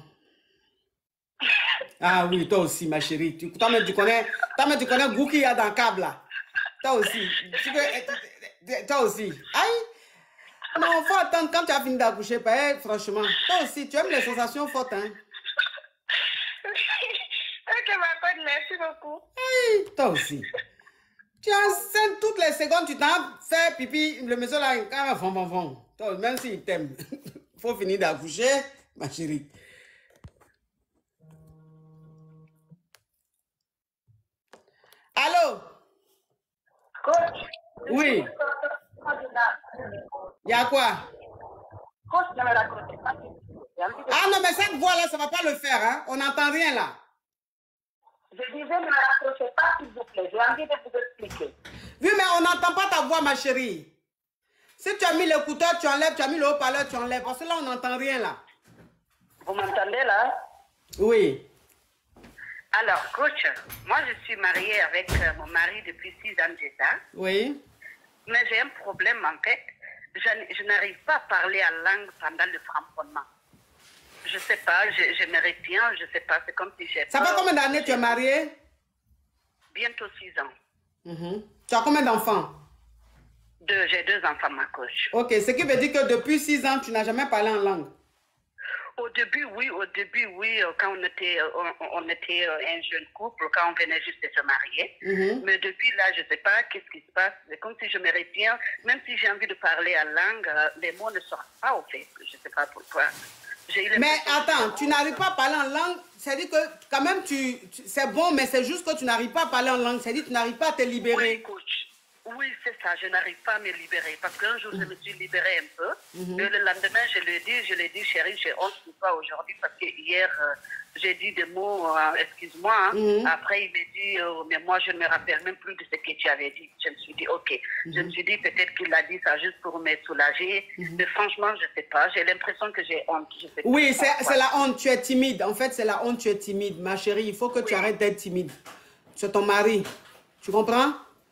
S1: Ah oui, toi aussi, ma chérie. Tu, toi, même, tu connais, toi, même, tu connais le goût qu'il y a dans le câble là. Toi aussi. Tu veux, toi aussi. Aïe. Non, il faut attendre quand tu as fini d'accoucher. Eh, franchement, toi aussi, tu aimes les sensations fortes, hein?
S19: Ok, ma pote, merci beaucoup.
S1: Hey, toi aussi. Tu es enceinte toutes les secondes, tu t'en fais pipi, le monsieur là, quand même, vont, vont, vont. Même s'il t'aime, il faut finir d'accoucher, ma chérie. Allô?
S19: Coach.
S1: Oui. Il y a quoi?
S19: Coach, ne me racontez pas.
S1: Ah non, mais cette voix-là, ça ne va pas le faire, hein? On n'entend rien là.
S19: Je disais, ne me raccrochez pas, s'il vous plaît. J'ai envie de vous expliquer.
S1: Oui, mais on n'entend pas ta voix, ma chérie. Si tu as mis l'écouteur, tu enlèves. Tu as mis le haut-parleur, tu enlèves. Parce que là, on n'entend rien là.
S19: Vous m'entendez là?
S1: Oui.
S19: Alors, coach, moi, je suis mariée avec euh, mon mari depuis six ans déjà.
S1: Oui.
S19: Mais j'ai un problème, en fait. Je, je n'arrive pas à parler à langue pendant le cramponnement. Je sais pas, je, je me retiens, je sais pas, c'est comme si j'ai...
S1: Ça fait combien d'années tu es mariée?
S19: Bientôt six ans.
S1: Mm-hmm. Tu as combien d'enfants?
S19: Deux, j'ai deux enfants, ma coach.
S1: Ok, ce qui veut dire que depuis six ans, tu n'as jamais parlé en langue?
S19: Au début, oui, au début, oui, quand on était, on, on était un jeune couple, quand on venait juste de se marier.
S1: Mm-hmm.
S19: Mais depuis là, je ne sais pas qu'est-ce qui se passe. C'est comme si je me retiens, même si j'ai envie de parler en langue, les mots ne sortent pas au fait. Je ne sais pas pourquoi.
S1: Mais attends, tu n'arrives pas à parler en langue, c'est-à-dire que quand même, tu, tu c'est bon, mais c'est juste que tu n'arrives pas à parler en langue, c'est-à-dire que tu n'arrives pas à te libérer.
S19: Oui, coach. Oui, c'est ça, je n'arrive pas à me libérer. Parce qu'un jour, je me suis libérée un peu.
S1: Mm-hmm.
S19: Et le lendemain, je lui ai dit, je lui ai dit, chérie, j'ai honte de toi aujourd'hui parce que hier, euh, j'ai dit des mots, euh, excuse-moi. Hein.
S1: Mm-hmm.
S19: Après, il m'a dit, euh, mais moi, je ne me rappelle même plus de ce que tu avais dit. Je me suis dit, ok. Mm-hmm. Je me suis dit, peut-être qu'il a dit ça juste pour me soulager. Mm-hmm. Mais franchement, je ne sais pas. J'ai l'impression que j'ai honte. Je sais
S1: oui, c'est la honte. Tu es timide. En fait, c'est la honte, tu es timide. Ma chérie, il faut que oui. tu arrêtes d'être timide. C'est ton mari. Tu comprends?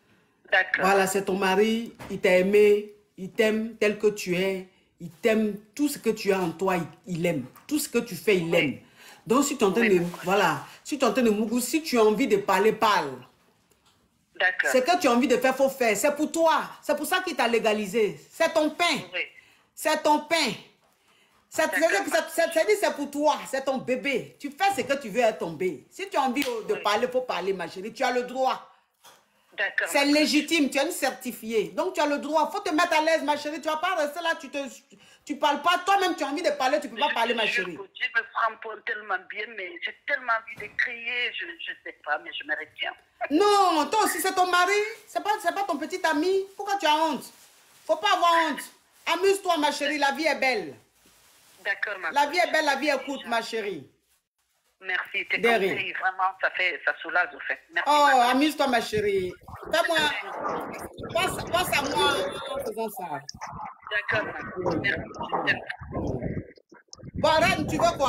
S1: Voilà, c'est ton mari, il t'a aimé, il t'aime tel que tu es, il t'aime, tout ce que tu as en toi, il, il aime. Tout ce que tu fais, il aime. Donc, si tu es en train de, voilà, si tu es en train de mougou, si tu as envie de parler, parle. C'est que tu as envie de faire, faut faire. C'est pour toi. C'est pour ça qu'il t'a légalisé. C'est ton pain.
S19: Oui.
S1: C'est ton pain. C'est pour toi. C'est ton bébé. Tu fais ce que tu veux à ton bébé. Si tu as envie de oui. parler, faut parler, ma chérie. Tu as le droit. C'est légitime, tu es une certifiée. Donc tu as le droit, il faut te mettre à l'aise, ma chérie. Tu ne vas pas rester là, tu ne tu parles pas. Toi-même, tu as envie de parler, tu ne peux pas
S19: je,
S1: parler, ma
S19: je,
S1: chérie.
S19: Je me cramponne tellement bien, mais j'ai tellement envie de crier, je ne sais pas, mais je me retiens.
S1: Non, toi aussi, c'est ton mari, ce n'est pas, pas ton petit ami. Pourquoi tu as honte? Il ne faut pas avoir honte. Amuse-toi, ma chérie, la vie est belle.
S19: D'accord, ma
S1: La vie est belle, la vie est courte, ma chérie.
S19: Merci, tes conseils, vraiment, ça fait, ça soulage au fait. Merci,
S1: oh, amuse-toi, ma chérie. Fais-moi, passe, passe à moi en faisant ça.
S19: D'accord, merci.
S1: Bon, Reine, tu veux quoi?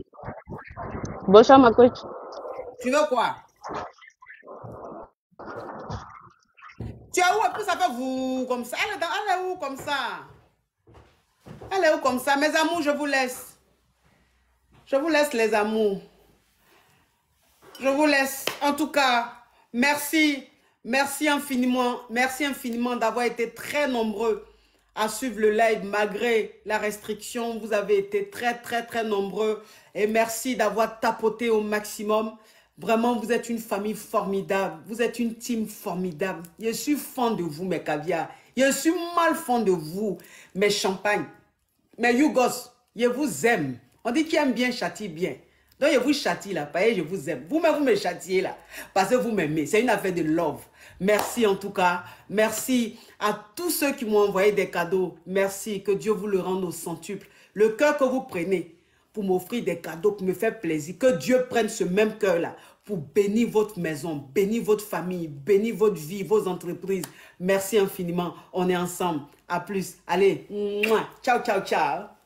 S7: Bonsoir, ma coach.
S1: Tu veux quoi? Tu es où? Et puis ça fait vous comme ça. Elle est, dans, elle est où comme ça? Elle est où comme ça? Mes amours, je vous laisse. Je vous laisse, les amours. Je vous laisse. En tout cas, merci. Merci infiniment. Merci infiniment d'avoir été très nombreux à suivre le live malgré la restriction. Vous avez été très, très, très nombreux. Et merci d'avoir tapoté au maximum. Vraiment, vous êtes une famille formidable. Vous êtes une team formidable. Je suis fan de vous, mes caviars. Je suis mal fan de vous, mes champagnes. Mais Yougos, je vous aime. On dit qu'il aime bien, châtie bien. Donc, je vous châtie là, parce que je vous aime. Vous-même, vous me châtiez là, parce que vous m'aimez. C'est une affaire de love. Merci en tout cas. Merci à tous ceux qui m'ont envoyé des cadeaux. Merci, que Dieu vous le rende au centuple. Le cœur que vous prenez pour m'offrir des cadeaux, pour me faire plaisir, que Dieu prenne ce même cœur-là pour bénir votre maison, bénir votre famille, bénir votre vie, vos entreprises. Merci infiniment. On est ensemble. À plus. Allez. Mouah. Ciao, ciao, ciao.